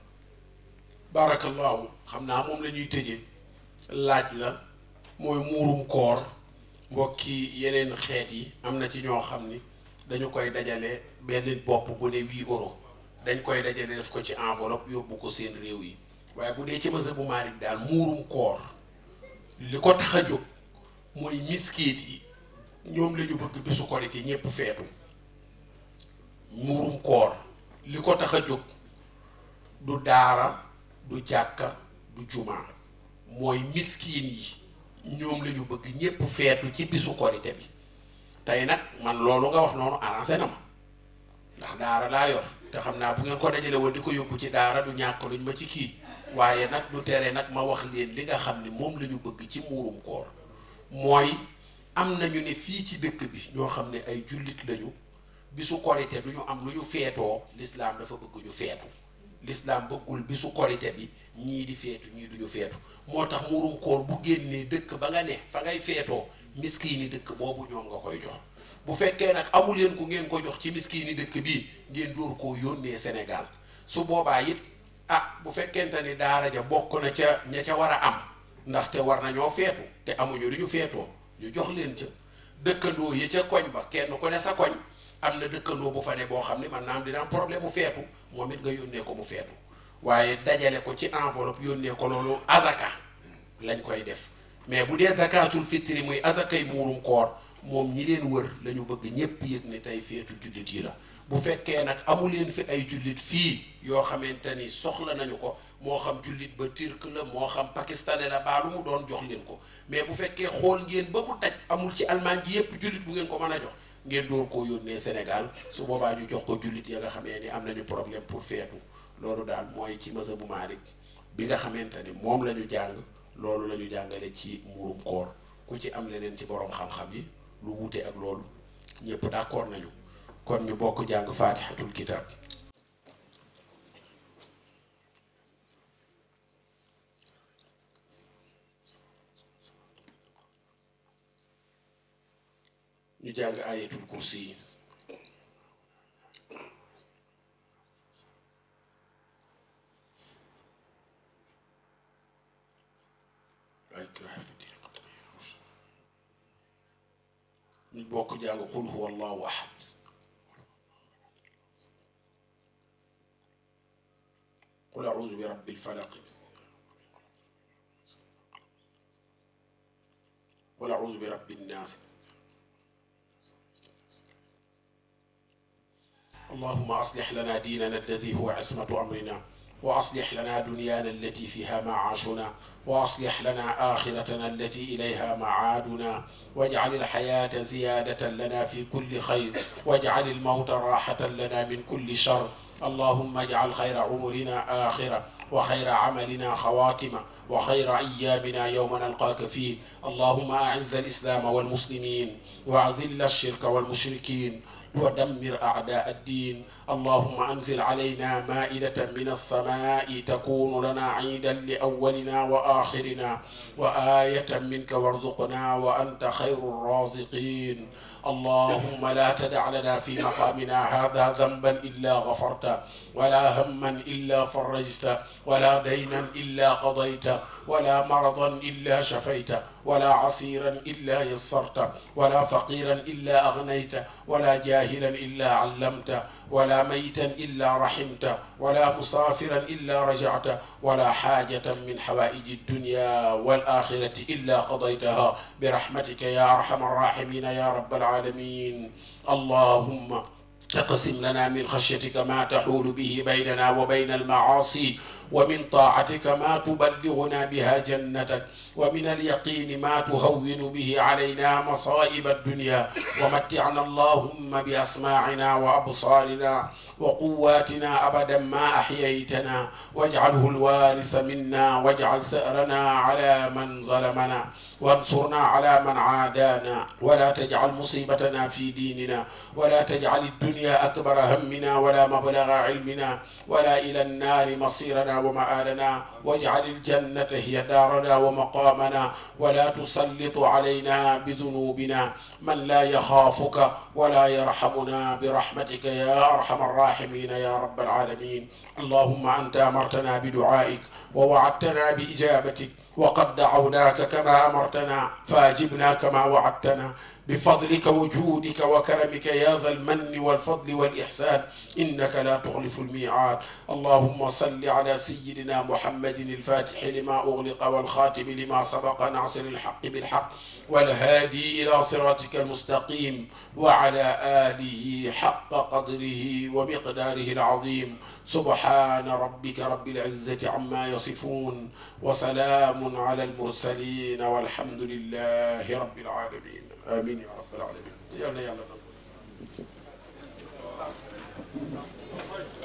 barakallahu xam naa moom la ñuy tëjee laaj la mooy muurum koor mbokki yeneen xeet yi am na ci ñoo xam ni dañu koy dajale benn bopp bu ne 8 euros dañ koy dajale def ko ci enveloppe yóbbu ko seen réew yi waaye bu dee ci mazhab bu Maalik daal muurum koor li ko tax a jóg mooy miskiit yi ñoom la ñu bëgg bisu korite ñépp feetu muurum koor li ko tax a jóg du daara du jàkka du jumaa mooy miskiin yi ñoom la ñu bëgg ñépp feetu ci bisu korite bi tey nag man loolu nga wax noonu arrangé na ma ndax daara laa yor te xam naa bu ngeen ko dajale woon di ko yóbbu ci daara du ñàkk luñ ma ci kii waaye nag du tere nag ma wax leen li nga xam ni moom la ñu bëgg ci muurum koor mooy am nañu ne fii ci dëkk bi ñoo xam ne ay jullit lañu bisu korite du ñu am lu ñu feetoo lislaam dafa bëgg ñu feetu lislaam bëggul bisu korite bi ñii di feetu ñii duñu feetu moo tax muurum koor bu génnee dëkk ba nga ne fa ngay feetoo miskiini dëkk boobu ñoom nga koy jox bu fekkee nag amu leen ku ngeen ko jox ci miskiini dëkk bi ngeen dóor koo yónnee Sénégal su boobaa it bu fekkente ni daara ja bokk na ca ña ca war a am ndaxte war nañoo feetu te amuñu lu ñu feetoo ñu jox leen ca dëkkandoo yi ca koñ ba kenn ku ne sa koñ am na dëkkandoo bu fa ne boo xam ne man naam dina am problème mu feetu moom it nga yónnee ko mu feetu waaye dajale ko ci enveloppe yónnee ko loolu azaka lañ koy def mais bu dee zakaatul fitri muy azakay muurum koor moom ñi leen wër la ñu bëgg ñépp yëg ne tey feetu jullit yi la bu fekkee nag amu leen fi ay jullit fii yoo xamante ni soxla nañu ko moo xam jullit ba turc la moo xam pakistanais la baa lu mu doon jox leen ko mais bu fekkee xool ngeen ba mu daj amul ci almaan ji yépp jullit bu ngeen ko mën a jox ngeen door koo yónnee Sénégal su boobaa ñu jox ko jullit ya nga xamee ni am nañu problème pour feetu loolu daal mooy ci mazhab bu Maalik bi nga xamante ni moom la ñu jàng loolu la ñu jàngale ci muurum koor ku ci am leneen ci borom xam-xam yi lu wuute ak loolu ñëpp d'accord nañu kon ñu bokk jàng faatixatul kitaab ñu jàng ayatul kursi yi ñu bokk jàng xul huwa allahu ahad qul a'udhu bi rabbil falaq qul a'udhu bi rabbin nas اللهم أصلح لنا ديننا الذي هو عصمة أمرنا وأصلح لنا دنيانا التي فيها معاشنا وأصلح لنا آخرتنا التي إليها معادنا واجعل الحياة زيادة لنا في كل خير واجعل الموت راحة لنا من كل شر اللهم اجعل خير عمرنا آخرة وخير عملنا خواتمة وخير أيامنا يوم نلقاك فيه اللهم أعز الإسلام والمسلمين وأذل الشرك والمشركين ودمر أعداء الدين اللهم أنزل علينا مائدة من السماء تكون لنا عيدا لأولنا وآخرنا وآية منك وارزقنا وأنت خير الرازقين اللهم لا تدع لنا في مقامنا هذا ذنبا إلا غفرته ولا هما إلا فرجته ولا دينا إلا قضيته ولا مرضا إلا شفيته ولا عسيرا إلا يسرته ولا فقيرا إلا أغنيته ولا جاهلا إلا علمته ولا ميتا إلا رحمته ولا مسافرا إلا رجعته ولا حاجة من حوائج الدنيا والآخرة إلا قضيتها برحمتك يا أرحم الراحمين يا رب العالمين اللهم اقسم لنا من خشيتك ما تحول به بيننا وبين المعاصي ومن طاعتك ما تبلغنا بها جنتك ومن اليقين ما تهون به علينا مصائب الدنيا ومتعنا اللهم بأسماعنا وأبصارنا وقواتنا أبدا ما أحييتنا واجعله الوارث منا واجعل سأرنا على من ظلمنا وانصرنا على من عادانا ولا تجعل مصيبتنا في ديننا ولا تجعل الدنيا أكبر همنا ولا مبلغ علمنا ولا إلى النار مصيرنا ومآلنا واجعل الجنة هي دارنا ومقامنا ولا تسلط علينا بذنوبنا من لا يخافك ولا يرحمنا برحمتك يا أرحم الراحمين يا رب العالمين اللهم أنت أمرتنا بدعائك ووعدتنا بإجابتك وقد دعوناك كما أمرتنا فأجبنا كما وعدتنا بفضلك وجودك وكرمك يا ذا المن والفضل والإحسان إنك لا تخلف الميعاد اللهم صل على سيدنا محمد الفاتح لما أغلق والخاتم لما سبق ناصر الحق بالحق والهادي إلى صراطك المستقيم وعلى آله حق قدره ومقداره العظيم سبحان ربك رب العزة عما يصفون وسلام على المرسلين والحمد لله رب العالمين آمين يا رب العالمين. يلا